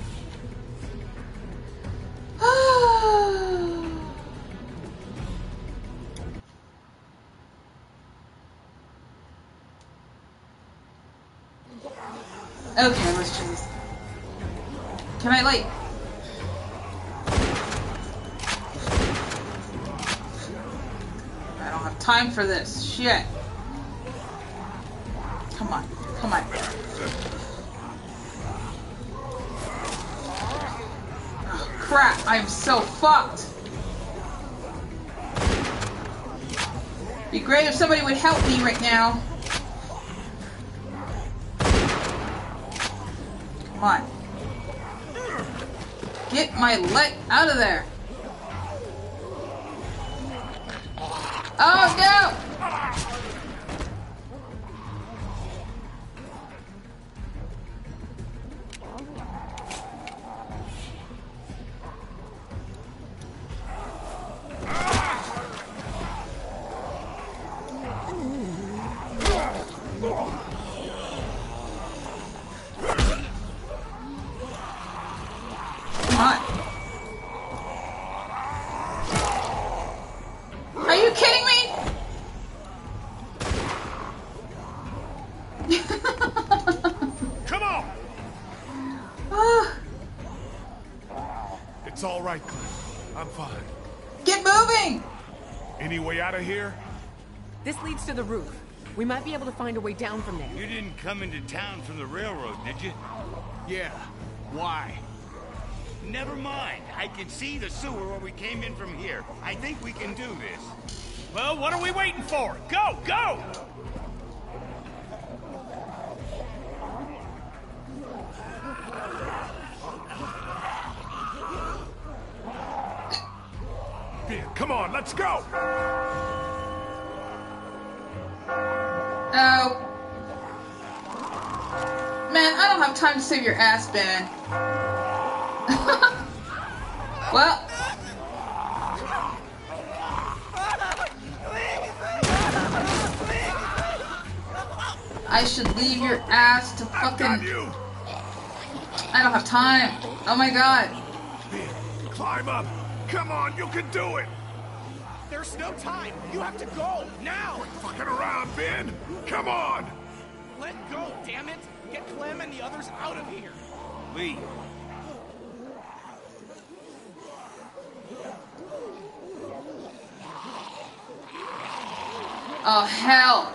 A: Okay, let's try this. Can I, like... I don't have time for this. Shit. Come on. Come on. Oh, crap. I am so fucked. Be great if somebody would help me right now. Come on. Get my leg out of there. Oh, no! Come on. Are you kidding me?
D: Come on!
B: It's all right, Clem. I'm fine.
A: Get moving!
B: Any way out of here?
I: This leads to the roof. We might be able to find a way down from there.
M: You didn't come into town from the railroad, did you?
D: Yeah. Why?
M: Never mind. I can see the sewer where we came in from here. I think we can do this.
D: Well, what are we waiting for? Go! Go!
B: Ben, come on, let's go!
A: Oh. Man, I don't have time to save your ass, Ben. Well. I should leave your ass to fucking... I don't have time. Oh my god.
B: Ben, climb up. Come on, you can do it.
J: There's no time. You have to go now.
B: Fucking around, Ben. Come on.
J: Let go, damn it. Get Clem and the others out of here.
D: Lee.
A: Oh, hell.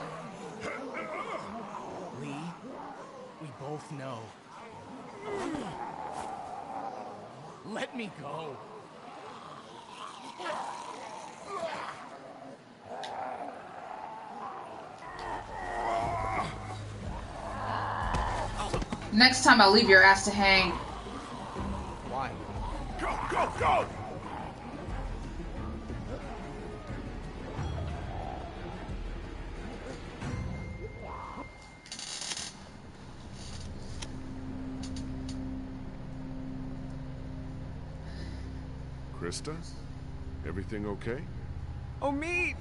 J: Lee, we both know. Let me go.
A: Next time I'll leave your ass to hang.
J: Why?
B: Go, go, go! Krista? Everything okay?
K: Omid!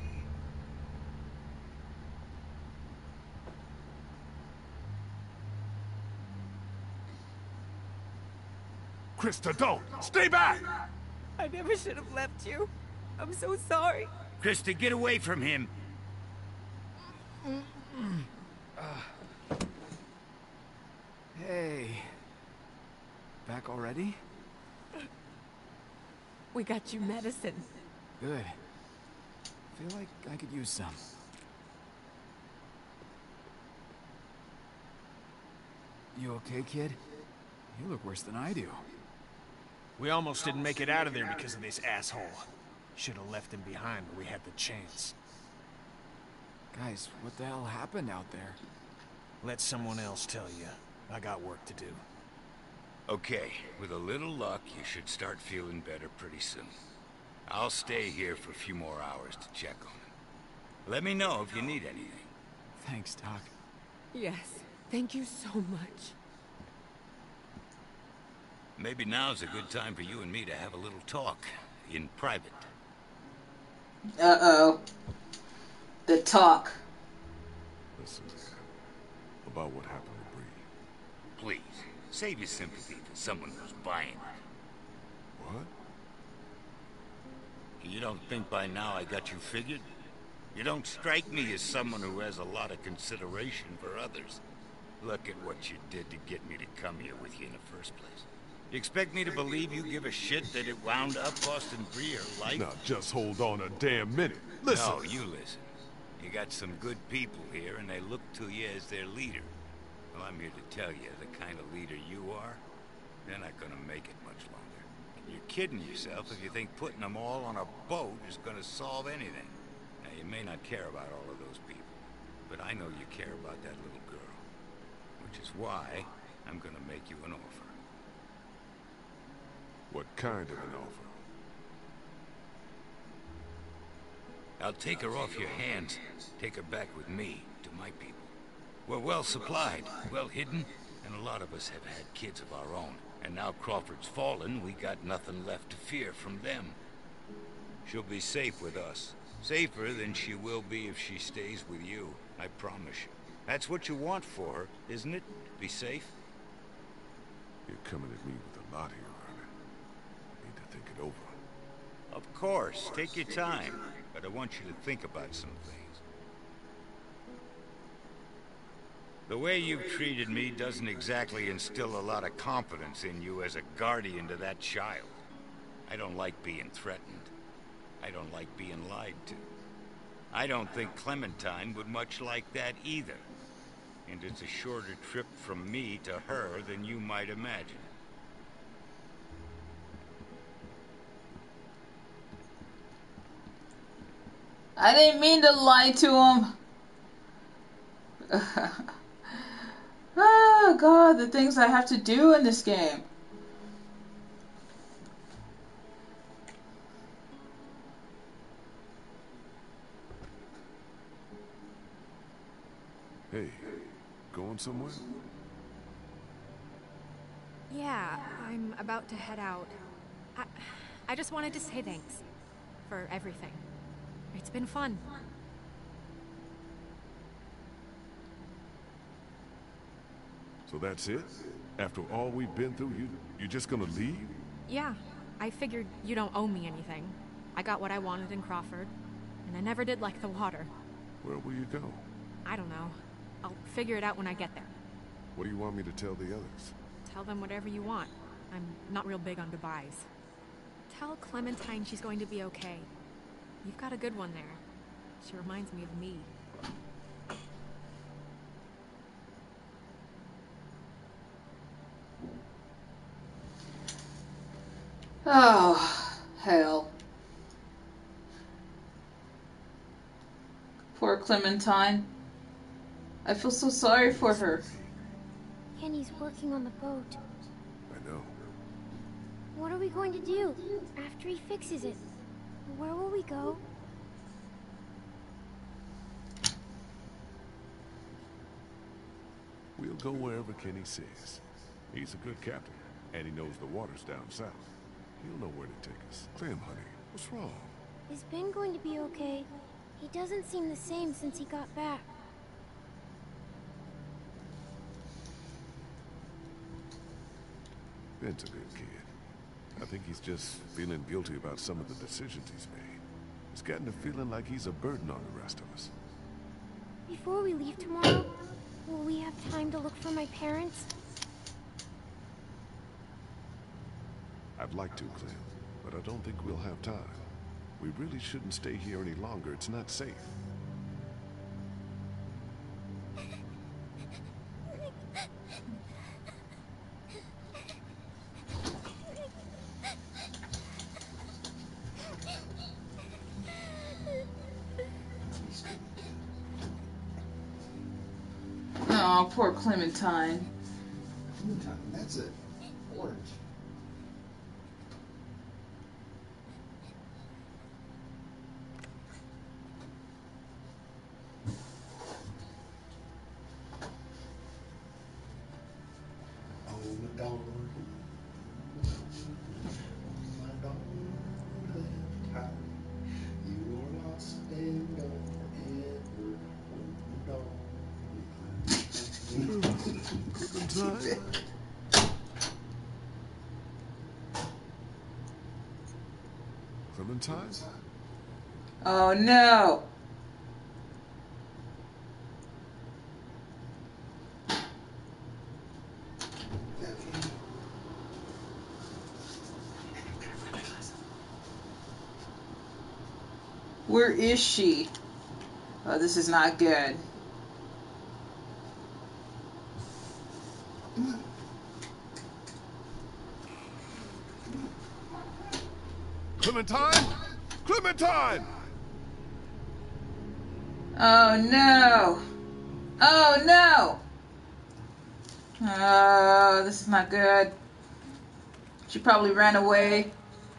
B: Krista, don't! Stay back!
I: I never should have left you. I'm so sorry.
M: Krista, get away from him.
K: Hey. Back already?
I: We got you medicine.
K: Good. Feel like I could use some. You okay, kid? You look worse than I do.
D: We almost didn't make it out of there because of this asshole. Should have left him behind when we had the chance.
K: Guys, what the hell happened out there?
D: Let someone else tell you. I got work to do.
M: Okay, with a little luck, you should start feeling better pretty soon. I'll stay here for a few more hours to check on him. Let me know if you need anything.
K: Thanks, Doc.
I: Yes, thank you so much.
M: Maybe now's a good time for you and me to have a little talk, in private.
A: Uh-oh. The talk.
B: Listen, man. About what happened to Bree.
M: Please, save your sympathy for someone who's buying it.
B: What?
M: You don't think by now I got you figured? You don't strike me as someone who has a lot of consideration for others. Look at what you did to get me to come here with you in the first place. You expect me to believe you give a shit that it wound up costing Bree her life?
B: Now just hold on a damn minute. Listen.
M: No, you listen. You got some good people here, and they look to you as their leader. Well, I'm here to tell you, the kind of leader you are, they're not gonna make it much longer. You're kidding yourself if you think putting them all on a boat is gonna solve anything. Now, you may not care about all of those people, but I know you care about that little girl. Which is why I'm gonna make you an offer.
B: What kind of an offer?
M: I'll take her off your hands, take her back with me, to my people. We're well supplied, well hidden, and a lot of us have had kids of our own. And now Crawford's fallen, we got nothing left to fear from them. She'll be safe with us. Safer than she will be if she stays with you, I promise you. That's what you want for her, isn't it? Be safe?
B: You're coming at me with a lot here, Vernon. Need to think it over.
M: Of course, take your time. But I want you to think about some things. The way you've treated me doesn't exactly instill a lot of confidence in you as a guardian to that child. I don't like being threatened. I don't like being lied to. I don't think Clementine would much like that either. And it's a shorter trip from me to her than you might imagine.
A: I didn't mean to lie to him. Oh God, the things I have to do in this game.
B: Hey, going somewhere?
L: Yeah, I'm about to head out. I just wanted to say thanks for everything. It's been fun.
B: So that's it? After all we've been through, you're just gonna leave?
L: Yeah, I figured you don't owe me anything. I got what I wanted in Crawford, and I never did like the water.
B: Where will you go?
L: I don't know. I'll figure it out when I get there.
B: What do you want me to tell the others?
L: Tell them whatever you want. I'm not real big on goodbyes. Tell Clementine she's going to be okay. You've got a good one there. She reminds me of me.
A: Oh, hell. Poor Clementine. I feel so sorry for her.
F: Kenny's working on the boat.
B: I know.
F: What are we going to do after he fixes it? Where will we go?
B: We'll go wherever Kenny says. He's a good captain, and he knows the water's down south. He'll know where to take us. Clem, honey, what's wrong?
F: Is Ben going to be okay? He doesn't seem the same since he got back.
B: Ben's a good kid. I think he's just feeling guilty about some of the decisions he's made. He's getting the feeling like he's a burden on the rest of us.
F: Before we leave tomorrow, will we have time to look for my parents?
B: I'd like to, Clem, but I don't think we'll have time. We really shouldn't stay here any longer. It's not safe.
A: Oh, poor Clementine.
Q: Clementine, that's it. Orange. Oh, my dog. My dog, Clementine. You are lost and gone forever. Oh, my dog.
B: Clementine? Clementine?
A: Oh no! Where is she? Oh, this is not good.
B: Clementine? Clementine!
A: Oh no! Oh no! Oh, this is not good. She probably ran away.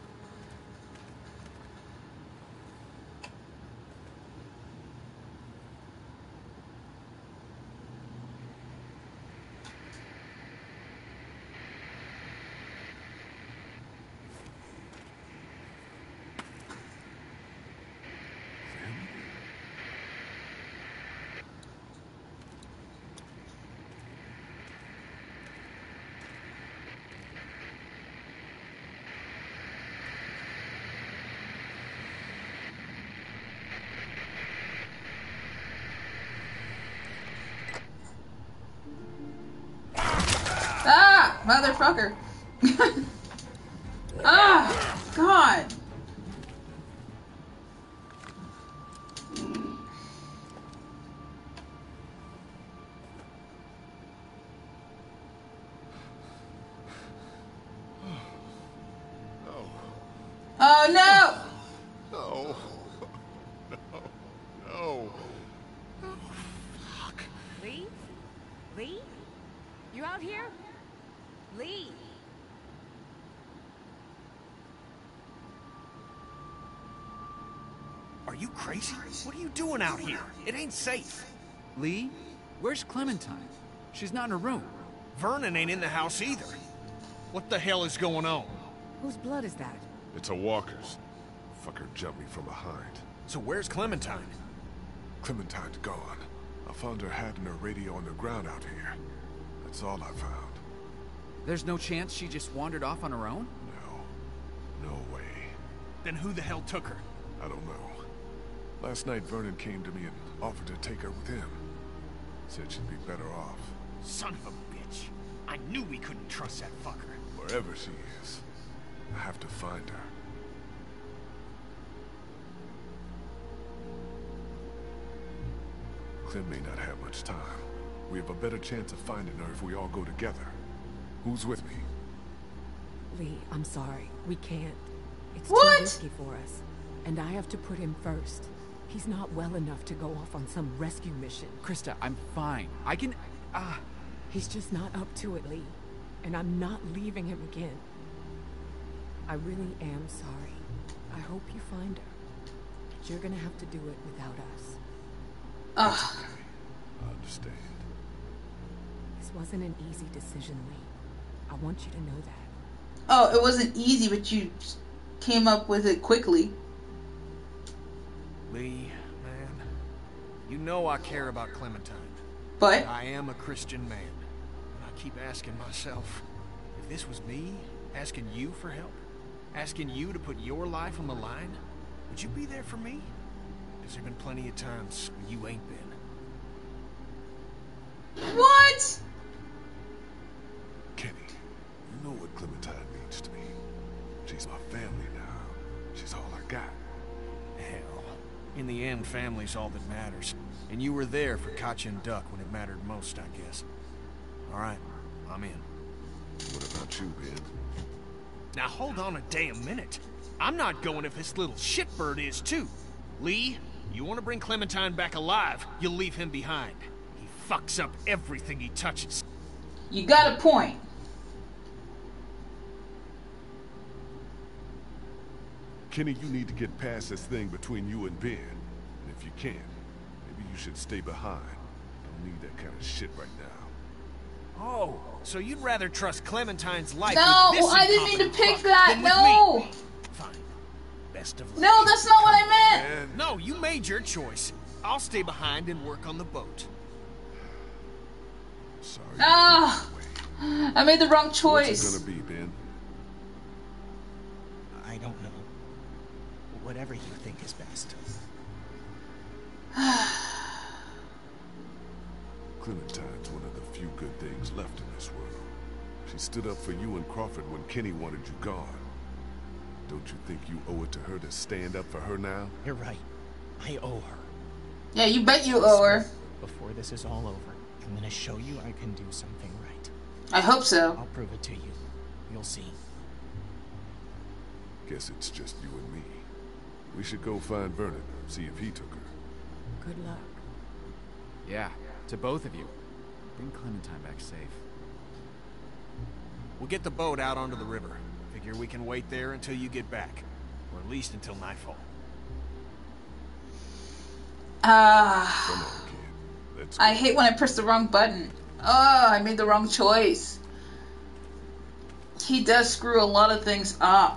A: Ah, motherfucker. Ah, God. Oh, no.
B: No. No. No.
I: Fuck. Lee? Lee? You out here? Lee!
D: Are you crazy? What are you doing out here? It ain't safe.
K: Lee? Where's Clementine? She's not in her room.
D: Vernon ain't in the house either. What the hell is going on?
I: Whose blood is that?
B: It's a walker's. Fucker jumped me from behind.
D: So where's Clementine?
B: Clementine's gone. I found her hat and her radio on the ground out here. That's all I found.
K: There's no chance she just wandered off on her own?
B: No. No way.
D: Then who the hell took her?
B: I don't know. Last night Vernon came to me and offered to take her with him. Said she'd be better off.
D: Son of a bitch. I knew we couldn't trust that fucker.
B: Wherever she is, I have to find her. Clem may not have much time. We have a better chance of finding her if we all go together. Who's with me?
I: Lee, I'm sorry. We can't. It's
A: What?
I: too risky for us. And I have to put him first. He's not well enough to go off on some rescue mission.
K: Krista, I'm fine. I can...
I: He's just not up to it, Lee. And I'm not leaving him again. I really am sorry. I hope you find her. But you're gonna have to do it without us.
A: Ugh.
B: Okay. I understand.
I: This wasn't an easy decision, Lee. I want you to know that.
A: Oh, it wasn't easy, but you came up with it quickly.
D: Lee, man, you know I care about Clementine.
A: But
D: I am a Christian man. And I keep asking myself, if this was me, asking you for help, Asking you to put your life on the line? Would you be there for me? Because there have been plenty of times when you ain't been.
A: What?
B: Kenny, you know what Clementine means to me. She's my family now. She's all I got.
D: Hell, in the end, family's all that matters. And you were there for Katjaa and Duck when it mattered most, I guess. All right, I'm in.
B: What about you, Ben?
D: Now hold on a damn minute. I'm not going if this little shitbird is too. Lee, you want to bring Clementine back alive, you'll leave him behind. He fucks up everything he touches.
A: You got a point.
B: Kenny, you need to get past this thing between you and Ben. And if you can't, maybe you should stay behind. Don't need that kind of shit right now.
D: Oh, so you'd rather trust Clementine's life
A: No,
D: with this
A: I didn't mean to pick
D: fuck
A: that.
D: than with
A: No.
D: me? Fine. Best of luck.
A: No, that's not what I meant.
B: Man.
D: No, you made your choice. I'll stay behind and work on the boat.
B: Sorry.
A: Ah, I made the wrong choice.
B: What's it gonna be, Ben?
J: I don't know. Whatever you think is best.
B: Clementine's one of the few good things left in this world. She stood up for you and Crawford when Kenny wanted you gone. Don't you think you owe it to her to stand up for her now?
J: You're right. I owe her.
A: Yeah, you bet you owe her.
J: Before this is all over, I'm gonna show you I can do something right.
A: I hope so.
J: I'll prove it to you. You'll see.
B: Guess it's just you and me. We should go find Vernon, see if he took her.
I: Good luck.
K: Yeah, to both of you. Bring Clementine back safe.
D: We'll get the boat out onto the river. Figure we can wait there until you get back. Or at least until nightfall.
B: Come on, kid. Let's go.
A: I hate when I press the wrong button. Oh, I made the wrong choice. He does screw a lot of things up.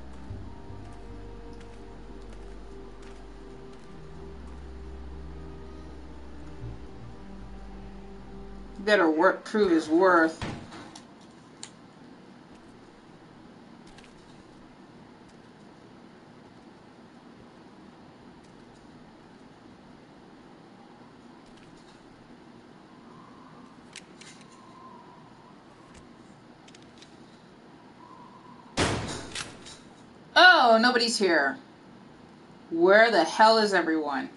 A: Better work, prove his worth. Oh, nobody's here. Where the hell is everyone?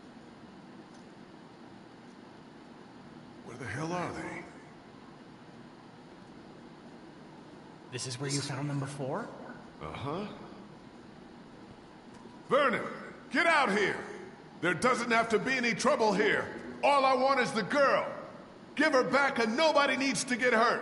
B: Where the hell are they?
J: This is where you found them before?
B: Uh-huh. Vernon, get out here! There doesn't have to be any trouble here. All I want is the girl. Give her back and nobody needs to get hurt.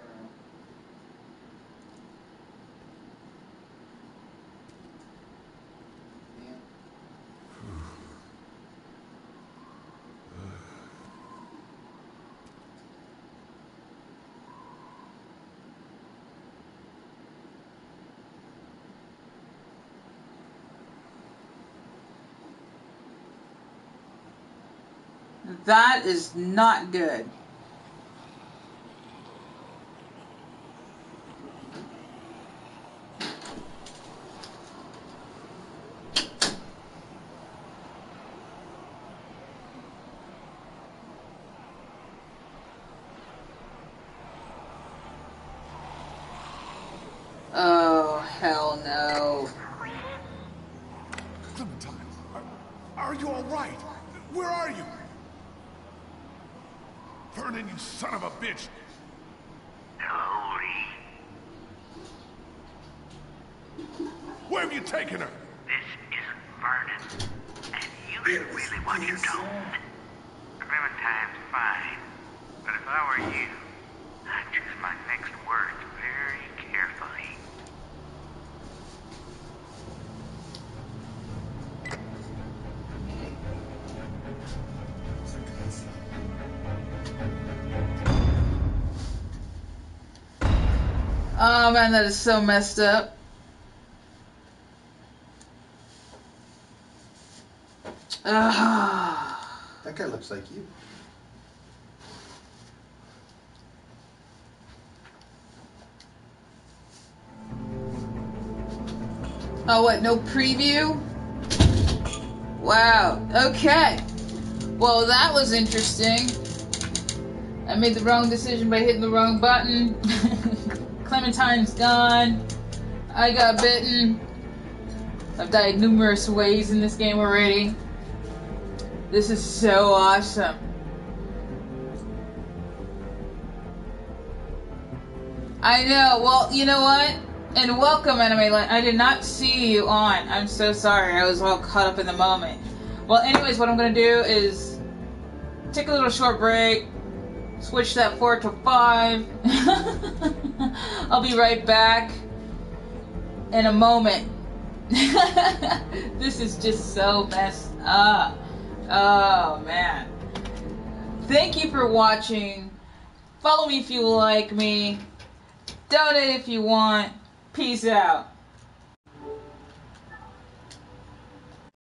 A: That is not good. Oh, hell no.
B: Clementine, are you all right? Where are you? Vernon, you son of a bitch!
H: Hello, Lee.
B: Where have you taken her?
H: This isn't Vernon. And you should really watch your tone. Clementine's fine. But if I were you, I'd choose my next words very carefully.
A: Oh man, that is so messed up.
Q: That guy looks like you.
A: Oh, what? No preview? Wow. Okay. Well, that was interesting. I made the wrong decision by hitting the wrong button. Clementine's gone. I got bitten. I've died numerous ways in this game already. This is so awesome. I know. Well, you know what? And welcome, Anime Land. I did not see you on. I'm so sorry. I was all caught up in the moment. Well, anyways, what I'm going to do is take a little short break. Switch that 4 to 5. I'll be right back in a moment. This is just so messed up. Oh, man. Thank you for watching. Follow me if you like me. Donate if you want. Peace out.